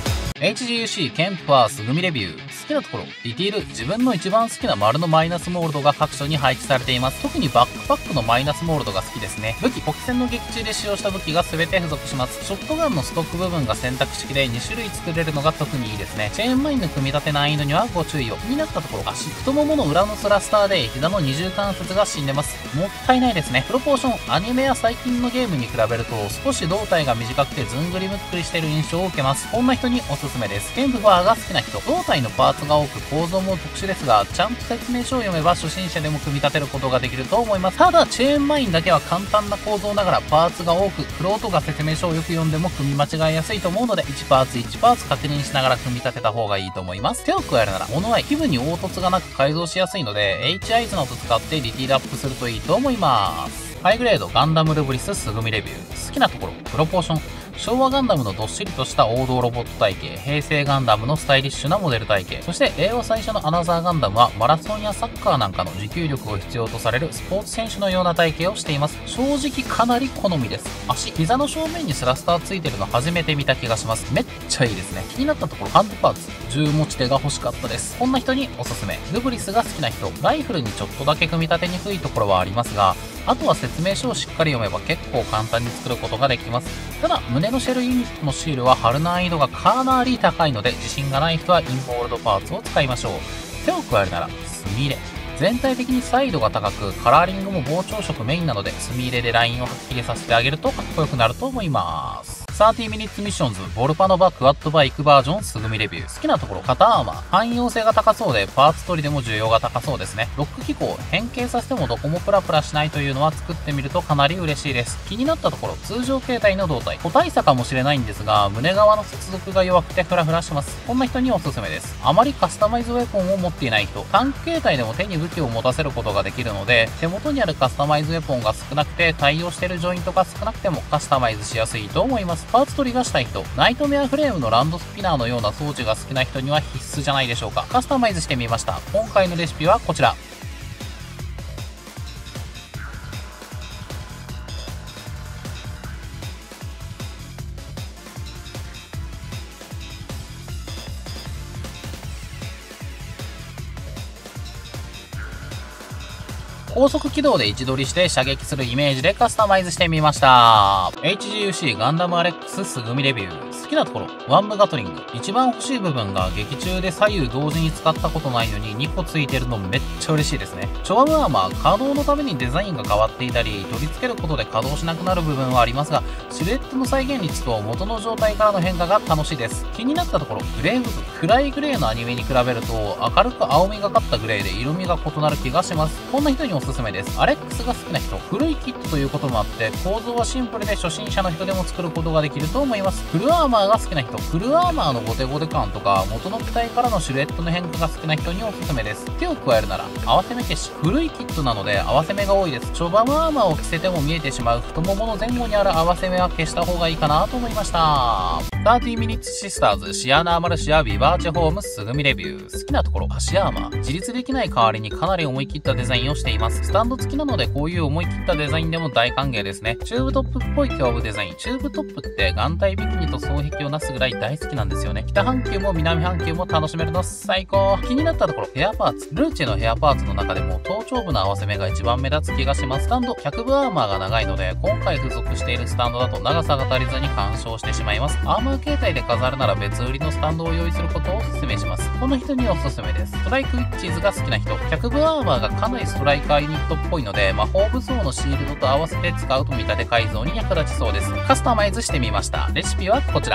エイチジーユーシー ケンプはすぐみレビュー。好きなところディティール。自分の一番好きな丸のマイナスモールドが各所に配置されています。特にバックパックのマイナスモールドが好きですね。武器ポキセンの劇中で使用した武器が全て付属します。ショットガンのストック部分が選択式でに種類作れるのが特にいいですね。チェーンマインの組み立て難易度にはご注意を。気になったところ足。太ももの裏のスラスターで膝の二重関節が死んでます。もったいないですね。プロポーションアニメや最近のゲームに比べると少し胴体が短くてずんぐりむっくりしている印象を受けます。こんな人におすすめです。ケンプファーが好きな人。胴体のパーツが多く構造も特殊ですがちゃんと説明書を読めば初心者でも組み立てることができると思います。ただチェーンマインだけは簡単な構造ながらパーツが多く玄人が説明書をよく読んでも組み間違えやすいと思うのでいちパーツいちパーツ確認しながら組み立てた方がいいと思います。手を加えるなら物合い。気分に凹凸がなく改造しやすいので エイチアイ ズなど使ってディティールアップするといいと思います。ハイグレードガンダムルブリスすぐみレビュー。好きなところプロポーション。昭和ガンダムのどっしりとした王道ロボット体型、平成ガンダムのスタイリッシュなモデル体型、そして令和最初のアナザーガンダムはマラソンやサッカーなんかの持久力を必要とされるスポーツ選手のような体型をしています。正直かなり好みです。足、膝の正面にスラスターついてるの初めて見た気がします。めっちゃいいですね。気になったところハンドパーツ、銃持ち手が欲しかったです。こんな人におすすめ。ルブリスが好きな人。ライフルにちょっとだけ組み立てにくいところはありますがあとは説明書をしっかり読めば結構簡単に作ることができます。ただ胸のシェルユニットのシールは貼る難易度がかなり高いので自信がない人はインボールドパーツを使いましょう。手を加えるなら墨入れ。全体的にサイドが高くカラーリングも膨張色メインなので墨入れでラインをはっきりさせてあげるとかっこよくなると思います。さんじゅうミニッツミッションズボルパノバクワッドバイクバージョンすぐみレビュー。好きなところ肩アーマー。汎用性が高そうでパーツ取りでも需要が高そうですね。ロック機構変形させてもどこもプラプラしないというのは作ってみるとかなり嬉しいです。気になったところ通常形態の胴体。個体差かもしれないんですが胸側の接続が弱くてフラフラします。こんな人におすすめです。あまりカスタマイズウェポンを持っていない人。タンク形態でも手に武器を持たせることができるので手元にあるカスタマイズウェポンが少なくて対応しているジョイントが少なくてもカスタマイズしやすいと思います。パーツ取りがしたい人。ナイトメアフレームのランドスピナーのような装置が好きな人には必須じゃないでしょうか。カスタマイズしてみました。今回のレシピはこちら。 高速軌道で位置取りして射撃するイメージでカスタマイズしてみました。エイチジーユーシー ガンダムアレックスすぐみレビュー。好きなところ、ワンブガトリング。一番欲しい部分が劇中で左右同時に使ったことないのににこついてるのめっちゃ嬉しいですね。チョアムアーマー、稼働のためにデザインが変わっていたり、取り付けることで稼働しなくなる部分はありますが、シルエットの再現率と元の状態からの変化が楽しいです。気になったところ、グレー部分。暗いグレーのアニメに比べると、明るく青みがかったグレーで色味が異なる気がします。こんな人におすすめです。アレックスが好きな人、古いキットということもあって、構造はシンプルで初心者の人でも作ることができると思います。フルアーマーが好きな人、フルアーマーのゴテゴテ感とか、元の機体からのシルエットの変化が好きな人におすすめです。手を加えるなら、合わせ目消し。古いキットなので合わせ目が多いです。チョバムアーマーを着せても見えてしまう太ももの前後にある合わせ目は消した方がいいかなと思いました。さんじゅう Minutes Sisters シアナーマルシアビバーチェホームすぐみレビュー。好きなところ、足アーマー。自立できない代わりにかなり思い切ったデザインをしています。スタンド付きなのでこういう思い切ったデザインでも大歓迎ですね。チューブトップっぽい胸部デザイン。チューブトップって眼帯ビキニと双璧をなすぐらい大好きなんですよね。北半球も南半球も楽しめるの最高。気になったところ、ヘアパーツ。ルーチェのヘアパーツの中でも頭頂部の合わせ目が一番目立つ気がします。スタンド、ひゃくぶアーマーが長いので、今回付属しているスタンドだと長さが足りずに干渉してしまいます。アーマー形態で飾るなら別売りのスタンドを用意することをお勧めします。この人におすすめです。ストライクウィッチーズが好きな人、ひゃくぶアーマーがかなりストライカーユニットっぽいので、魔法武装のシールドと合わせて使うと見立て改造に役立ちそうです。カスタマイズしてみました。レシピはこちら。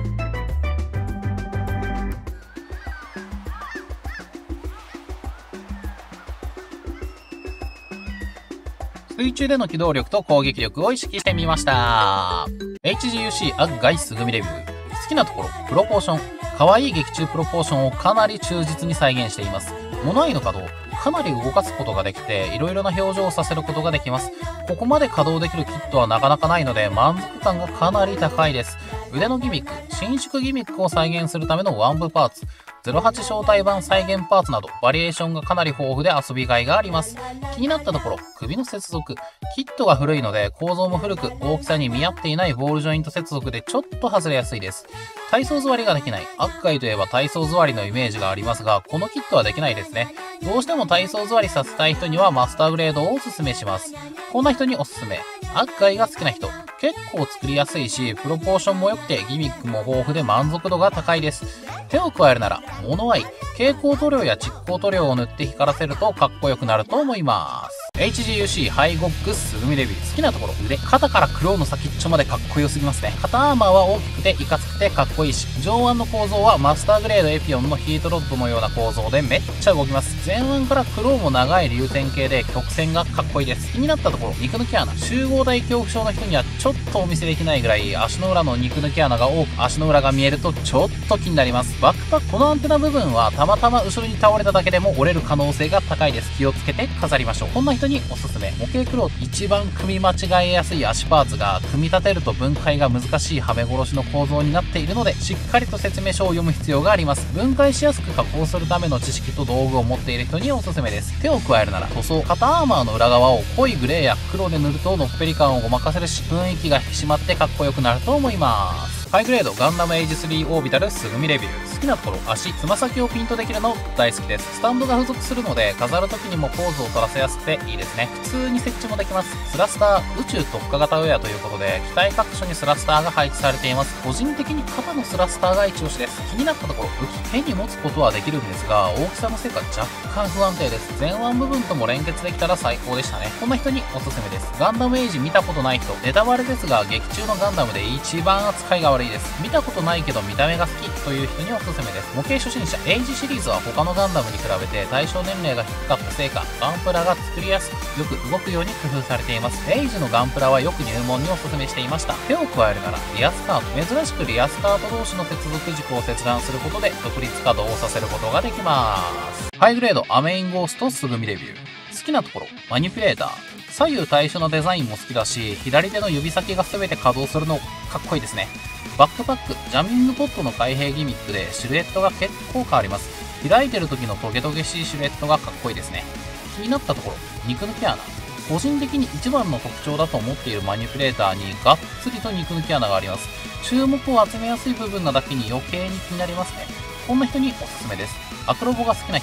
水中での機動力と攻撃力を意識してみました。エイチジーユーシー アッガイすぐみレビュー。好きなところ、プロポーション。可愛い劇中プロポーションをかなり忠実に再現しています。物合いの稼働。かなり動かすことができて、いろいろな表情をさせることができます。ここまで稼働できるキットはなかなかないので、満足感がかなり高いです。腕のギミック。伸縮ギミックを再現するためのワンブパーツ。ゼロはち招待版再現パーツなど、バリエーションがかなり豊富で遊びがいがあります。気になったところ、首の接続。キットが古いので、構造も古く、大きさに見合っていないボールジョイント接続でちょっと外れやすいです。体操座りができない。アッガイといえば体操座りのイメージがありますが、このキットはできないですね。どうしても体操座りさせたい人にはマスターグレードをおすすめします。こんな人におすすめ。アッガイが好きな人。結構作りやすいし、プロポーションも良くてギミックも豊富で満足度が高いです。手を加えるなら、物合い。蛍光塗料や蓄光塗料を塗って光らせるとかっこよくなると思います。エイチジーユーシー ハイゴックスすぐみレビュー。好きなところ、腕。肩からクローの先っちょまでかっこよすぎますね。肩アーマーは大きくていかつくてかっこいいし、上腕の構造はマスターグレードエピオンのヒートロッドのような構造でめっちゃ動きます。前腕からクローも長い流線形で曲線がかっこいいです。気になったところ、肉抜き穴。集合体恐怖症の人にはちょっとお見せできないぐらい足の裏の肉抜き穴が多く、足の裏が見えるとちょっと気になります。バックパック。このアンテナ部分はたまたま後ろに倒れただけでも折れる可能性が高いです。気をつけて飾りましょう。こんな人におすすめ。模型クロー。一番組み間違えやすい足パーツが、組み立てると分解が難しいはめ殺しの構造になっているので、しっかりと説明書を読む必要があります。分解しやすく加工するための知識と道具を持っている人におすすめです。手を加えるなら塗装。肩アーマーの裏側を濃いグレーや黒で塗るとのっぺり感をごまかせるし、雰囲気が引き締まってかっこよくなると思います。ハイグレードガンダムエイジスリーオービタルすぐみレビュー。好きなところ、足、つま先をピントできるの大好きです。スタンドが付属するので、飾る時にもポーズを取らせやすくていいですね。普通に設置もできます。スラスター、宇宙特化型ウェアということで、機体各所にスラスターが配置されています。個人的に肩のスラスターが一押しです。気になったところ、武器、手に持つことはできるんですが、大きさのせいか若干不安定です。前腕部分とも連結できたら最高でしたね。こんな人におすすめです。ガンダムエイジ見たことない人、ネタバレですが、劇中のガンダムで一番扱いが悪いです。見たことないけど見た目が好きという人におすすめです。模型初心者、エイジシリーズは他のガンダムに比べて対象年齢が低かったせいか、ガンプラが作りやすく、よく動くように工夫されています。エイジのガンプラはよく入門におすすめしていました。手を加えるなら、リアスカート。珍しくリアスカート同士の接続軸を切断することで、独立稼働をさせることができます。ハイグレード、アメインゴーストすぐみレビュー。好きなところ、マニピュレーター。左右対称のデザインも好きだし、左手の指先が全て稼働するのかっこいいですね。バックパック、ジャミングポットの開閉ギミックでシルエットが結構変わります。開いてる時のトゲトゲしいシルエットがかっこいいですね。気になったところ、肉抜き穴。個人的に一番の特徴だと思っているマニピュレーターにがっつりと肉抜き穴があります。注目を集めやすい部分なだけに余計に気になりますね。こんな人におすすめです。アクロボが好きな人。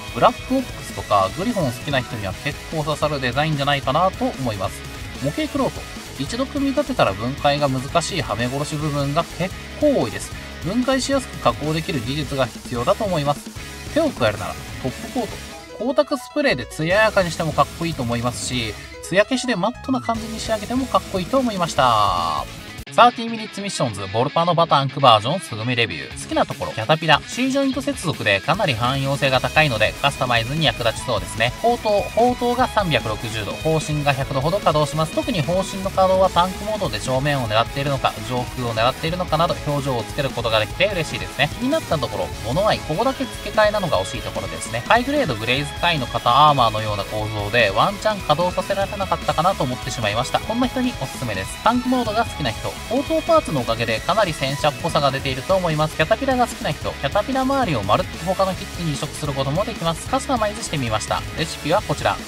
ブラックオックスとかグリフォン好きな人には結構刺さるデザインじゃないかなと思います。模型クロート。一度組み立てたら分解が難しいはめ殺し部分が結構多いです。分解しやすく加工できる技術が必要だと思います。手を加えるならトップコート。光沢スプレーで艶やかにしてもかっこいいと思いますし、艶消しでマットな感じに仕上げてもかっこいいと思いました。さんじゅうミニッツミッションズボルパノバタンクバージョンすぐみレビュー。好きなところ、キャタピラ。C ジョイント接続でかなり汎用性が高いのでカスタマイズに役立ちそうですね。砲塔、砲塔がさんびゃくろくじゅうど、砲身がひゃくどほど稼働します。特に砲身の稼働はタンクモードで正面を狙っているのか、上空を狙っているのかなど表情をつけることができて嬉しいですね。気になったところ、物合い、ここだけ付け替えなのが惜しいところですね。ハイグレードグレイズカイの肩アーマーのような構造でワンチャン稼働させられなかったかなと思ってしまいました。こんな人におすすめです。タンクモードが好きな人、砲塔パーツのおかげでかなり戦車っぽさが出ていると思います。キャタピラが好きな人、キャタピラ周りをまるっと他のキッズに移植することもできます。カスタマイズしてみました。レシピはこちら。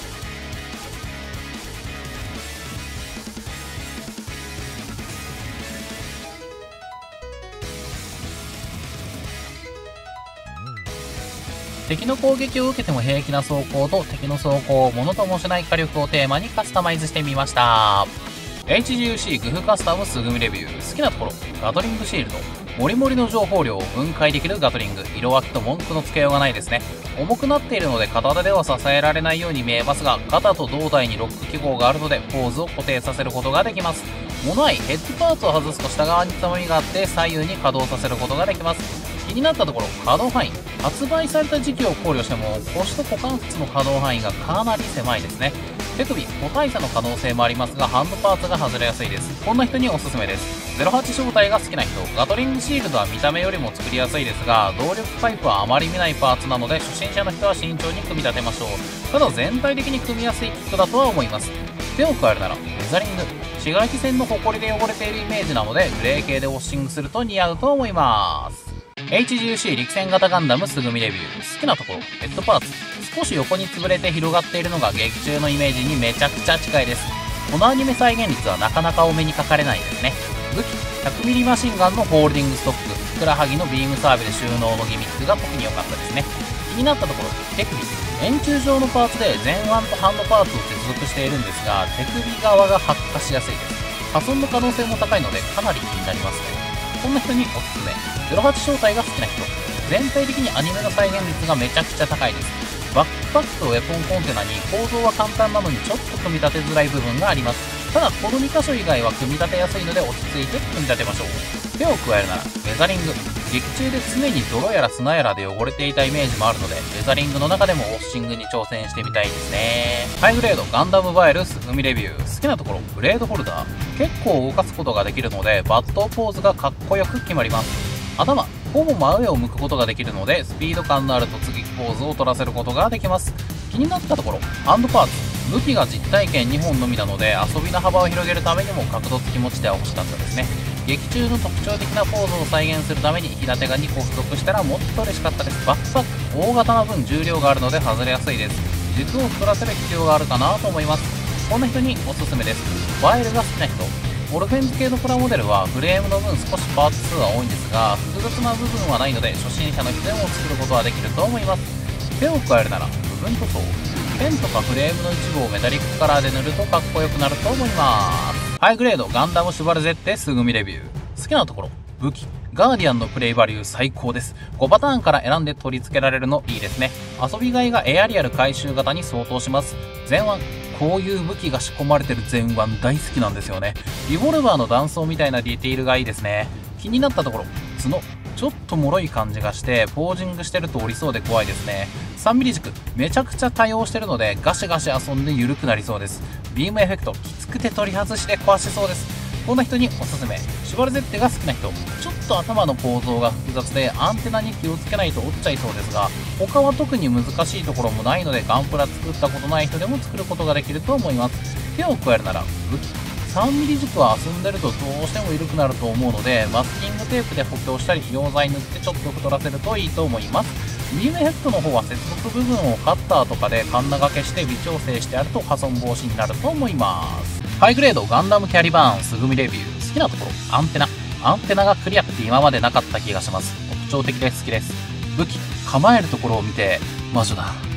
敵の攻撃を受けても平気な走行と敵の走行をものともしない火力をテーマにカスタマイズしてみました。エイチジーユーシー グフカスタムすぐみレビュー。好きなところ、ガトリングシールド。モリモリの情報量を分解できるガトリング。色分けと文句のつけようがないですね。重くなっているので片手では支えられないように見えますが、肩と胴体にロック記号があるのでポーズを固定させることができます。物合い、ヘッドパーツを外すと下側につまみがあって左右に稼働させることができます。気になったところ、稼働範囲。発売された時期を考慮しても腰と股関節の稼働範囲がかなり狭いですね。手首、個体差の可能性もありますが、ハンドパーツが外れやすいです。こんな人におすすめです。ゼロはち正体が好きな人、ガトリングシールドは見た目よりも作りやすいですが、動力パイプはあまり見ないパーツなので、初心者の人は慎重に組み立てましょう。ただ全体的に組みやすいキットだとは思います。手を加えるなら、レザリング。市街地線のホコリで汚れているイメージなので、グレー系でウォッシングすると似合うと思います。エイチジーユーシー 陸戦型ガンダムすぐみレビュー。好きなところ、ヘッドパーツ。少し横に潰れて広がっているのが劇中のイメージにめちゃくちゃ近いです。このアニメ再現率はなかなかお目にかかれないですね。武器、ひゃくミリ マシンガンのホールディングストック。ふくらはぎのビームサーベル収納のギミックが特に良かったですね。気になったところ、手首。円柱状のパーツで前腕とハンドパーツを接続しているんですが、手首側が発火しやすいです。破損の可能性も高いのでかなり気になりますね。こんな人におすすめ。ゼロはち正体が好きな人。全体的にアニメの再現率がめちゃくちゃ高いです。バックパックとウェポンコンテナに構造は簡単なのにちょっと組み立てづらい部分があります。ただこのに箇所以外は組み立てやすいので落ち着いて組み立てましょう。手を加えるならレザリング。劇中で常に泥やら砂やらで汚れていたイメージもあるので、レザリングの中でもウォッシングに挑戦してみたいですね。ハイグレードガンダムバイルスグミレビュー。好きなところ、ブレードホルダー。結構動かすことができるのでバットポーズがかっこよく決まります。頭、ほぼ真上を向くことができるのでスピード感のある突撃ポーズを取らせることができます。気になったところ、ハンドパーツ。武器が実体験にほんのみなので遊びの幅を広げるためにも角度付き持ちでは欲しかったですね。劇中の特徴的なポーズを再現するために平手がにこ付属したらもっと嬉しかったです。バックパック、大型な分重量があるので外れやすいです。軸を太らせる必要があるかなと思います。こんな人におすすめです。ワイルが好きな人。オルフェンズ系のプラモデルはフレームの分少しパーツ数は多いんですが、複雑な部分はないので初心者の人でも作ることはできると思います。手を加えるなら部分塗装。ペンとかフレームの一部をメタリックカラーで塗るとかっこよくなると思います。ハイグレードガンダムシュバルゼッテすぐみレビュー。好きなところ、武器。ガーディアンのプレイバリュー最高です。ごパターンから選んで取り付けられるのいいですね。遊びがいがエアリアル回収型に相当します。前腕。こういう武器が仕込まれてる前腕大好きなんですよね。リボルバーの弾倉みたいなディティールがいいですね。気になったところ、角。ちょっと脆い感じがしてポージングしてると折りそうで怖いですね。さんミリ軸、めちゃくちゃ多用してるのでガシガシ遊んで緩くなりそうです。ビームエフェクト、きつくて取り外して壊しそうです。こんな人におすすめ。シュバルゼッテが好きな人。ちょっと頭の構造が複雑でアンテナに気をつけないと折っちゃいそうですが、他は特に難しいところもないのでガンプラ作ったことない人でも作ることができると思います。手を加えるなら武器。さんミリ軸は遊んでるとどうしても緩くなると思うので、マスキングテープで補強したり溶剤塗ってちょっと太らせるといいと思います。ビームエフェクトの方は接続部分をカッターとかでカンナ掛けして微調整してあると破損防止になると思います。ハイグレードガンダムキャリバーンすぐみレビュー。好きなところ、アンテナ。アンテナがクリアって今までなかった気がします。特徴的で好きです。武器、構えるところを見て魔女だ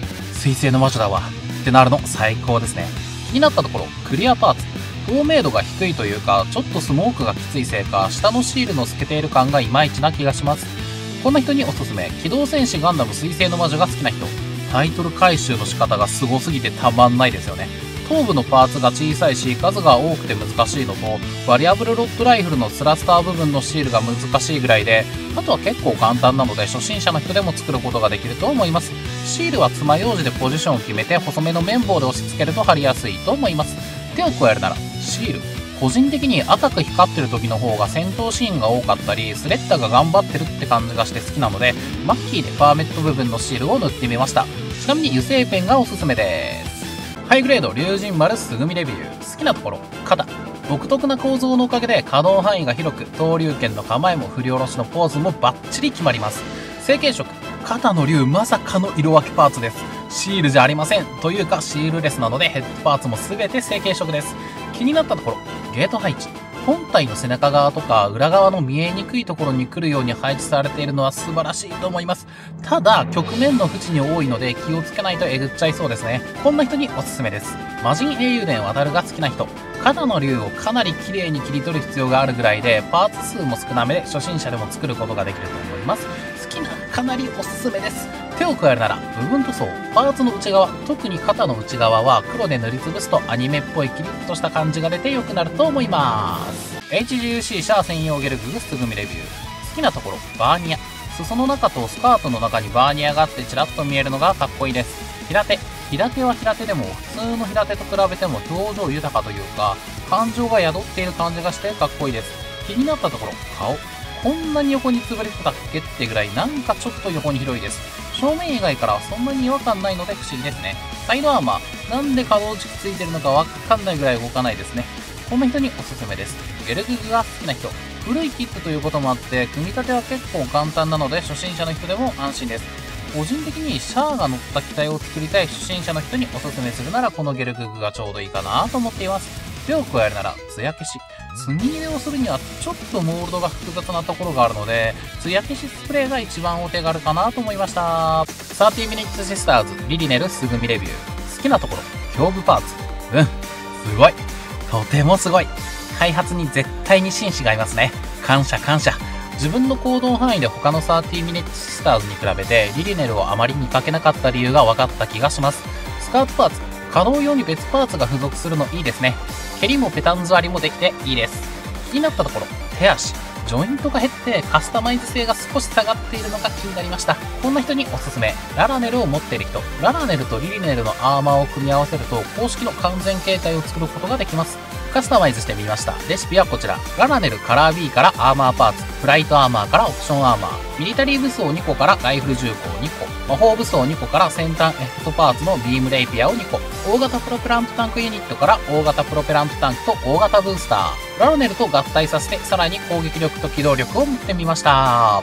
水星の魔女だわってなるの最高ですね。気になったところ、クリアパーツ。透明度が低いというか、ちょっとスモークがきついせいか、下のシールの透けている感がいまいちな気がします。こんな人におすすめ、機動戦士ガンダム水星の魔女が好きな人。タイトル回収の仕方がすごすぎてたまんないですよね。頭部のパーツが小さいし、数が多くて難しいのと、バリアブルロッドライフルのスラスター部分のシールが難しいぐらいで、あとは結構簡単なので初心者の人でも作ることができると思います。シールは爪楊枝でポジションを決めて細めの綿棒で押し付けると貼りやすいと思います。手を加えるなら、シール。個人的に赤く光ってる時の方が戦闘シーンが多かったり、スレッタが頑張ってるって感じがして好きなので、マッキーでパーメット部分のシールを塗ってみました。ちなみに油性ペンがおすすめです。ハイグレード龍神丸すぐみレビュー。好きなところ、肩。独特な構造のおかげで可動範囲が広く、刀龍剣の構えも振り下ろしのポーズもバッチリ決まります。成型色。肩の龍まさかの色分けパーツです。シールじゃありません。というかシールレスなのでヘッドパーツも全て成型色です。気になったところ、ゲート配置。本体の背中側とか裏側の見えにくいところに来るように配置されているのは素晴らしいと思います。ただ、曲面の縁に多いので気をつけないとえぐっちゃいそうですね。こんな人におすすめです。魔人英雄伝渡るが好きな人。肩の竜をかなり綺麗に切り取る必要があるぐらいで、パーツ数も少なめで初心者でも作ることができると思います。好きならかなりおすすめです。手を加えるなら部分塗装。パーツの内側、特に肩の内側は黒で塗りつぶすとアニメっぽいキリッとした感じが出て良くなると思います。エイチジーユーシー シャア専用ゲルググすぐみレビュー。好きなところ、バーニア。裾の中とスカートの中にバーニアがあってちらっと見えるのがかっこいいです。平手。平手は平手でも普通の平手と比べても表情豊かというか、感情が宿っている感じがしてかっこいいです。気になったところ、顔。こんなに横に潰れてたっけってぐらいなんかちょっと横に広いです。正面以外からはそんなに違和感ないので不思議ですね。サイドアーマー。なんで可動軸ついてるのかわかんないぐらい動かないですね。こんな人におすすめです。ゲルググが好きな人。古いキットということもあって、組み立ては結構簡単なので初心者の人でも安心です。個人的にシャアが乗った機体を作りたい初心者の人におすすめするならこのゲルググがちょうどいいかなと思っています。手を加えるなら、艶消し。墨入れをするにはちょっとモールドが複雑なところがあるので、艶消しスプレーが一番お手軽かなと思いました。さんじゅうミニッツシスターズリリネルすぐみレビュー。好きなところ、胸部パーツ。うん、すごい。とてもすごい。開発に絶対に紳士がいますね。感謝感謝。自分の行動範囲で他のさんじゅうミニッツシスターズに比べてリリネルをあまり見かけなかった理由が分かった気がします。スカートパーツ。可動用に別パーツが付属するのいいですね。蹴りもペタン座りもできていいです。気になったところ、手足。ジョイントが減ってカスタマイズ性が少し下がっているのが気になりました。こんな人におすすめ。ララネルを持っている人。ララネルとリリネルのアーマーを組み合わせると公式の完全形態を作ることができます。カスタマイズしてみました。レシピはこちら。ララネルカラー B からアーマーパーツ、フライトアーマーからオプションアーマー、ミリタリー武装にこからライフル銃口にこ、魔法武装にこから先端エフトパーツのビームレイピアをにこ、大型プロペラントタンクユニットから大型プロペラントタンクと大型ブースター、ララネルと合体させてさらに攻撃力と機動力を持ってみました。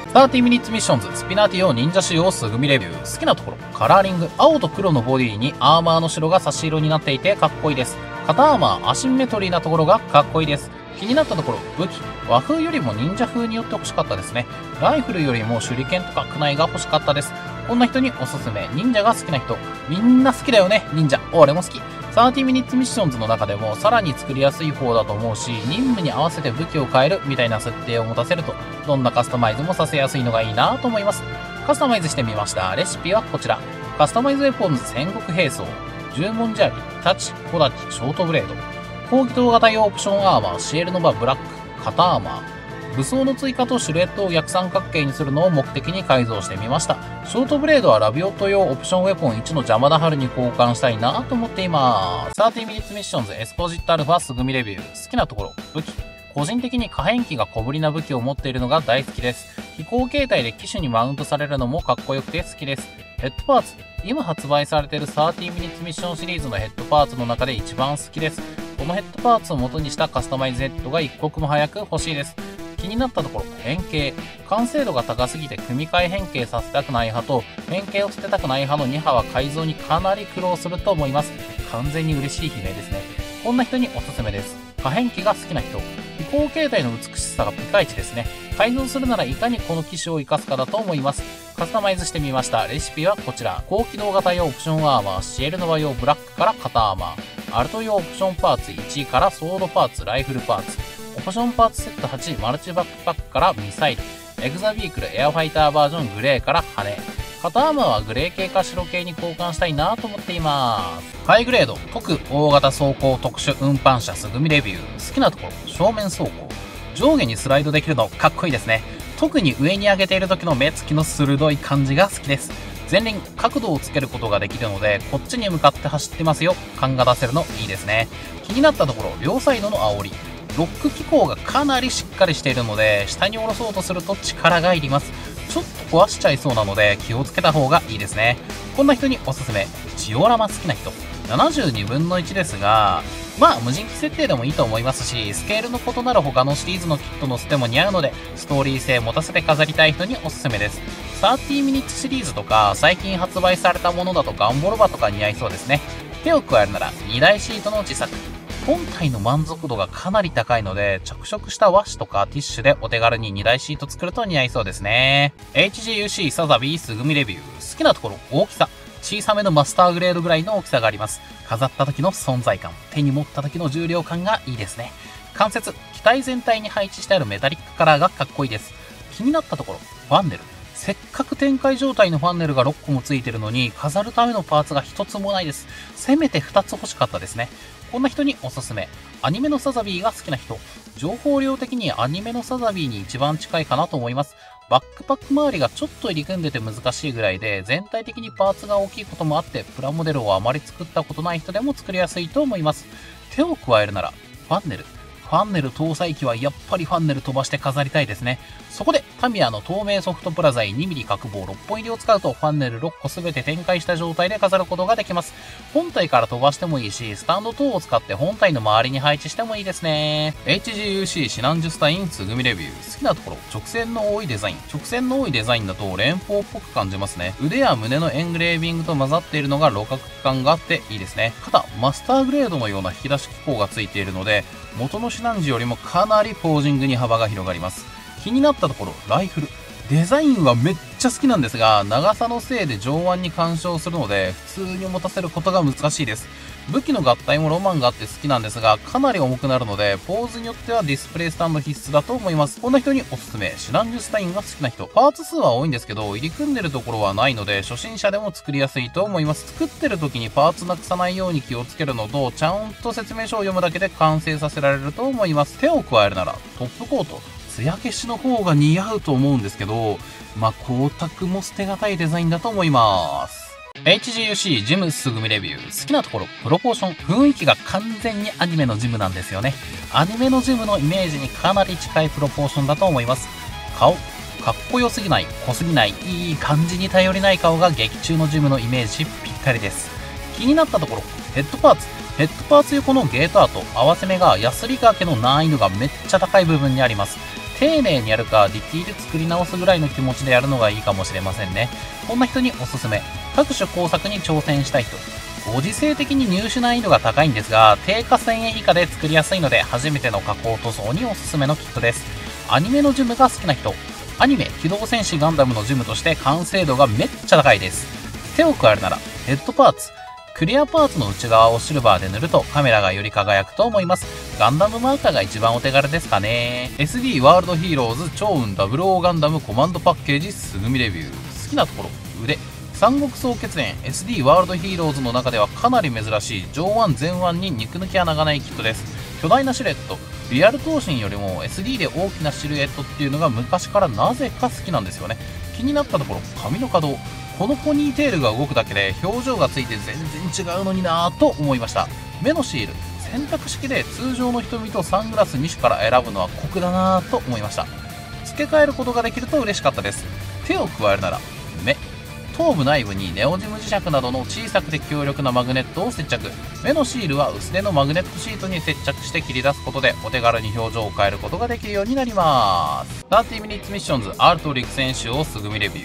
さんじゅうミニッツミッションズスピナーティオ忍者仕様すぐみレビュー。好きなところ、カラーリング。青と黒のボディにアーマーの白が差し色になっていてかっこいいです。肩アーマー、アシンメトリーなところがかっこいいです。気になったところ、武器。和風よりも忍者風によって欲しかったですね。ライフルよりも手裏剣とかクナイが欲しかったです。こんな人におすすめ。忍者が好きな人。みんな好きだよね、忍者。俺も好き。さんじゅうミニッツミッションズの中でもさらに作りやすい方だと思うし、任務に合わせて武器を変えるみたいな設定を持たせると、どんなカスタマイズもさせやすいのがいいなと思います。カスタマイズしてみました。レシピはこちら。カスタマイズウェポンズ戦国兵装。十文字槍、太刀、小太刀、ショートブレード。攻撃動型用オプションアーマー、シエルノバブラック、肩アーマー。武装の追加とシルエットを逆三角形にするのを目的に改造してみました。ショートブレードはラビオット用オプションウェポンいちの邪魔だ春に交換したいなと思っています。さんじゅうミニッツミッションズエスポジットアルファすぐみレビュー。好きなところ、武器。個人的に可変機が小ぶりな武器を持っているのが大好きです。飛行形態で機種にマウントされるのもかっこよくて好きです。ヘッドパーツ。今発売されているさんじゅうミニッツミッションシリーズのヘッドパーツの中で一番好きです。このヘッドパーツを元にしたカスタマイズヘッドが一刻も早く欲しいです。気になったところ、変形。完成度が高すぎて組み替え変形させたくない派と、変形を捨てたくない派のに派は改造にかなり苦労すると思います。完全に嬉しい悲鳴ですね。こんな人におすすめです。可変機が好きな人。飛行形態の美しさがピカイチですね。改造するならいかにこの機種を活かすかだと思います。 カスタマイズしてみました。レシピはこちら。高機動型用オプションアーマー、シエルノバ用ブラックから肩アーマー、アルト用オプションパーツいちからソードパーツ、ライフルパーツ、オプションパーツセットはち、マルチバックパックからミサイル、エグザビークルエアファイターバージョングレーから羽、肩アーマーはグレー系か白系に交換したいなと思っています。ハイグレード、特大型走行特殊運搬車すぐみレビュー。好きなところ、正面走行。上下にスライドできるのかっこいいですね。特に上に上げている時の目つきの鋭い感じが好きです。前輪、角度をつけることができるので、こっちに向かって走ってますよ感が出せるのいいですね。気になったところ、両サイドの煽り。ロック機構がかなりしっかりしているので、下に下ろそうとすると力がいります。ちょっと壊しちゃいそうなので気をつけた方がいいですね。こんな人におすすめ。ジオラマ好きな人。ななじゅうにぶんのいちですが、まあ無人機設定でもいいと思いますし、スケールの異なる他のシリーズのキットの捨ても似合うので、ストーリー性持たせて飾りたい人におすすめです。さんじゅうミニッツシリーズとか、最近発売されたものだとガンボロバとか似合いそうですね。手を加えるならにだいシートの自作。本体の満足度がかなり高いので、着色した和紙とかティッシュでお手軽ににだいシート作ると似合いそうですね。エイチジーユーシー サザビーすぐみレビュー。好きなところ、大きさ。小さめのマスターグレードぐらいの大きさがあります。飾った時の存在感、手に持った時の重量感がいいですね。関節、機体全体に配置してあるメタリックカラーがかっこいいです。気になったところ、ファンネル。せっかく展開状態のファンネルがろっこもついてるのに、飾るためのパーツがひとつもないです。せめてふたつ欲しかったですね。こんな人におすすめ。アニメのサザビーが好きな人。情報量的にアニメのサザビーに一番近いかなと思います。バックパック周りがちょっと入り組んでて難しいぐらいで、全体的にパーツが大きいこともあって、プラモデルをあまり作ったことない人でも作りやすいと思います。手を加えるなら、ファンネル。ファンネル搭載機はやっぱりファンネル飛ばして飾りたいですね。そこでタミヤの透明ソフトプラ材 にミリ 角棒ろっぽん入りを使うとファンネルろっこすべて展開した状態で飾ることができます。本体から飛ばしてもいいし、スタンド等を使って本体の周りに配置してもいいですね。エイチジーユーシー シナンジュスタインつぐみレビュー。好きなところ、直線の多いデザイン。直線の多いデザインだと連邦っぽく感じますね。腕や胸のエングレービングと混ざっているのが六角感があっていいですね。肩、マスターグレードのような引き出し機構がついているので、元のシナンジよりもかなりポージングに幅が広がります。気になったところ、ライフル。デザインはめっちゃ好きなんですが、長さのせいで上腕に干渉するので、普通に持たせることが難しいです。武器の合体もロマンがあって好きなんですが、かなり重くなるので、ポーズによってはディスプレイスタンド必須だと思います。こんな人におすすめ。シナンジュスタインが好きな人。パーツ数は多いんですけど、入り組んでるところはないので、初心者でも作りやすいと思います。作ってる時にパーツなくさないように気をつけるのと、ちゃんと説明書を読むだけで完成させられると思います。手を加えるなら、トップコート。艶消しの方が似合うと思うんですけど、まあ、光沢も捨てがたいデザインだと思います。エイチジーユーシー ジムすぐみレビュー。好きなところ、プロポーション。雰囲気が完全にアニメのジムなんですよね。アニメのジムのイメージにかなり近いプロポーションだと思います。顔。かっこよすぎない、濃すぎない、いい感じに頼りない顔が劇中のジムのイメージぴったりです。気になったところ、ヘッドパーツ。ヘッドパーツ横のゲートアート、合わせ目がヤスリ掛けの難易度がめっちゃ高い部分にあります。丁寧にやるか、ディティール作り直すぐらいの気持ちでやるのがいいかもしれませんね。こんな人におすすめ。各種工作に挑戦したい人。ご時世的に入手難易度が高いんですが、定価せんえん以下で作りやすいので、初めての加工塗装におすすめのキットです。アニメのジムが好きな人。アニメ、機動戦士ガンダムのジムとして完成度がめっちゃ高いです。手を加えるなら、ヘッドパーツ。クリアパーツの内側をシルバーで塗るとカメラがより輝くと思います。ガンダムマーカーが一番お手軽ですかね。エスディー ワールドヒーローズ超運 ダブルオー ガンダムコマンドパッケージすぐみレビュー。好きなところ、腕。三国総決連 エスディー ワールドヒーローズの中ではかなり珍しい上腕前腕に肉抜き穴がないキットです。巨大なシルエット。リアル闘神よりも エスディー で大きなシルエットっていうのが昔からなぜか好きなんですよね。気になったところ、髪の可動。このポニーテールが動くだけで表情がついて全然違うのになぁと思いました。目のシール。選択式で通常の瞳とサングラスに種から選ぶのは酷だなぁと思いました。付け替えることができると嬉しかったです。手を加えるなら、目。頭部内部にネオジム磁石などの小さくて強力なマグネットを接着。目のシールは薄手のマグネットシートに接着して切り出すことでお手軽に表情を変えることができるようになります。さんじゅうミニッツミッションズアールと陸戦士をすぐみレビュー。好き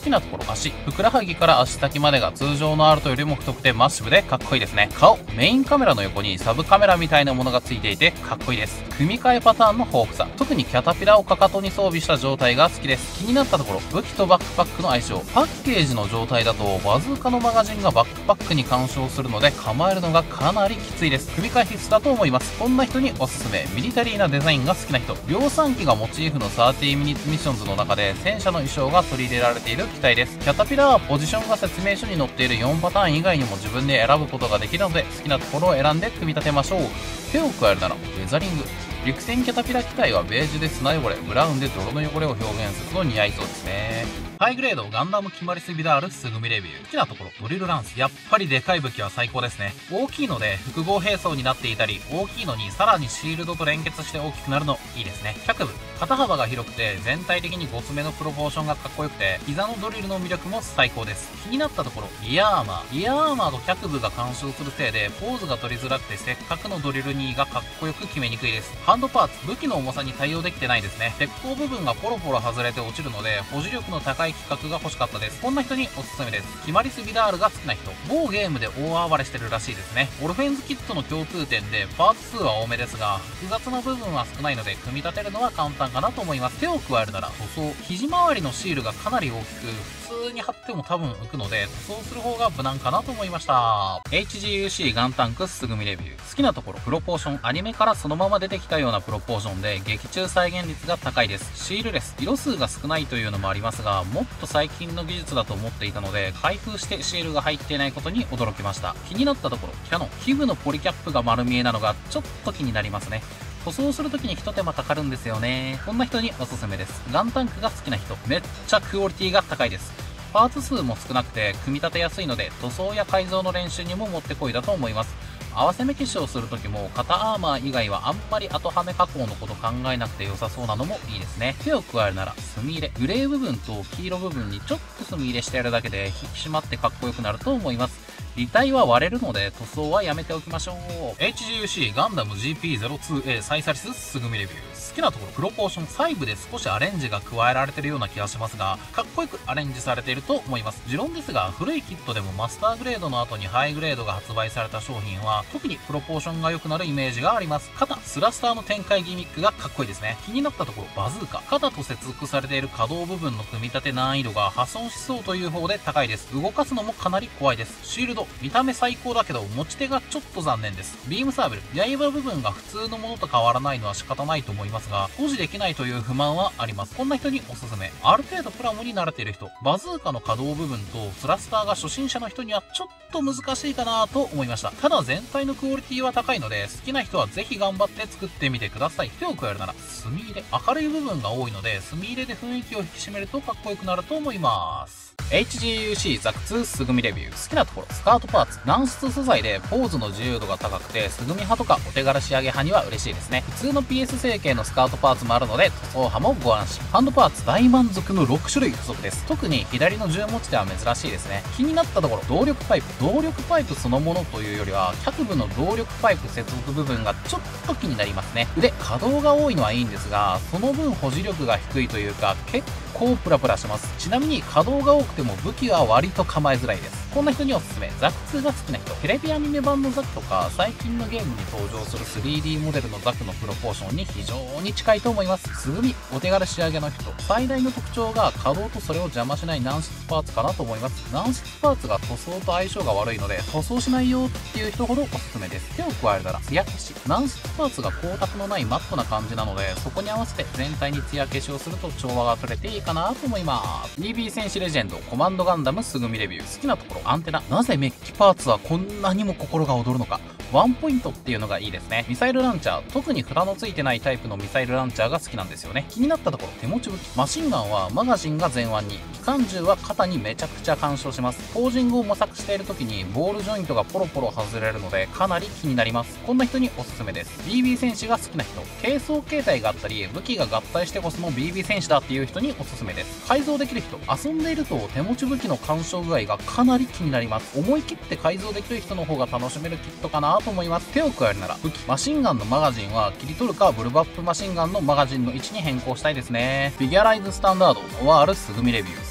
きなところ、足。ふくらはぎから足先までが通常のアルトよりも太くてマッシブでかっこいいですね。顔。メインカメラの横にサブカメラみたいなものがついていてかっこいいです。組み替えパターンの豊富さ。特にキャタピラをかかとに装備した状態が好きです。気になったところ、武器とバックパックの相性。パッケージの状態だとバズーカのマガジンがバックパックに干渉するので構えるのがかなりきついです。組み替え必須だと思います。こんな人におすすめ。ミリタリーなデザインが好きな人。量産機がモチーフのさんじゅうミニッツミッションズの中で戦車の衣装が取り入れられている機体です。キャタピラはポジションが説明書に載っているよんパターン以外にも自分で選ぶことができるので好きなところを選んで組み立てましょう。手を加えるならウェザリング。陸戦キャタピラ機体はベージュで砂汚れ、ブラウンで泥の汚れを表現すると似合いそうですね。ハイグレードガンダムキマリスビダールすぐみレビュー。好きなところ、ドリルランス。やっぱりでかい武器は最高ですね。大きいので複合兵装になっていたり、大きいのにさらにシールドと連結して大きくなるのいいですね。脚部。肩幅が広くて全体的にごつめのプロポーションがかっこよくて、膝のドリルの魅力も最高です。気になったところ、リアアーマー。リアアーマーと脚部が干渉するせいでポーズが取りづらくてせっかくのドリルにがかっこよく決めにくいです。ハンドパーツ。武器の重さに対応できてないですね。鉄鋼部分がポロポロ外れて落ちるので保持力の高い規格が欲しかったです。こんな人におすすめです。キマリスビダールが好きな人。某ゲームで大暴れしてるらしいですね。オルフェンズキットの共通点でパーツ数は多めですが複雑な部分は少ないので組み立てるのは簡単かなと思います。手を加えるなら塗装。肘周りのシールがかなり大きく普通に貼っても多分浮くので塗装する方が無難かなと思いました。 エイチジーユーシー ガンタンクすぐみレビュー。好きなところ、プロポーション。アニメからそのまま出てきたようなプロポーションで劇中再現率が高いです。シールレス。色数が少ないというのもありますがもっと最近の技術だと思っていたので開封してシールが入っていないことに驚きました。気になったところ、キャノン。皮膚のポリキャップが丸見えなのがちょっと気になりますね。塗装するときに一手間かかるんですよね。こんな人におすすめです。ガンタンクが好きな人。めっちゃクオリティが高いです。パーツ数も少なくて組み立てやすいので塗装や改造の練習にももってこいだと思います。合わせ目消しをするときも肩アーマー以外はあんまり後はめ加工のこと考えなくて良さそうなのもいいですね。手を加えるなら墨入れ。グレー部分と黄色部分にちょっと墨入れしてやるだけで引き締まってかっこよくなると思います。履体は割れるので塗装はやめておきましょう。 エイチジーユーシー ガンダム ジーピーゼロツーエー サイサリスすぐみレビュー。好きなところ、プロポーション。細部で少しアレンジが加えられているような気がしますがかっこよくアレンジされていると思います。持論ですが古いキットでもマスターグレードの後にハイグレードが発売された商品は特にプロポーションが良くなるイメージがあります。肩。スラスターの展開ギミックがかっこいいですね。気になったところ、バズーカ。肩と接続されている可動部分の組み立て難易度が破損しそうという方で高いです。動かすのもかなり怖いです。シールド。見た目最高だけど持ち手がちょっと残念です。ビームサーベル。刃部分が普通のものと変わらないのは仕方ないと思いますが保持できないという不満はあります。こんな人におすすめ。ある程度プラモに慣れている人。バズーカの可動部分とスラスターが初心者の人にはちょっと難しいかなと思いました。ただ全体のクオリティは高いので好きな人はぜひ頑張って作ってみてください。手を加えるなら墨入れ。明るい部分が多いので墨入れで雰囲気を引き締めるとかっこよくなると思います。エイチジーユーシー ザクツーすぐみレビュー。好きなところ、スカートパーツ。軟質素材でポーズの自由度が高くてすぐみ派とかお手軽仕上げ派には嬉しいですね。普通の ピーエス 成形のスカートパーツもあるので塗装派もご安心。ハンドパーツ大満足のろく種類付属です。特に左の銃持ち手は珍しいですね。気になったところ、動力パイプ。動力パイプそのものというよりは脚部の動力パイプ接続部分がちょっと気になりますね。腕。可動が多いのはいいんですがその分保持力が低いというか結構プラプラします。ちなみに可動が多くても武器は割と構えづらいです。こんな人におすすめ。ザクツーが好きな人。テレビアニメ版のザクとか最近のゲームに登場する スリーディー モデルのザクのプロポーションに非常に近いと思います。すぐみ。お手軽仕上げの人。最大の特徴が可動とそれを邪魔しない軟質パーツかなと思います。軟質パーツが塗装と相性が悪いので塗装しないよっていう人ほどおすすめです。手を加えるなら艶消し。軟質パーツが光沢のないマットな感じなのでそこに合わせて全体に艶消しをすると調和が取れていいかなと思います。 ビービー 戦士レジェンドコマンドガンダムすぐみレビュー。好きなところ、アンテナ。なぜメッキパーツはこんなにも心が躍るのか。ワンポイントっていうのがいいですね。ミサイルランチャー。特に蓋のついてないタイプのミサイルランチャーが好きなんですよね。気になったところ、手持ち武器。マシンガンはマガジンが前腕に、機関銃は肩にめちゃくちゃ干渉します。ポージングを模索している時にボールジョイントがポロポロ外れるのでかなり気になります。こんな人におすすめです。 ビービー 戦士が好きな人。軽装形態があったり武器が合体してこその ビービー 戦士だっていう人におすすめです。改造できる人。遊んでいると手持ち武器の干渉具合がかなり気になります。思い切って改造できる人の方が楽しめるキットかなと思います。手を加えるなら武器。マシンガンのマガジンは切り取るかブルバップマシンガンのマガジンの位置に変更したいですね。フィギュアライズスタンダードノワールすぐみレビュー。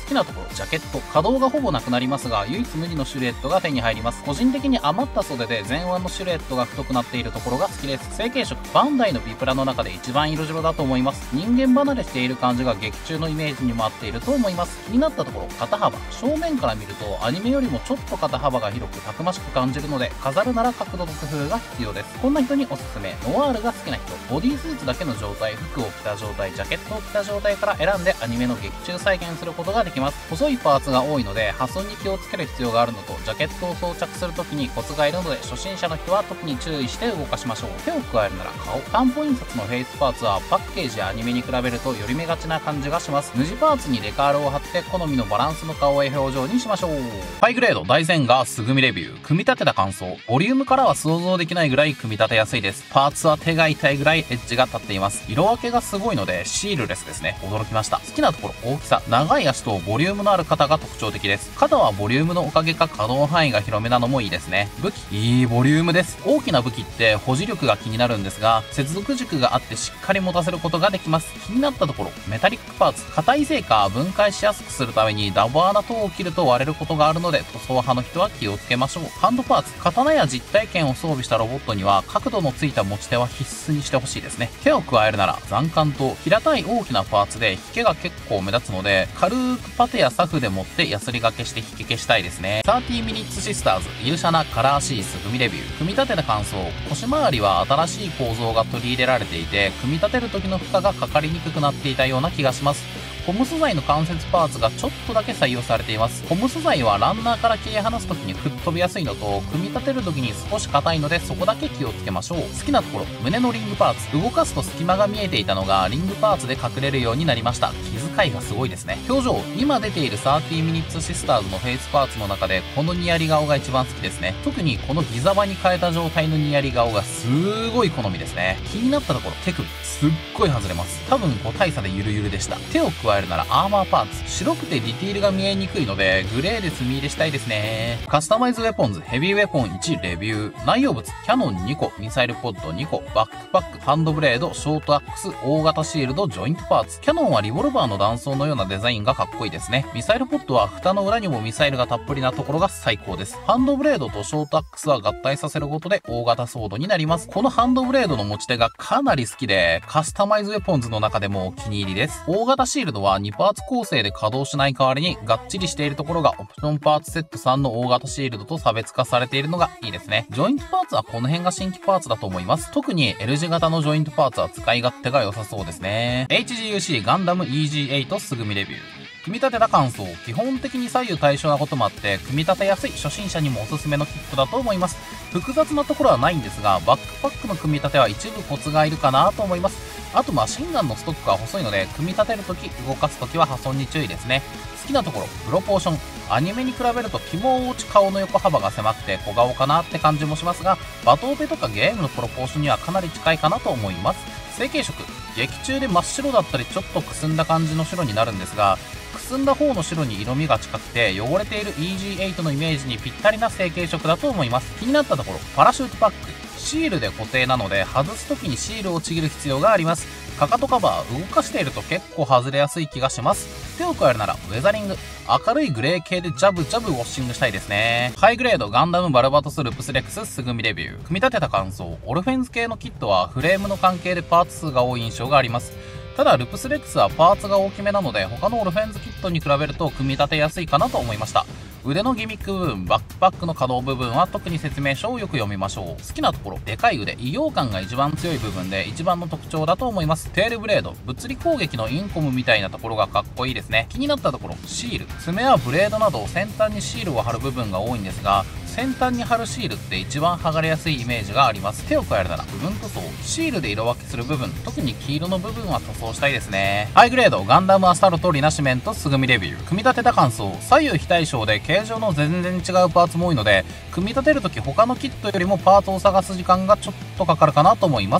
好きなところ、ジャケット。可動がほぼなくなりますが、唯一無二のシルエットが手に入ります。個人的に余った袖で前腕のシルエットが太くなっているところが好きです。成型色。バンダイのビプラの中で一番色白だと思います。人間離れしている感じが劇中のイメージにも合っていると思います。気になったところ、肩幅。正面から見るとアニメよりもちょっと肩幅が広くたくましく感じるので、飾るなら角度と工夫が必要です。こんな人におすすめ。ノワールが好きな人。ボディースーツだけの状態、服を着た状態、ジャケットを着た状態から選んでアニメの劇中再現することができます。細いパーツが多いので破損に気をつける必要があるのと、ジャケットを装着するときにコツがいるので、初心者の人は特に注意して動かしましょう。手を加えるなら顔。担保印刷のフェイスパーツはパッケージやアニメに比べると寄り目がちな感じがします。無地パーツにデカールを貼って好みのバランスの顔へ表情にしましょう。ハイグレード大全画すぐみレビュー。組み立てた感想。ボリュームからは想像できないぐらい組み立てやすいです。パーツは手が痛いぐらいエッジが立っています。色分けがすごいのでシールレスですね。驚きました。好きなところ、大きさ。長い足とボリュームのある肩が特徴的です。肩はボリュームのおかげか可動範囲が広めなのもいいですね。武器。いいボリュームです。大きな武器って保持力が気になるんですが、接続軸があってしっかり持たせることができます。気になったところ、メタリックパーツ。硬いせいか分解しやすくするためにダボ穴等を切ると割れることがあるので、塗装派の人は気をつけましょう。ハンドパーツ。刀や実体剣を装備したロボットには角度のついた持ち手は必須にしてほしいですね。手を加えるなら残管と平たい大きなパーツで引けが結構目立つので、軽くパテやサフで持ってヤスリ掛けして引き消したいですね。さんじゅうミニッツシスターズイルシャナカラーシース組みレビュー。組み立てた感想。腰回りは新しい構造が取り入れられていて、組み立てる時の負荷がかかりにくくなっていたような気がします。ゴム素材の関節パーツがちょっとだけ採用されています。ゴム素材はランナーから切り離す時に吹っ飛びやすいのと、組み立てる時に少し硬いのでそこだけ気をつけましょう。好きなところ、胸のリングパーツ。動かすと隙間が見えていたのがリングパーツで隠れるようになりました。気遣いがすごいですね。表情。今出ているさんじゅうミニッツシスターズのフェイスパーツの中でこのニヤリ顔が一番好きですね。特にこのギザ場に変えた状態のニヤリ顔がすごい好みですね。気になったところ、手首。すっごい外れます。多分ご大差でゆるゆるでした。手を加えるならアーマーパーツ。白くてディティールが見えにくいのでグレーで墨入れしたいですね。カスタマイズウェポンズヘビーウェポンいちレビュー。内容物、キャノンにこ、ミサイルポッドにこ、バックパック、ハンドブレード、ショートアックス、大型シールド、ジョイントパーツ。キャノンはリボルバーの弾倉のようなデザインがかっこいいですね。ミサイルポッドは蓋の裏にもミサイルがたっぷりなところが最高です。ハンドブレードとショートアックスは合体させることで大型ソードになります。このハンドブレードの持ち手がかなり好きで、カスタマイズウェポンズの中でもお気に入りです。大型シールドはにパーツ構成で稼働しない代わりにがっちりしているところがオプションパーツセットさんの大型シールドと差別化されているのがいいですね。ジョイントパーツはこの辺が新規パーツだと思います。特に L 字型のジョイントパーツは使い勝手が良さそうですね。エイチジーユーシー ガンダム イージーエイト すぐみレビュー。組み立てた感想。基本的に左右対称なこともあって組み立てやすい初心者にもおすすめのキットだと思います。複雑なところはないんですが、バックパックの組み立ては一部コツがいるかなと思います。あとマシンガンのストックが細いので組み立てるとき動かすときは破損に注意ですね。好きなところ、プロポーション。アニメに比べると肝を落ち顔の横幅が狭くて小顔かなって感じもしますが、バトオペとかゲームのプロポーションにはかなり近いかなと思います。成型色。劇中で真っ白だったりちょっとくすんだ感じの白になるんですが、くすんだ方の白に色味が近くて汚れている イージーエイト のイメージにぴったりな成型色だと思います。気になったところ、パラシュートパック。シールで固定なので外す時にシールをちぎる必要があります。かかとカバー動かしていると結構外れやすい気がします。手を加えるならウェザリング。明るいグレー系でジャブジャブウォッシングしたいですね。ハイグレードガンダムバルバトスルプスレックスすぐみレビュー。組み立てた感想。オルフェンズ系のキットはフレームの関係でパーツ数が多い印象があります。ただルプスレックスはパーツが大きめなので他のオルフェンズキットに比べると組み立てやすいかなと思いました。腕のギミック部分、バックパックの可動部分は特に説明書をよく読みましょう。好きなところ、でかい腕、異様感が一番強い部分で一番の特徴だと思います。テールブレード、物理攻撃のインコムみたいなところがかっこいいですね。気になったところ、シール。爪やブレードなど先端にシールを貼る部分が多いんですが、先端に貼るシールって一番剥がれやすいイメージがあります。手を加えるなら部分塗装。シールで色分けする部分、特に黄色の部分は塗装したいですね。ハイグレードガンダムアスタロトリナシメントすぐみレビュー。組み立てた感想。左右非対称で形状の全然違うパーツも多いので、組み立てるとき他のキットよりもパーツを探す時間がちょっとかかるかなと思います。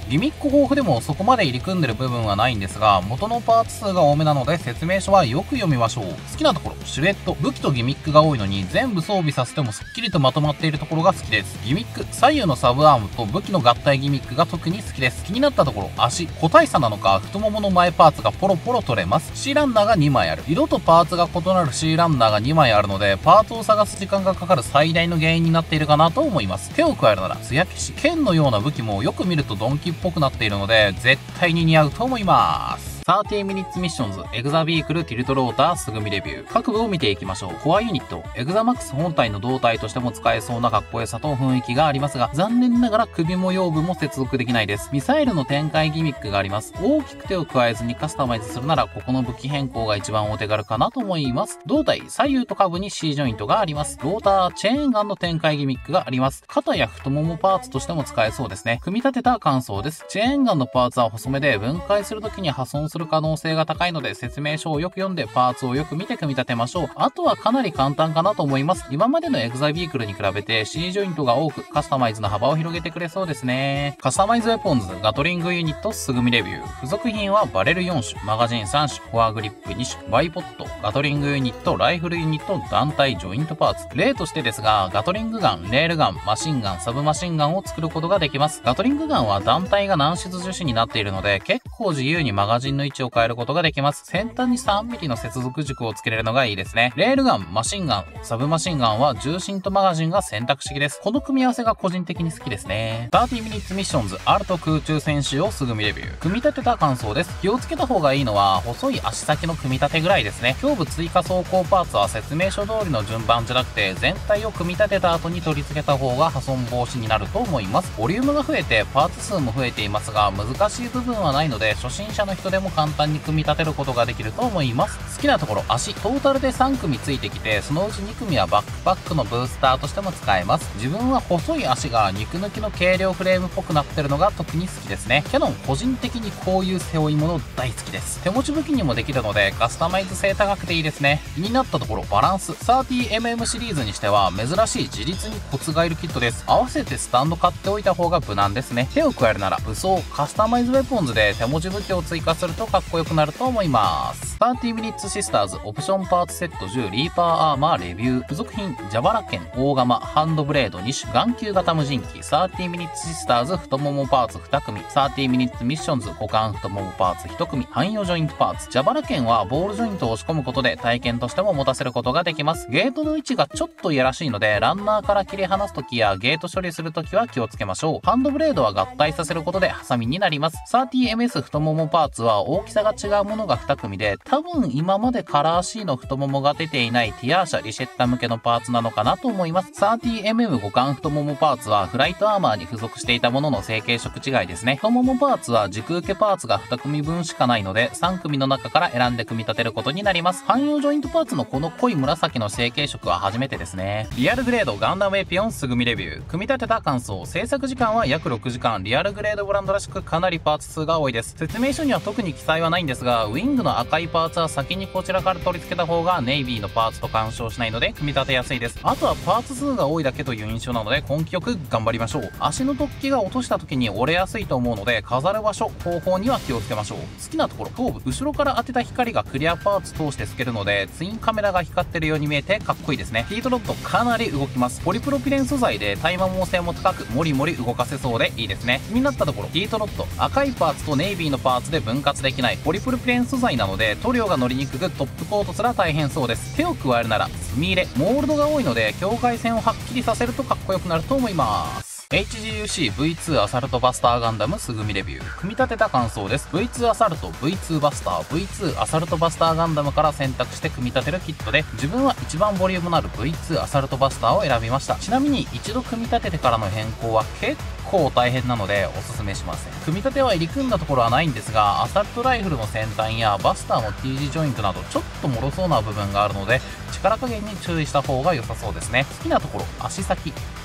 ギミック豊富でもそこまで入り組んでる部分はないんですが、元のパーツ数が多めなので説明書はよく読みましょう。好きなところ、シルエット。武器とギミックが多いのに全部装備させてもすっきりとまとまっているところが好きです。ギミック、左右のサブアームと武器の合体ギミックが特に好きです。気になったところ、足。個体差なのか太ももの前パーツがポロポロ取れます。C ランナーがにまいある。色とパーツが異なる C ランナーがにまいあるので、パーツを探す時間がかかる最大の原因になっているかなと思います。手を加えるなら、艶消し。剣のような武器もよく見るとドンキっぽくなっているので、絶対に似合うと思います。さんじゅうミニッツミッションズ、エグザビークル、ティルトローター、すぐみレビュー。各部を見ていきましょう。コアユニット、エグザマックス本体の胴体としても使えそうなかっこよさと雰囲気がありますが、残念ながら首も腰部も接続できないです。ミサイルの展開ギミックがあります。大きく手を加えずにカスタマイズするなら、ここの武器変更が一番お手軽かなと思います。胴体、左右と下部に C ジョイントがあります。ローター、チェーンガンの展開ギミックがあります。肩や太ももパーツとしても使えそうですね。組み立てた感想です。チェーンガンのパーツは細めで、分解するときに破損する可能性が高い高いので説明書をよく読んでパーツをよく見て組み立てましょう。あとはかなり簡単かなと思います。今までのエグザビークルに比べて C ジョイントが多くカスタマイズの幅を広げてくれそうですね。カスタマイズウェポンズ、ガトリングユニット、すぐみレビュー。付属品はバレルよん種、マガジンさん種、フォアグリップに種、バイポット、ガトリングユニット、ライフルユニット、団体、ジョイントパーツ。例としてですが、ガトリングガン、レールガン、マシンガン、サブマシンガンを作ることができます。ガトリングガンは団体が軟質樹脂になっているので、結構自由にマガジンの位置を変えることができます。先端にさんミリの接続軸をつけれるのがいいですね。レールガン、マシンガン、サブマシンガンは重心とマガジンが選択式です。この組み合わせが個人的に好きですね。さんじゅうミニッツミッションズ、アルト空中戦士をすぐみレビュー。組み立てた感想です。気をつけた方がいいのは、細い足先の組み立てぐらいですね。胸部追加装甲パーツは説明書通りの順番じゃなくて、全体を組み立てた後に取り付けた方が破損防止になると思います。ボリュームが増えて、パーツ数も増えていますが、難しい部分はないので、初心者の人でも簡単に組み立てることができると思います。好きなところ、足、トータルでさん組ついてきて、そのうちに組はバックパックのブースターとしても使えます。自分は細い足が肉抜きの軽量フレームっぽくなってるのが特に好きですね。キャノン、個人的にこういう背負い物大好きです。手持ち武器にもできるので、カスタマイズ性高くていいですね。気になったところ、バランス、さんじゅうエムエム シリーズにしては珍しい自立にコツがいるキットです。合わせてスタンド買っておいた方が無難ですね。手を加えるなら武装、カスタマイズウェポンズで手持ち武器を追加するとかっこよくなると思います。さんじゅうミニッツシスターズオプションパーツセットじゅうリーパーアーマーレビュー。付属品、蛇腹剣、大釜、ハンドブレードに種、眼球型無人機。さんじゅうミニッツシスターズ太ももパーツに組。さんじゅうミニッツミッションズ股間太ももパーツいち組。汎用ジョイントパーツ。蛇腹剣はボールジョイントを押し込むことで体験としても持たせることができます。ゲートの位置がちょっといやらしいので、ランナーから切り離すときやゲート処理するときは気をつけましょう。ハンドブレードは合体させることでハサミになります。さんじゅうエムエス 太ももパーツは大きさが違うものがに組で、多分今までカラー C の太ももが出ていないティアーシャリシェッタ向けのパーツなのかなと思います。さんじゅうエムエム 互換太ももパーツはフライトアーマーに付属していたものの成型色違いですね。太ももパーツは軸受けパーツがに組分しかないので、さん組の中から選んで組み立てることになります。汎用ジョイントパーツのこの濃い紫の成型色は初めてですね。リアルグレードガンダムエピオンすぐみレビュー。組み立てた感想、制作時間は約ろくじかん。リアルグレードブランドらしくかなりパーツ数が多いです。説明書には特に記載はないんですが、ウィングの赤いパーツは先にこちらから取り付けた方がネイビーのパーツと干渉しないので組み立てやすいです。あとはパーツ数が多いだけという印象なので根気よく頑張りましょう。足の突起が落とした時に折れやすいと思うので、飾る場所、方法には気をつけましょう。好きなところ、頭部、後ろから当てた光がクリアパーツ通して透けるので、ツインカメラが光ってるように見えてかっこいいですね。ヒートロッドかなり動きます。ポリプロピレン素材で耐摩耗性も高く、モリモリ動かせそうでいいですね。気になったところ、ヒートロッド、赤いパーツとネイビーのパーツで分割できないポリプロピレン素材なので、塗料が乗りにくくトップコートすら大変そうです。手を加えるなら墨入れ、モールドが多いので境界線をはっきりさせるとかっこよくなると思います。エイチジーユーシーブイツー アサルトバスターガンダムすぐみレビュー。組み立てた感想です。ブイツー アサルト、ブイツー バスター、ブイツー アサルトバスターガンダムから選択して組み立てるキットで、自分は一番ボリュームのある ブイツー アサルトバスターを選びました。ちなみに一度組み立ててからの変更は結構大変なのでおすすめしません。組み立ては入り組んだところはないんですが、アサルトライフルの先端やバスターの T 字ジョイントなどちょっと脆そうな部分があるので、力加減に注意した方が良さそうですね。好きなところ、足先。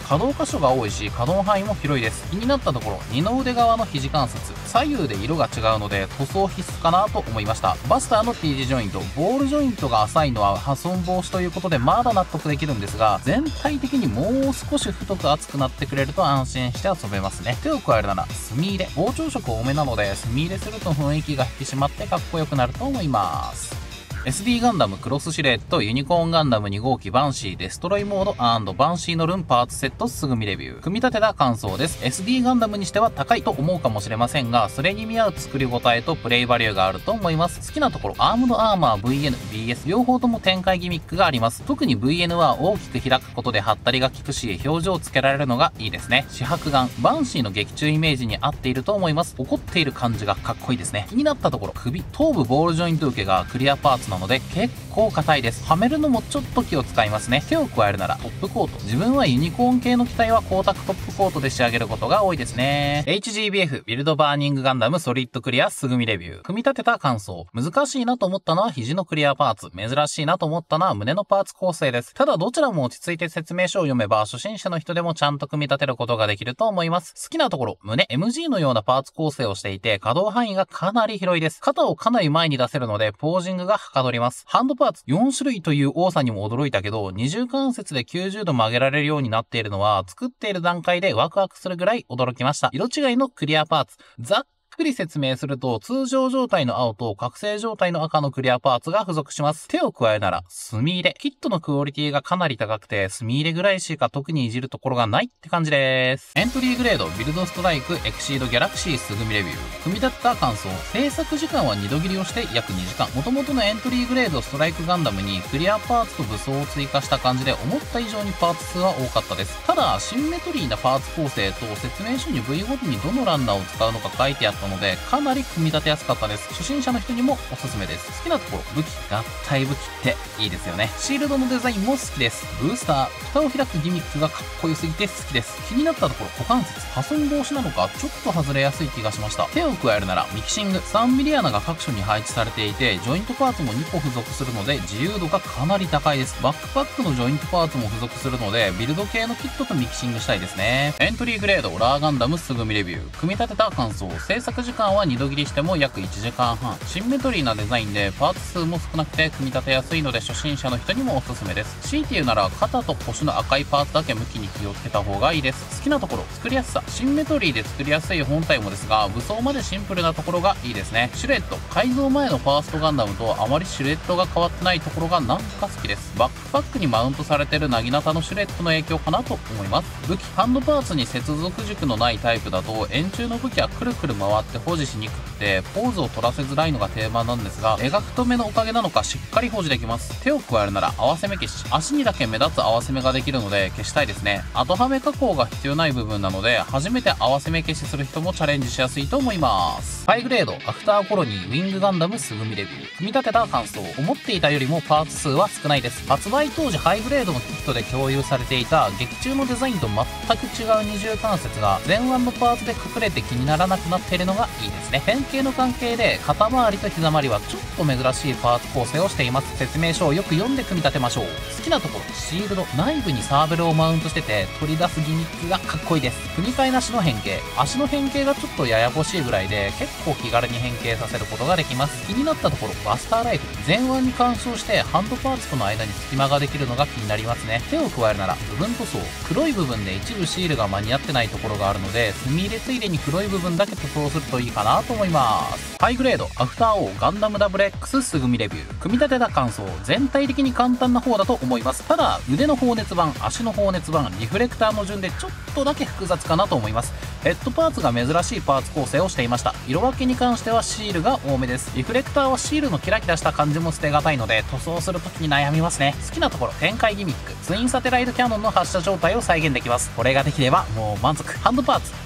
可動箇所が多いし可動範囲も広いです。気になったところ、二の腕側の肘関節、左右で色が違うので塗装必須かなと思いました。バスターの T 字ジョイント、ボールジョイントが浅いのは破損防止ということでまだ納得できるんですが、全体的にもう少し太く厚くなってくれると安心して遊べますね。手を加えるなら墨入れ、膨張色多めなので墨入れすると雰囲気が引き締まってかっこよくなると思います。エスディー ガンダムクロスシルエットユニコーンガンダムに号機バンシーデストロイモード&バンシーのルンパーツセットすぐ見レビュー。組み立てた感想です。エスディー ガンダムにしては高いと思うかもしれませんが、それに見合う作り応えとプレイバリューがあると思います。好きなところ、アームドアーマー ブイエヌ、ビーエス 両方とも展開ギミックがあります。特に ブイエヌ は大きく開くことでハったりが効くし、表情をつけられるのがいいですね。四白眼、バンシーの劇中イメージに合っていると思います。怒っている感じがかっこいいですね。気になったところ、首、頭部ボールジョイント受けがクリアパーツなので結構結構硬いです。はめるのもちょっと気を使いますね。手を加えるならトップコート。自分はユニコーン系の機体は光沢トップコートで仕上げることが多いですね。エイチジービーエフ ビルドバーニングガンダムソリッドクリアすぐ見レビュー。組み立てた感想。難しいなと思ったのは肘のクリアパーツ。珍しいなと思ったのは胸のパーツ構成です。ただどちらも落ち着いて説明書を読めば初心者の人でもちゃんと組み立てることができると思います。好きなところ、胸 エムジー のようなパーツ構成をしていて可動範囲がかなり広いです。肩をかなり前に出せるのでポージングがはかどります。ハンドパーツよん種類という多さにも驚いたけど、二重関節できゅうじゅうど曲げられるようになっているのは作っている段階でワクワクするぐらい驚きました。色違いのクリアパーツ。ざっくり説明すると、通常状態の青と覚醒状態の赤のクリアパーツが付属します。手を加えるなら墨入れ。キットのクオリティがかなり高くて、墨入れぐらいしか特にいじるところがないって感じです。エントリーグレードビルドストライクエクシードギャラクシーすぐ見レビュー。組み立てた感想。制作時間はにど切りをして約にじかん。元々のエントリーグレードストライクガンダムにクリアパーツと武装を追加した感じで思った以上にパーツ数は多かったです。ただ、シンメトリーなパーツ構成と説明書に部位ごとにどのランナーを使うのか書いてあったので、かなり組み立てやすかったです。初心者の人にもおすすめです。好きなところ、武器、合体武器っていいですよね。シールドのデザインも好きです。ブースター、蓋を開くギミックがかっこよすぎて好きです。気になったところ、股関節、破損防止なのかちょっと外れやすい気がしました。手を加えるならミキシング、さんミリ穴が各所に配置されていて、ジョイントパーツもにこ付属するので自由度がかなり高いです。バックパックのジョイントパーツも付属するので、ビルド系のキットとミキシングしたいですね。エントリーグレードラーガンダムすぐ見レビュー。組み立てた感想。制作時間はにど切りしても約いちじかんはん。シンメトリーなデザインでパーツ数も少なくて組み立てやすいので初心者の人にもおすすめです。強いて言うなら肩と腰の赤いパーツだけ向きに気をつけた方がいいです。好きなところ、作りやすさ。シンメトリーで作りやすい本体もですが、武装までシンプルなところがいいですね。シルエット、改造前のファーストガンダムとあまりシルエットが変わってないところがなんか好きです。バックパックにマウントされてるなぎなたのシルエットの影響かなと思います。武器、ハンドパーツに接続軸のないタイプだと円柱の武器はくるくる回って保持しにくくてポーズを取らせづらいのが定番なんですが、描くと目のおかげなのかしっかり保持できます。手を加えるなら合わせ目消し。足にだけ目立つ合わせ目ができるので消したいですね。後はめ加工が必要ない部分なので、初めて合わせ目消しする人もチャレンジしやすいと思います。ハイグレードアフターコロニーウィングガンダムすぐ見レビュー。組み立てた感想。思っていたよりもパーツ数は少ないです。発売当時ハイグレードのキットで共有されていた劇中のデザインと全く違う二重関節が前腕のパーツで隠れて気にならなくなっているのがいいですね。変形の関係で肩周りと膝周りはちょっと珍しいパーツ構成をしています。説明書をよく読んで組み立てましょう。好きなところ、シールド内部にサーベルをマウントしてて取り出すギミックがかっこいいです。組み替えなしの変形。足の変形がちょっとややこしいぐらいで結構気軽に変形させることができます。気になったところ、バスターライフル。前腕に干渉してハンドパーツとの間に隙間ができるのが気になりますね。手を加えるなら部分塗装。黒い部分で一部シールが間に合ってないところがあるので、墨入れついでに黒い部分だけ塗装するといいかなと思います。ハイグレードアフターオーガンダム ダブルエックス すぐ見レビュー。組み立てた感想。全体的に簡単な方だと思います。ただ腕の放熱板、足の放熱板、リフレクターの順でちょっとだけ複雑かなと思います。ヘッドパーツが珍しいパーツ構成をしていました。色分けに関してはシールが多めです。リフレクターはシールのキラキラした感じも捨てがたいので塗装するときに悩みますね。好きなところ、展開ギミック。ツインサテライトキャノンの発射状態を再現できます。これができればもう満足。ハンドパーツ、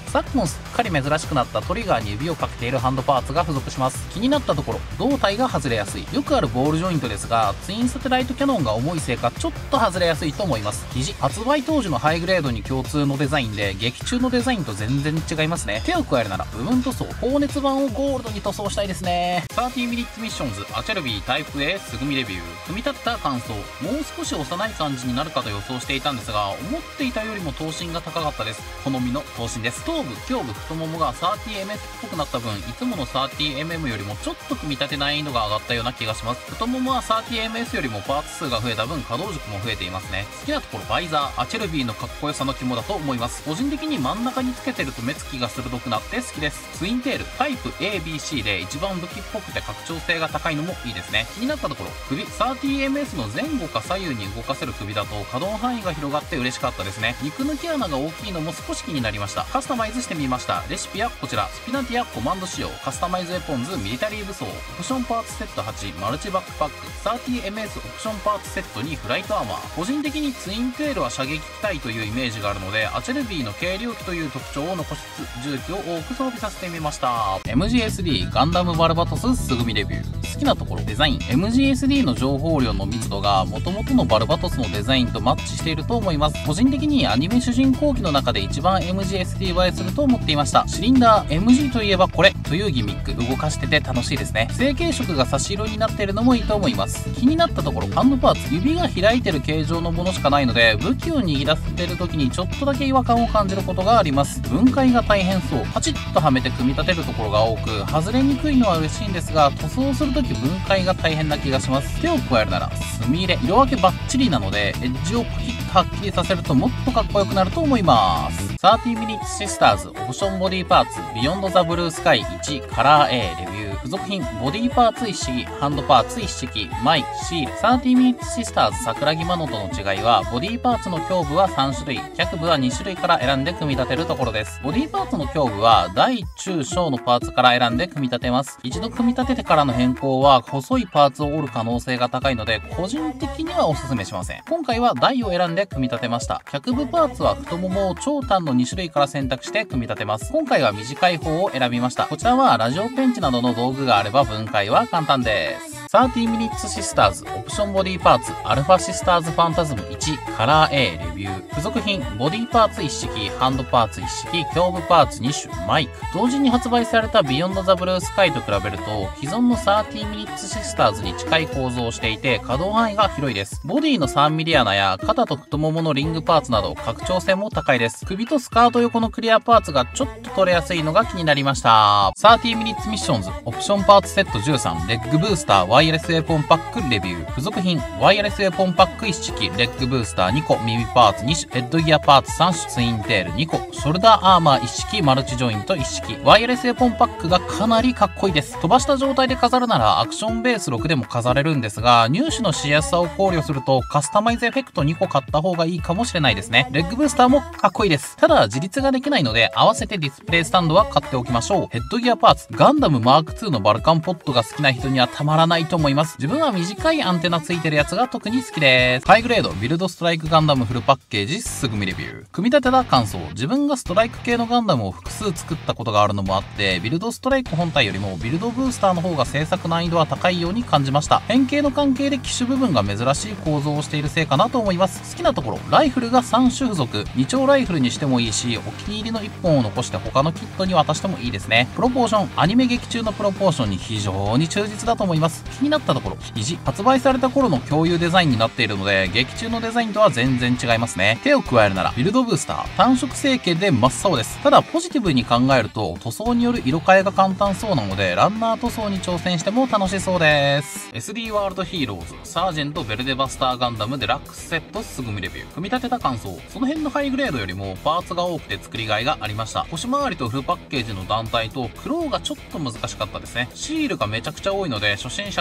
昨今すっかり珍しくなったトリガーに指をかけているハンドパーツが付属します。気になったところ、胴体が外れやすい。よくあるボールジョイントですが、ツインサテライトキャノンが重いせいかちょっと外れやすいと思います。肘、発売当時のハイグレードに共通のデザインで、劇中のデザインと全然違いますね。手を加えるなら部分塗装、高熱板をゴールドに塗装したいですね。さんじゅうミニッツミッションズアチェルビータイプ A すぐみレビュー。組み立てた感想、もう少し幼い感じになるかと予想していたんですが、思っていたよりも頭身が高かったです。好みの頭身です。頭部、胸部、太ももが サーティーエムエス っぽくなった分、いつもの サーティーエムエム よりもちょっと組み立て難易度が上がったような気がします。太ももは サーティーエムエス よりもパーツ数が増えた分、可動軸も増えていますね。好きなところ、バイザー、アチェルビーのかっこよさの肝だと思います。個人的に真ん中につけてると目つきが鋭くなって好きです。ツインテール、タイプ エービーシー で一番武器っぽくて拡張性が高いのもいいですね。気になったところ、首、サーティーエムエス の前後か左右に動かせる首だと可動範囲が広がって嬉しかったですね。肉抜き穴が大きいのも少し気になりました。カスタマイズしてみました。レシピはこちら、スピナティアコマンド仕様、カスタマイズエポンズミリタリー武装、オプションパーツセットはち、マルチバックパック、サーティーエムエス オプションパーツセットにフライトアーマー。個人的にツインテールは射撃機体というイメージがあるので、アチェルビーの軽量機という特徴を残しつつ、重機を多く装備させてみました。エムジーエスディー ガンダムバルバトスすぐみレビュー。好きなところ、デザイン。エムジーエスディー の情報量の密度が元々のバルバトスのデザインとマッチしていると思います。個人的にアニメ主人公機の中で一番 エムジーエスディー 映えすると思っていました。シリンダー エムジー といえばこれというギミック、動かしてて楽しいですね。成型色が差し色になっているのもいいと思います。気になったところ、ハンドパーツ、指が開いてる形状のものしかないので、武器を握らせてる時にちょっとだけ違和感を感じることがあります。分解が大変そう。パチッとはめて組み立てるところが多く、外れにくいのは嬉しいんですが、塗装する時分解が大変な気がします。手を加えるなら墨入れ、色分けバッチリなので、エッジをパキッとはっきりさせるともっとかっこよくなると思います。さんじゅうミニッツシスターズオプションボディパーツビヨンドザブルースカイいちカラー A レビュー。付属品、ボディパーツ一式、ハンドパーツ一式、マイク、シール。さんじゅうミニッツシスターズ桜木マノとの違いは、ボディパーツの胸部はさん種類、脚部はに種類から選んで組み立てるところです。ボディパーツの胸部は、大中小のパーツから選んで組み立てます。一度組み立ててからの変更は、細いパーツを折る可能性が高いので、個人的にはお勧めしません。今回は大を選んで組み立てました。脚部パーツは太ももを長短のに種類から選択して組み立てます。今回は短い方を選びました。こちらはラジオペンチなどの道具があれば分解は簡単です。さんじゅうミニッツシスターズオプションボディパーツアルファシスターズファンタズムいちカラー A レビュー。付属品、ボディパーツ一式、ハンドパーツ一式、胸部パーツに種、マイク。同時に発売されたビヨンドザブルースカイと比べると、既存のさんじゅうミニッツシスターズに近い構造をしていて、可動範囲が広いです。ボディのさんミリ穴や肩と太もものリングパーツなど、拡張性も高いです。首とスカート横のクリアパーツがちょっと取れやすいのが気になりました。さんじゅうミニッツミッションズオプションパーツセットじゅうさん、レッグブースターワイヤレスウェポンパックレビュー。付属品、ワイヤレスウェポンパック一式、レッグブースターにこ、耳パーツに種、ヘッドギアパーツさん種、ツインテールにこ、ショルダーアーマー一式、マルチジョイント一式。ワイヤレスウェポンパックがかなりかっこいいです。飛ばした状態で飾るならアクションベースろくでも飾れるんですが、入手のしやすさを考慮するとカスタマイズエフェクトにこ買った方がいいかもしれないですね。レッグブースターもかっこいいです。ただ自立ができないので合わせてディスプレイスタンドは買っておきましょう。ヘッドギアパーツ、ガンダムマークツーのバルカンポットが好きな人にはたまらないと思います。自分は短いアンテナついてるやつが特に好きです。ハイグレードビルドストライクガンダムフルパッケージすぐみレビュー。組み立てた感想、自分がストライク系のガンダムを複数作ったことがあるのもあって、ビルドストライク本体よりもビルドブースターの方が制作難易度は高いように感じました。変形の関係で機種部分が珍しい構造をしているせいかなと思います。好きなところ、ライフルがさん種付属、に丁ライフルにしてもいいし、お気に入りのいっぽんを残して他のキットに渡してもいいですね。プロポーション、アニメ劇中のプロポーションに非常に忠実だと思います。気になったところ、肘、発売された頃の共有デザインになっているので、劇中のデザインとは全然違いますね。手を加えるなら、ビルドブースター、単色成形で真っ青です。ただ、ポジティブに考えると、塗装による色変えが簡単そうなので、ランナー塗装に挑戦しても楽しそうです。エスディー ワールドヒーローズ、サージェントベルデバスターガンダムデラックスセットすぐみレビュー。組み立てた感想、その辺のハイグレードよりもパーツが多くて作りがいがありました。腰回りとフルパッケージの団体とクローがちょっと難しかったですね。シールがめちゃくちゃ多いので、初心者の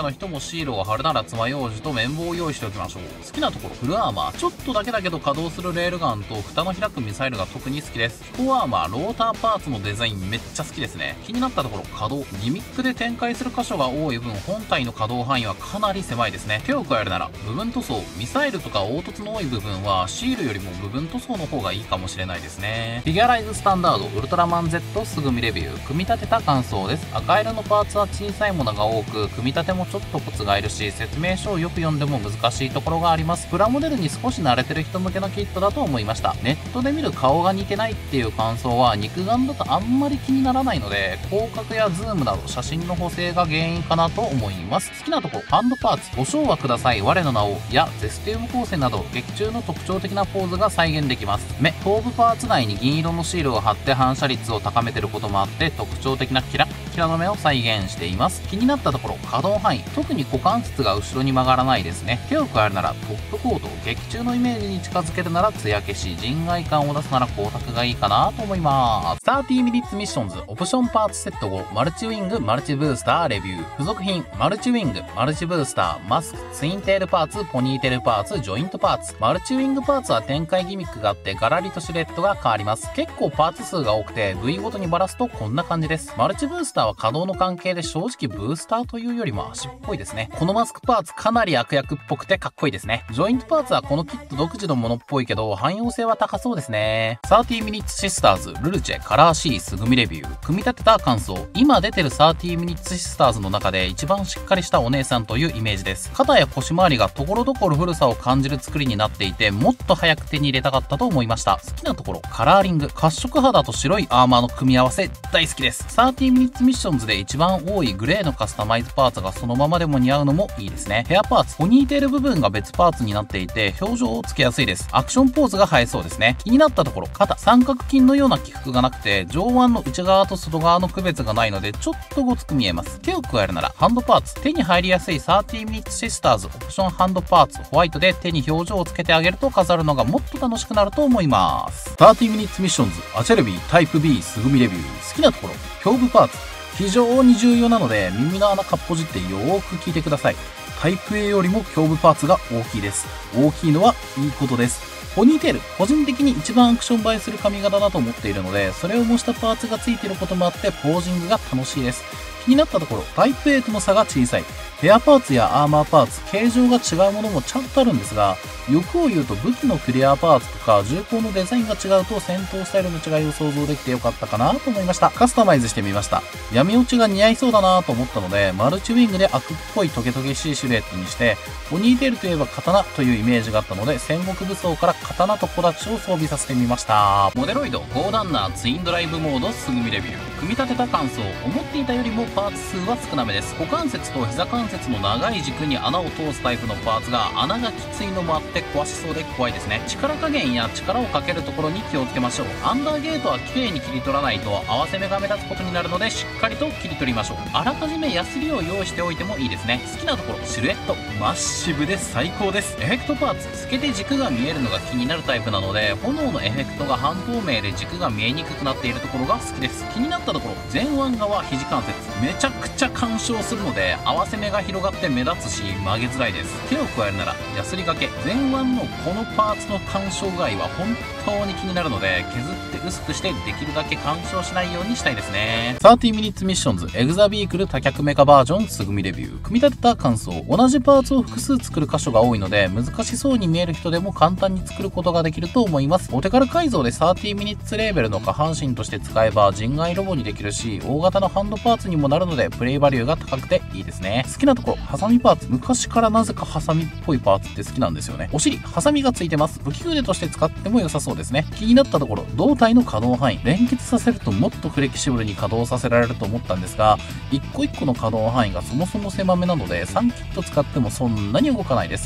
の人もシールを貼るなら爪楊枝と綿棒を用意しておきましょう。好きなところ、フルアーマー。ちょっとだけだけど稼働するレールガンと蓋の開くミサイルが特に好きです。飛行アーマー、ローターパーツのデザインめっちゃ好きですね。気になったところ、稼働。ギミックで展開する箇所が多い分、本体の稼働範囲はかなり狭いですね。手を加えるなら、部分塗装。ミサイルとか凹凸の多い部分は、シールよりも部分塗装の方がいいかもしれないですね。フィギュアライズスタンダード、ウルトラマン Z すぐみレビュー。組み立てた感想です。赤色のパーツは小さいものが多く、組み立てもちょっとコツがいるし、説明書をよく読んでも難しいところがあります。プラモデルに少し慣れてる人向けのキットだと思いました。ネットで見る顔が似てないっていう感想は肉眼だとあんまり気にならないので、広角やズームなど写真の補正が原因かなと思います。好きなところ、ハンドパーツ。ご賞はください、我の名を、やゼステウム光線など、劇中の特徴的なポーズが再現できます。目、頭部パーツ内に銀色のシールを貼って反射率を高めてることもあって、特徴的なキラッキラの目を再現しています。気になったところ、可動範囲。特に股関節が後ろに曲がらないですね。手を加えるならトップコート。劇中のイメージに近づけるなら艶消し。人外感を出すなら光沢がいいかなと思います。さんじゅうミニッツミッションズオプションパーツセットご、マルチウィング、マルチブースターレビュー。付属品、マルチウィング、マルチブースター、マスク、ツインテールパーツ、ポニーテールパーツ、ジョイントパーツ。マルチウィングパーツは展開ギミックがあってガラリとシルエットが変わります。結構パーツ数が多くて部位ごとにばらすとこんな感じです。マルチブースターは稼働の関係で正直ブースターというよりも足っぽいですね。このマスクパーツかなり悪役っぽくてかっこいいですね。ジョイントパーツはこのキット独自のものっぽいけど汎用性は高そうですね。さんじゅうミニッツシスターズルルチェカラー C すぐみレビュー。組み立てた感想。今出てるさんじゅうミニッツシスターズの中で一番しっかりしたお姉さんというイメージです。肩や腰回りがところどころ古さを感じる作りになっていて、もっと早く手に入れたかったと思いました。好きなところ、カラーリング。褐色肌と白いアーマーの組み合わせ大好きです。さんじゅうミニッツミッションズで一番多いグレーのカスタマイズパーツがそのままでも似合うのもいいですね。ヘアパーツ、ポニーテール部分が別パーツになっていて表情をつけやすいです。アクションポーズが映えそうですね。気になったところ、肩、三角筋のような起伏がなくて上腕の内側と外側の区別がないのでちょっとごつく見えます。手を加えるならハンドパーツ。手に入りやすいさんじゅうミニッツシスターズオプションハンドパーツホワイトで手に表情をつけてあげると飾るのがもっと楽しくなると思います。さんじゅうミニッツミッションズアチェルビータイプ B すぐみレビュー。好きなところ、胸部パーツ。非常に重要なので耳の穴かっぽじってよーく聞いてください。タイプ A よりも胸部パーツが大きいです。大きいのはいいことです。ポニーテール、個人的に一番アクション映えする髪型だと思っているので、それを模したパーツがついていることもあってポージングが楽しいです。気になったところ、タイプ A との差が小さい。ヘアパーツやアーマーパーツ、形状が違うものもちゃんとあるんですが、欲を言うと武器のクリアパーツとか銃口のデザインが違うと戦闘スタイルの違いを想像できてよかったかなと思いました。カスタマイズしてみました。闇落ちが似合いそうだなと思ったので、マルチウィングで悪っぽいトゲトゲしいシルエットにして、ポニーテールといえば刀というイメージがあったので、戦国武装から刀と小立ちを装備させてみました。モデロイドゴーダンナーツインドライブモードすぐみレビュー。組み立てた感想。思っていたよりもパーツ数は少なめです。股関節と膝関節の長い軸に穴を通すタイプのパーツが穴がきついのもあって壊しそうで怖いですね。力加減や力をかけるところに気をつけましょう。アンダーゲートは綺麗に切り取らないと合わせ目が目立つことになるのでしっかりと切り取りましょう。あらかじめヤスリを用意しておいてもいいですね。好きなところ、シルエットマッシブで最高です。エフェクトパーツ、透けて軸が見えるのが気になるタイプなので、炎のエフェクトが半透明で軸が見えにくくなっているところが好きです。気になったところ、前腕側肘関節めちゃくちゃ干渉するので合わせ目が広がって目立つし曲げづらいです。手を加えるならヤスリ掛け。前腕のこのパーツの干渉具合は本当に気になるので削って薄くしてできるだけ干渉しないようにしたいですね。さんじゅうミニッツミッションズエグザビークル多脚メカバージョンすぐみレビュー。組み立てた感想。同じパーツを複数作る箇所が多いので難しそうに見える人でも簡単に作ることができると思います。お手軽改造でさんじゅうミニッツレーベルの下半身として使えば人外ロボにできるし大型のハンドパーツにもなるのでプレイバリューが高くていいですね。好きなところ、ハサミパーツ。昔からなぜかハサミっぽいパーツって好きなんですよね。お尻、ハサミがついてます。武器腕として使っても良さそうですね。気になったところ、胴体の可動範囲。連結させるともっとフレキシブルに稼働させられると思ったんですが、一個一個の可動範囲がそもそも狭めなのでさんキット使ってもそんなに動かないです。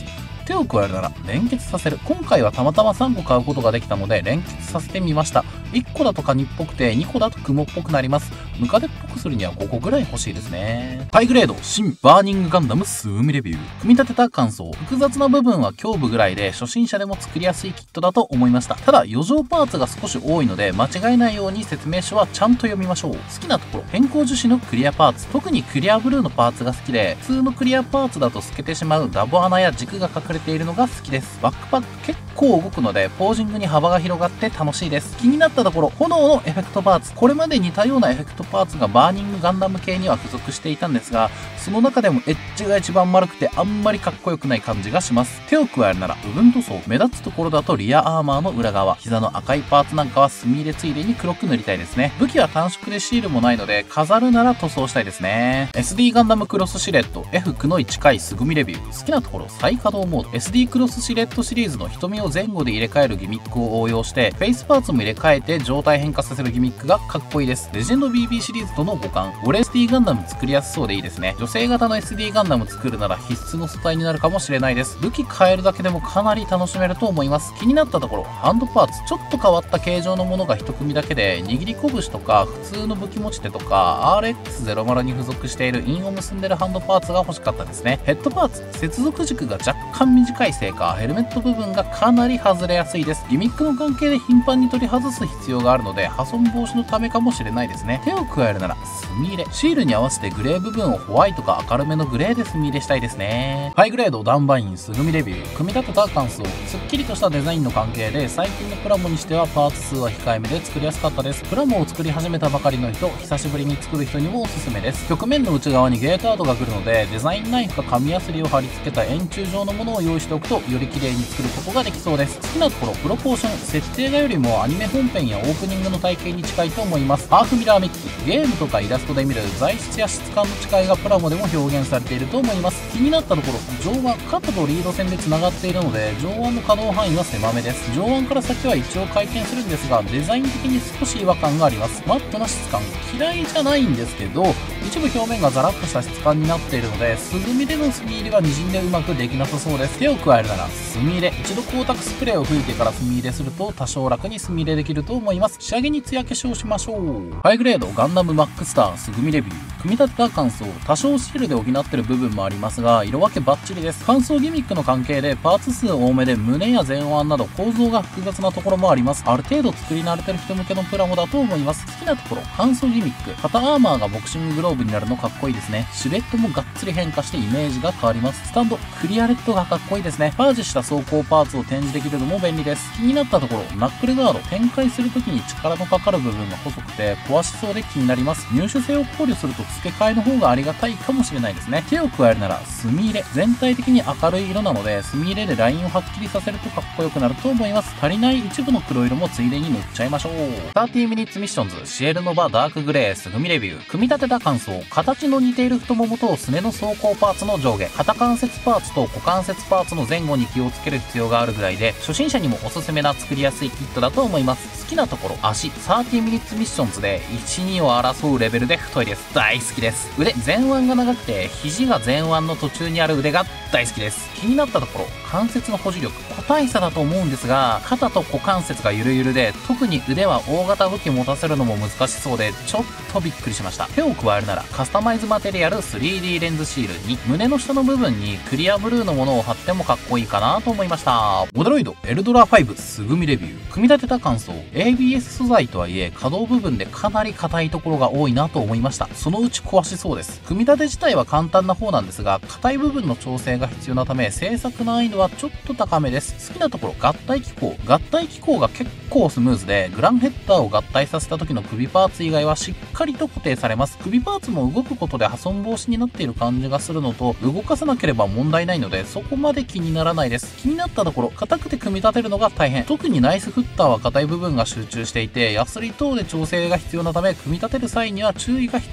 手を加えるなら連結させる。今回はたまたまさんこ買うことができたので連結させてみました。いっこだとカニっぽくてにこだと雲っぽくなります。ムカデっぽくするにはごこぐらい欲しいですね。ハイグレード新バーニングガンダム数ミレビュー。組み立てた感想。複雑な部分は胸部ぐらいで初心者でも作りやすいキットだと思いました。ただ余剰パーツが少し多いので間違えないように説明書はちゃんと読みましょう。好きなところ、変更樹脂のクリアパーツ。特にクリアブルーのパーツが好きで、普通のクリアパーツだと透けてしまうダボ穴や軸が隠れているのが好きです。バックパック結構動くのでポージングに幅が広がって楽しいです。気になったところ、炎のエフェクトパーツ。これまで似たようなエフェクトパーツがバーニングガンダム系には付属していたんですが、その中でもエッジが一番丸くてあんまりかっこよくない感じがします。手を加えるなら部分塗装。目立つところだとリアアーマーの裏側、膝の赤いパーツなんかは墨入れついでに黒く塗りたいですね。武器は単色でシールもないので飾るなら塗装したいですね。 エスディー ガンダムクロスシレット F くのいち回すぐみレビュー。好きなところ、再稼働モード。 エスディー クロスシレットシリーズの瞳を前後で入れ替えるギミックを応用してフェイスパーツも入れ替えて状態変化させるギミックがかっこいいです。レジェンド ビービー シリーズとの互換。俺 エスディー ガンダム作りやすそうでいいですね。女性型の エスディー ガンダム作るなら必須の素体になるかもしれないです。武器変えるだけでもかなり楽しめると思います。気になったところ、ハンドパーツ。ちょっと変わった形状のものが一組だけで、握り拳とか普通の武器持ち手とか アールエックスゼロゼロ に付属している印を結んでるハンドパーツが欲しかったですね。ヘッドパーツ。接続軸が若干短いせいかヘルメット部分がかなり外れやすいです。ギミックの関係で頻繁に取り外す必要があるので破損防止のためかもしれないですね。手を加えるなら墨入れ。シールに合わせてグレー部分をホワイトか明るめのグレーで墨入れしたいですね。ハイグレードダンバインすぐみレビュー。組み立てた感想。すっきりとしたデザインの関係で最近のプラモにしてはパーツ数は控えめで作りやすかったです。プラモを作り始めたばかりの人、久しぶりに作る人にもおすすめです。曲面の内側にゲートアートが来るのでデザインナイフか紙やすりを貼り付けた円柱状のものを用意しておくとより綺麗に作ることができそうです。好きなところ、プロポーション。設定画よりもアニメ本編やオープニングの体型に近いと思います。ハーフミラーメッキ。ゲームとかイラストで見る材質や質感の違いがプラモでも表現されていると思います。気になったところ、上腕。肩とリード線で繋がっているので上腕の可動範囲は狭めです。上腕から先は一応回転するんですがデザイン的に少し違和感があります。マットな質感。嫌いじゃないんですけど一部表面がザラッとした質感になっているので、素組みでの墨入れは滲んでうまくできなさそうです。手を加えるなら墨入れ。一度光沢スプレーを吹いてから墨入れすると多少楽に墨入れできると思います。仕上げに艶消しをしましょう。ハイグレードガンダムマックスターすぐみレビュー。組み立てた感想。多少シールで補ってる部分もありますが色分けバッチリです。乾燥ギミックの関係でパーツ数多めで胸や前腕など構造が複雑なところもあります。ある程度作り慣れてる人向けのプラモだと思います。好きなところ、乾燥ギミック。肩アーマーがボクシンググローブになるのかっこいいですね。シルエットもがっつり変化してイメージが変わります。スタンド、クリアレットがかっこいいですね。パージした装甲パーツを展示できるのも便利です。気になったところ、ナックルガード。展開するときに力のかかる部分が細くて壊しそうで気になります。入手性を考慮すると付け替えの方がありがたいかもしれないですね。手を加えるなら墨入れ。全体的に明るい色なので墨入れでラインをはっきりさせるとかっこよくなると思います。足りない一部の黒色もついでに塗っちゃいましょう。さんじゅうミニッツミッションズシエルノバダークグレーすぐみレビュー。組み立てた感想。形の似ている太ももとすねの走行パーツの上下、肩関節パーツと股関節パーツの前後に気をつける必要があるぐらいで初心者にもおすすめな作りやすいキットだと思います。好きなところ、足。さんじゅうミニッツミッションズでいち、にを争うレベルで太いです。大好きです。腕。前腕が長くて肘が前腕の途中にある腕が大好きです。気になったところ、関節の保持力。個体差だと思うんですが肩と股関節がゆるゆるで特に腕は大型武器持たせるのも難しそうでちょっとびっくりしました。手を加えるならカスタマイズマテリアル スリーディー レンズシールに胸の下の部分にクリアブルーのものを貼ってもかっこいいかなと思いました。モデロイドエルドラファイブすぐみレビュー。組み立てた感想。 エービーエス 素材とはいえ可動部分でかなり硬いところが多いなと思いました。そのうち壊しそうです。組み立て自体は簡単な方なんですが硬い部分の調整が必要なため製作難易度はちょっと高めです。好きなところ、合体機構。合体機構が結構スムーズでグランヘッダーを合体させた時の首パーツ以外はしっかりと固定されます。首パーツも動くことで破損防止になっている感じがするのと動かさなければ問題ないのでそこまで気にならないです。気になったところ、硬くて組み立てるのが大変。特にナイスフッターは硬い部分が集中していてヤスリ等で調整が必要なため組み立てる際には注意が必要です。パ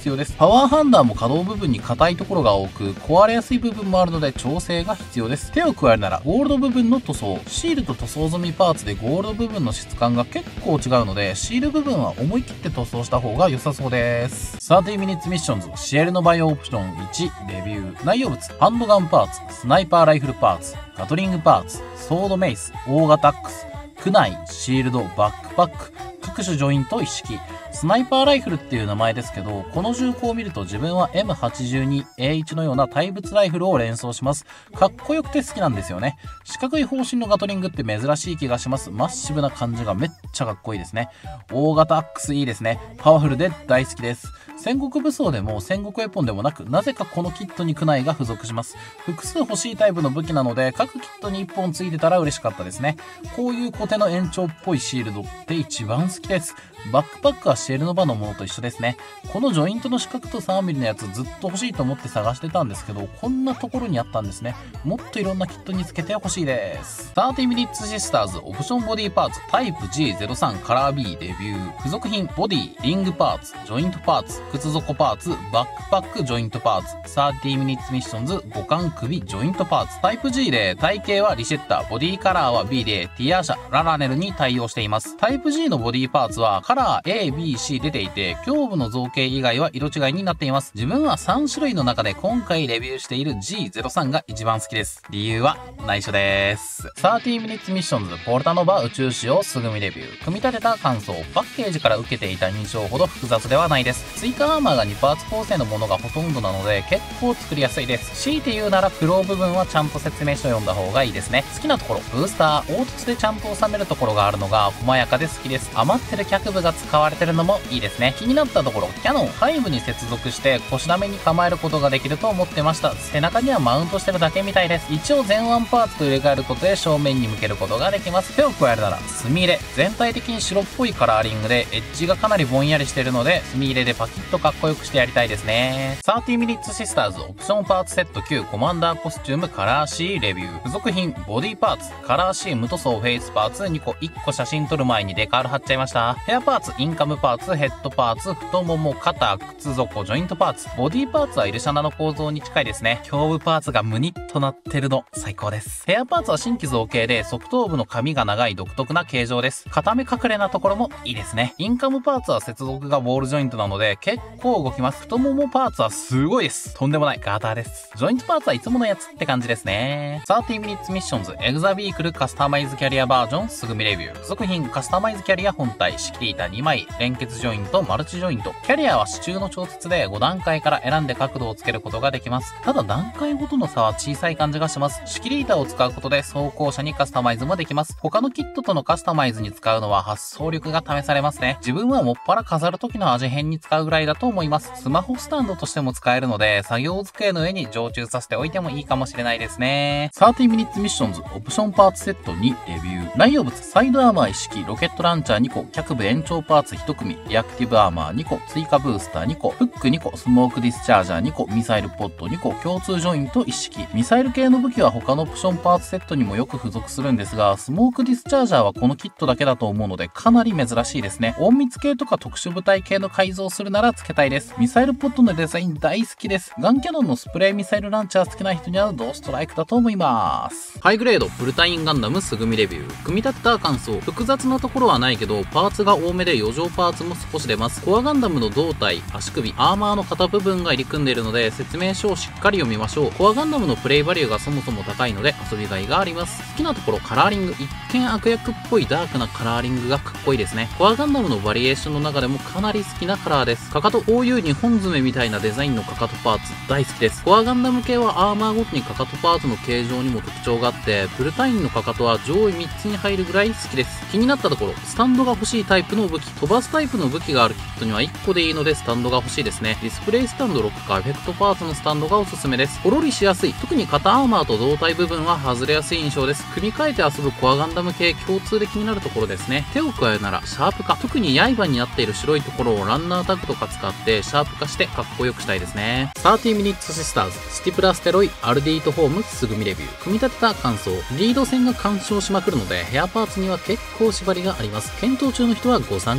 ワーハンダーも可動部分に硬いところが多く、壊れやすい部分もあるので調整が必要です。手を加えるならゴールド部分の塗装、シールと塗装済みパーツでゴールド部分の質感が結構違うので、シール部分は思い切って塗装した方が良さそうです。さんじゅうミニッツミッションズシエルのバイオオプションいちレビュー。内容物、ハンドガンパーツ、スナイパーライフルパーツ、ガトリングパーツ、ソードメイス、大型アックス、クナイ、シールド、バックパック、各種ジョイント一式。スナイパーライフルっていう名前ですけど、この銃口を見ると自分は エムはちじゅうにエーワン のような対物ライフルを連想します。かっこよくて好きなんですよね。四角い方針のガトリングって珍しい気がします。マッシブな感じがめっちゃかっこいいですね。大型アックスいいですね。パワフルで大好きです。戦国武装でも戦国エポンでもなく、なぜかこのキットにクナイが付属します。複数欲しいタイプの武器なので、各キットにいっぽんついてたら嬉しかったですね。こういうコテの延長っぽいシールドって一番好きです。バックパックはシェルノバのものと一緒ですね。このジョイントの四角と スリーミリ のやつずっと欲しいと思って探してたんですけど、こんなところにあったんですね。もっといろんなキットにつけてほしいです。さんじゅうミニッツシスターズオプションボディパーツタイプ ジーゼロさん カラー B レビュー。付属品ボディ、リングパーツ、ジョイントパーツ、靴底パーツ、バックパックジョイントパーツ、さんじゅうミニッツミッションズ五感首ジョイントパーツ。タイプ G で体型はリシェッター、ボディカラーは B でティアーシャ、ララネルに対応しています。タイプ G のボディパーツはカラー A、B、C 出ていて、胸部の造形以外は色違いになっています。自分はさん種類の中で今回レビューしている ジーゼロさん が一番好きです。理由は内緒です。さんじゅうミニッツミッションズポルタノバ宇宙仕様すぐみレビュー。組み立てた感想、パッケージから受けていた印象ほど複雑ではないです。追加アーマーがにパーツ構成のものがほとんどなので結構作りやすいです。強いて言うならクロー部分はちゃんと説明書読んだ方がいいですね。好きなところ、ブースター、凹凸でちゃんと収めるところがあるのが細やかで好きです。余ってる脚部が使われてるのもいいですね。気になったところ、キャノンファイブに接続して腰ダメに構えることができると思ってました。背中にはマウントしてるだけみたいです。一応前腕パーツと入れ替えることで正面に向けることができます。手を加えるなら墨入れ。全体的に白っぽいカラーリングでエッジがかなりぼんやりしてるので墨入れでパキッとかっこよくしてやりたいですね。さんじゅうミニッツシスターズオプションパーツセットきゅうコマンダーコスチュームカラー C レビュー。付属品ボディパーツカラー C 無塗装フェイスパーツにこいっこ写真撮る前にデカール貼っちゃいました。ヘアパーツインカムパーツヘッドパーツ太もも肩靴底ジョイントパーツ。ボディパーツはイルシャナの構造に近いですね。胸部パーツがムニッとなってるの最高です。ヘアパーツは新規造形で側頭部の髪が長い独特な形状です。片目隠れなところもいいですね。インカムパーツは接続がボールジョイントなので結構動きます。太ももパーツはすごいです。とんでもないガーターです。ジョイントパーツはいつものやつって感じですね。さんじゅうミニッツミッションズエグザビークルカスタマイズキャリアバージョンすぐみレビュー。付属品カスタマイズキャリア本体仕切り板にまい連結ジョイントマルチジョイント。キャリアは支柱の調節でご段階から選んで角度をつけることができます。ただ段階ごとの差は小さい感じがします。仕切り板を使うことで走行車にカスタマイズもできます。他のキットとのカスタマイズに使うのは発想力が試されますね。自分はもっぱら飾る時の味変に使うぐらいだと思います。スマホスタンドとしても使えるので作業机の上に常駐させておいてもいいかもしれないですね。さんじゅうミニッツミッションズオプションパーツセットにレビュー。内容物サイドアーマー一式ロケットランチャーにこ脚部延長パーツいち組リアクティブアーマーにこ追加ブースターにこフックにこスモークディスチャージャーにこミサイルポットにこ共通ジョイント一式。ミサイル系の武器は他のオプションパーツセットにもよく付属するんですが、スモークディスチャージャーはこのキットだけだと思うのでかなり珍しいですね。隠密系とか特殊部隊系の改造するなら付けたいです。ミサイルポットのデザイン大好きです。ガンキャノンのスプレーミサイルランチャー好きな人にはドストライクだと思います。ハイグレードブルタインガンダムすぐみレビュー。組み立てた感想、複雑なところはないけどパーツが多めで余剰パーツも少し出ます。コアガンダムの胴体足首アーマーの片部分が入り組んでいるので説明書をしっかり読みましょう。コアガンダムのプレイバリューがそもそも高いので遊びがいがあります。好きなところカラーリング、一見悪役っぽいダークなカラーリングがかっこいいですね。コアガンダムのバリエーションの中でもかなり好きなカラーです。かかと オーユー に本爪みたいなデザインのかかとパーツ大好きです。コアガンダム系はアーマーごとにかかとパーツの形状にも特徴があって、ブルタインのかかとは上位みっつに入るぐらい好きです。気になったところ、スタンドが欲しいタイプの武器、飛ばすタイプの武器があるキットにはいっこでいいのでスタンドが欲しいですね。ディスプレイスタンドろっかエフェクトパーツのスタンドがおすすめです。ポロリしやすい、特に肩アーマーと胴体部分は外れやすい印象です。組み替えて遊ぶコアガンダム系共通で気になるところですね。手を加えるならシャープ化、特に刃になっている白いところをランナータグとか使ってシャープ化してかっこよくしたいですね。さんじゅうミニッツシスターズスティプラステロイアルディートフォームすぐみレビュー。組み立てた感想、リード線が干渉しまくるのでヘアパーツには結構縛りがあります。検討中の人はご参考に。正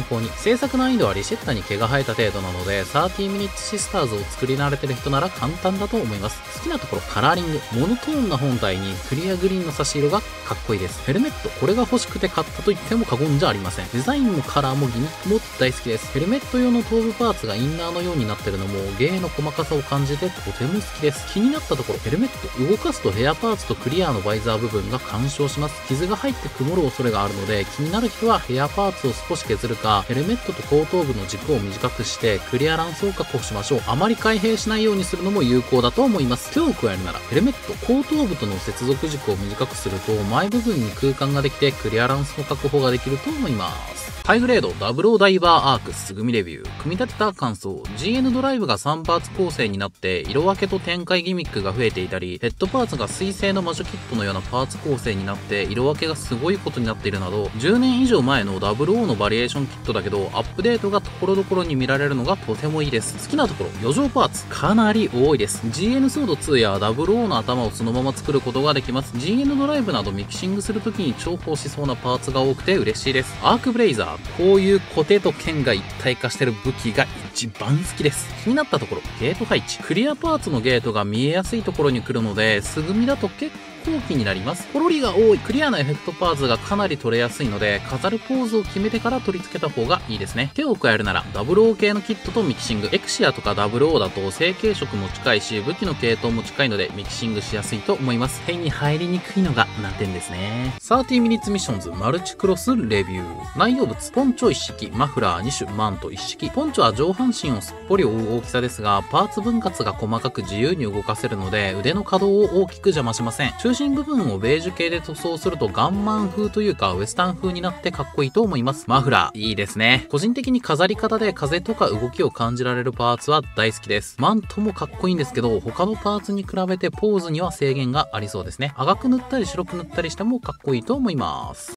制作難易度はリシェッタに毛が生えた程度なので、さんじゅうミニッツシスターズを作り慣れてる人なら簡単だと思います。好きなところカラーリング。モノトーンな本体にクリアグリーンの差し色がかっこいいです。ヘルメット。これが欲しくて買ったと言っても過言じゃありません。デザインもカラーもギミックも大好きです。ヘルメット用の頭部パーツがインナーのようになってるのも芸の細かさを感じてとても好きです。気になったところ、ヘルメット。動かすとヘアパーツとクリアのバイザー部分が干渉します。傷が入って曇る恐れがあるので、気になる人はヘアパーツを少し削るか、ヘルメットと後頭部の軸を短くしてクリアランスを確保しましょう。あまり開閉しないようにするのも有効だと思います。手を加えるなら、ヘルメット、後頭部との接続軸を短くすると前部分に空間ができてクリアランスの確保ができると思います。ハイグレードダブルオーダイバーアークすぐみレビュー。組み立てた感想。ジーエヌ ドライブがさんパーツ構成になって色分けと展開ギミックが増えていたり、ヘッドパーツが水星の魔女キットのようなパーツ構成になって色分けがすごいことになっているなど、じゅうねん以上前の ダブルオー のバリエーションキットだけどアップデートがところどころに見られるのがとてもいいです。好きなところ、余剰パーツかなり多いです。 ジーエヌ ソードツーや ダブルオー の頭をそのまま作ることができます。 ジーエヌ ドライブなどミキシングするときに重宝しそうなパーツが多くて嬉しいです。アークブレイザー、こういうコテと剣が一体化してる武器が一番好きです。気になったところ、ゲート配置。クリアパーツのゲートが見えやすいところに来るので、素組みだと結構後期になります。ポロリが多い。クリアなエフェクトパーツがかなり取れやすいので、飾るポーズを決めてから取り付けた方がいいですね。手を加えるなら、ダブルオー 系のキットとミキシング。エクシアとか ダブルオー だと成型色も近いし、武器の系統も近いので、ミキシングしやすいと思います。手に入りにくいのが難点ですね。さんじゅうミニッツミッションズマルチクロスレビュー。内容物、ポンチョ一式、マフラーに種、マント一式。ポンチョは上半身をすっぽり覆う大きさですが、パーツ分割が細かく自由に動かせるので、腕の可動を大きく邪魔しません。中心部分をベージュ系で塗装するとガンマン風というかウエスタン風になってかっこいいと思います。マフラー、いいですね。個人的に飾り方で風とか動きを感じられるパーツは大好きです。マントもかっこいいんですけど、他のパーツに比べてポーズには制限がありそうですね。赤く塗ったり白く塗ったりしてもかっこいいと思います。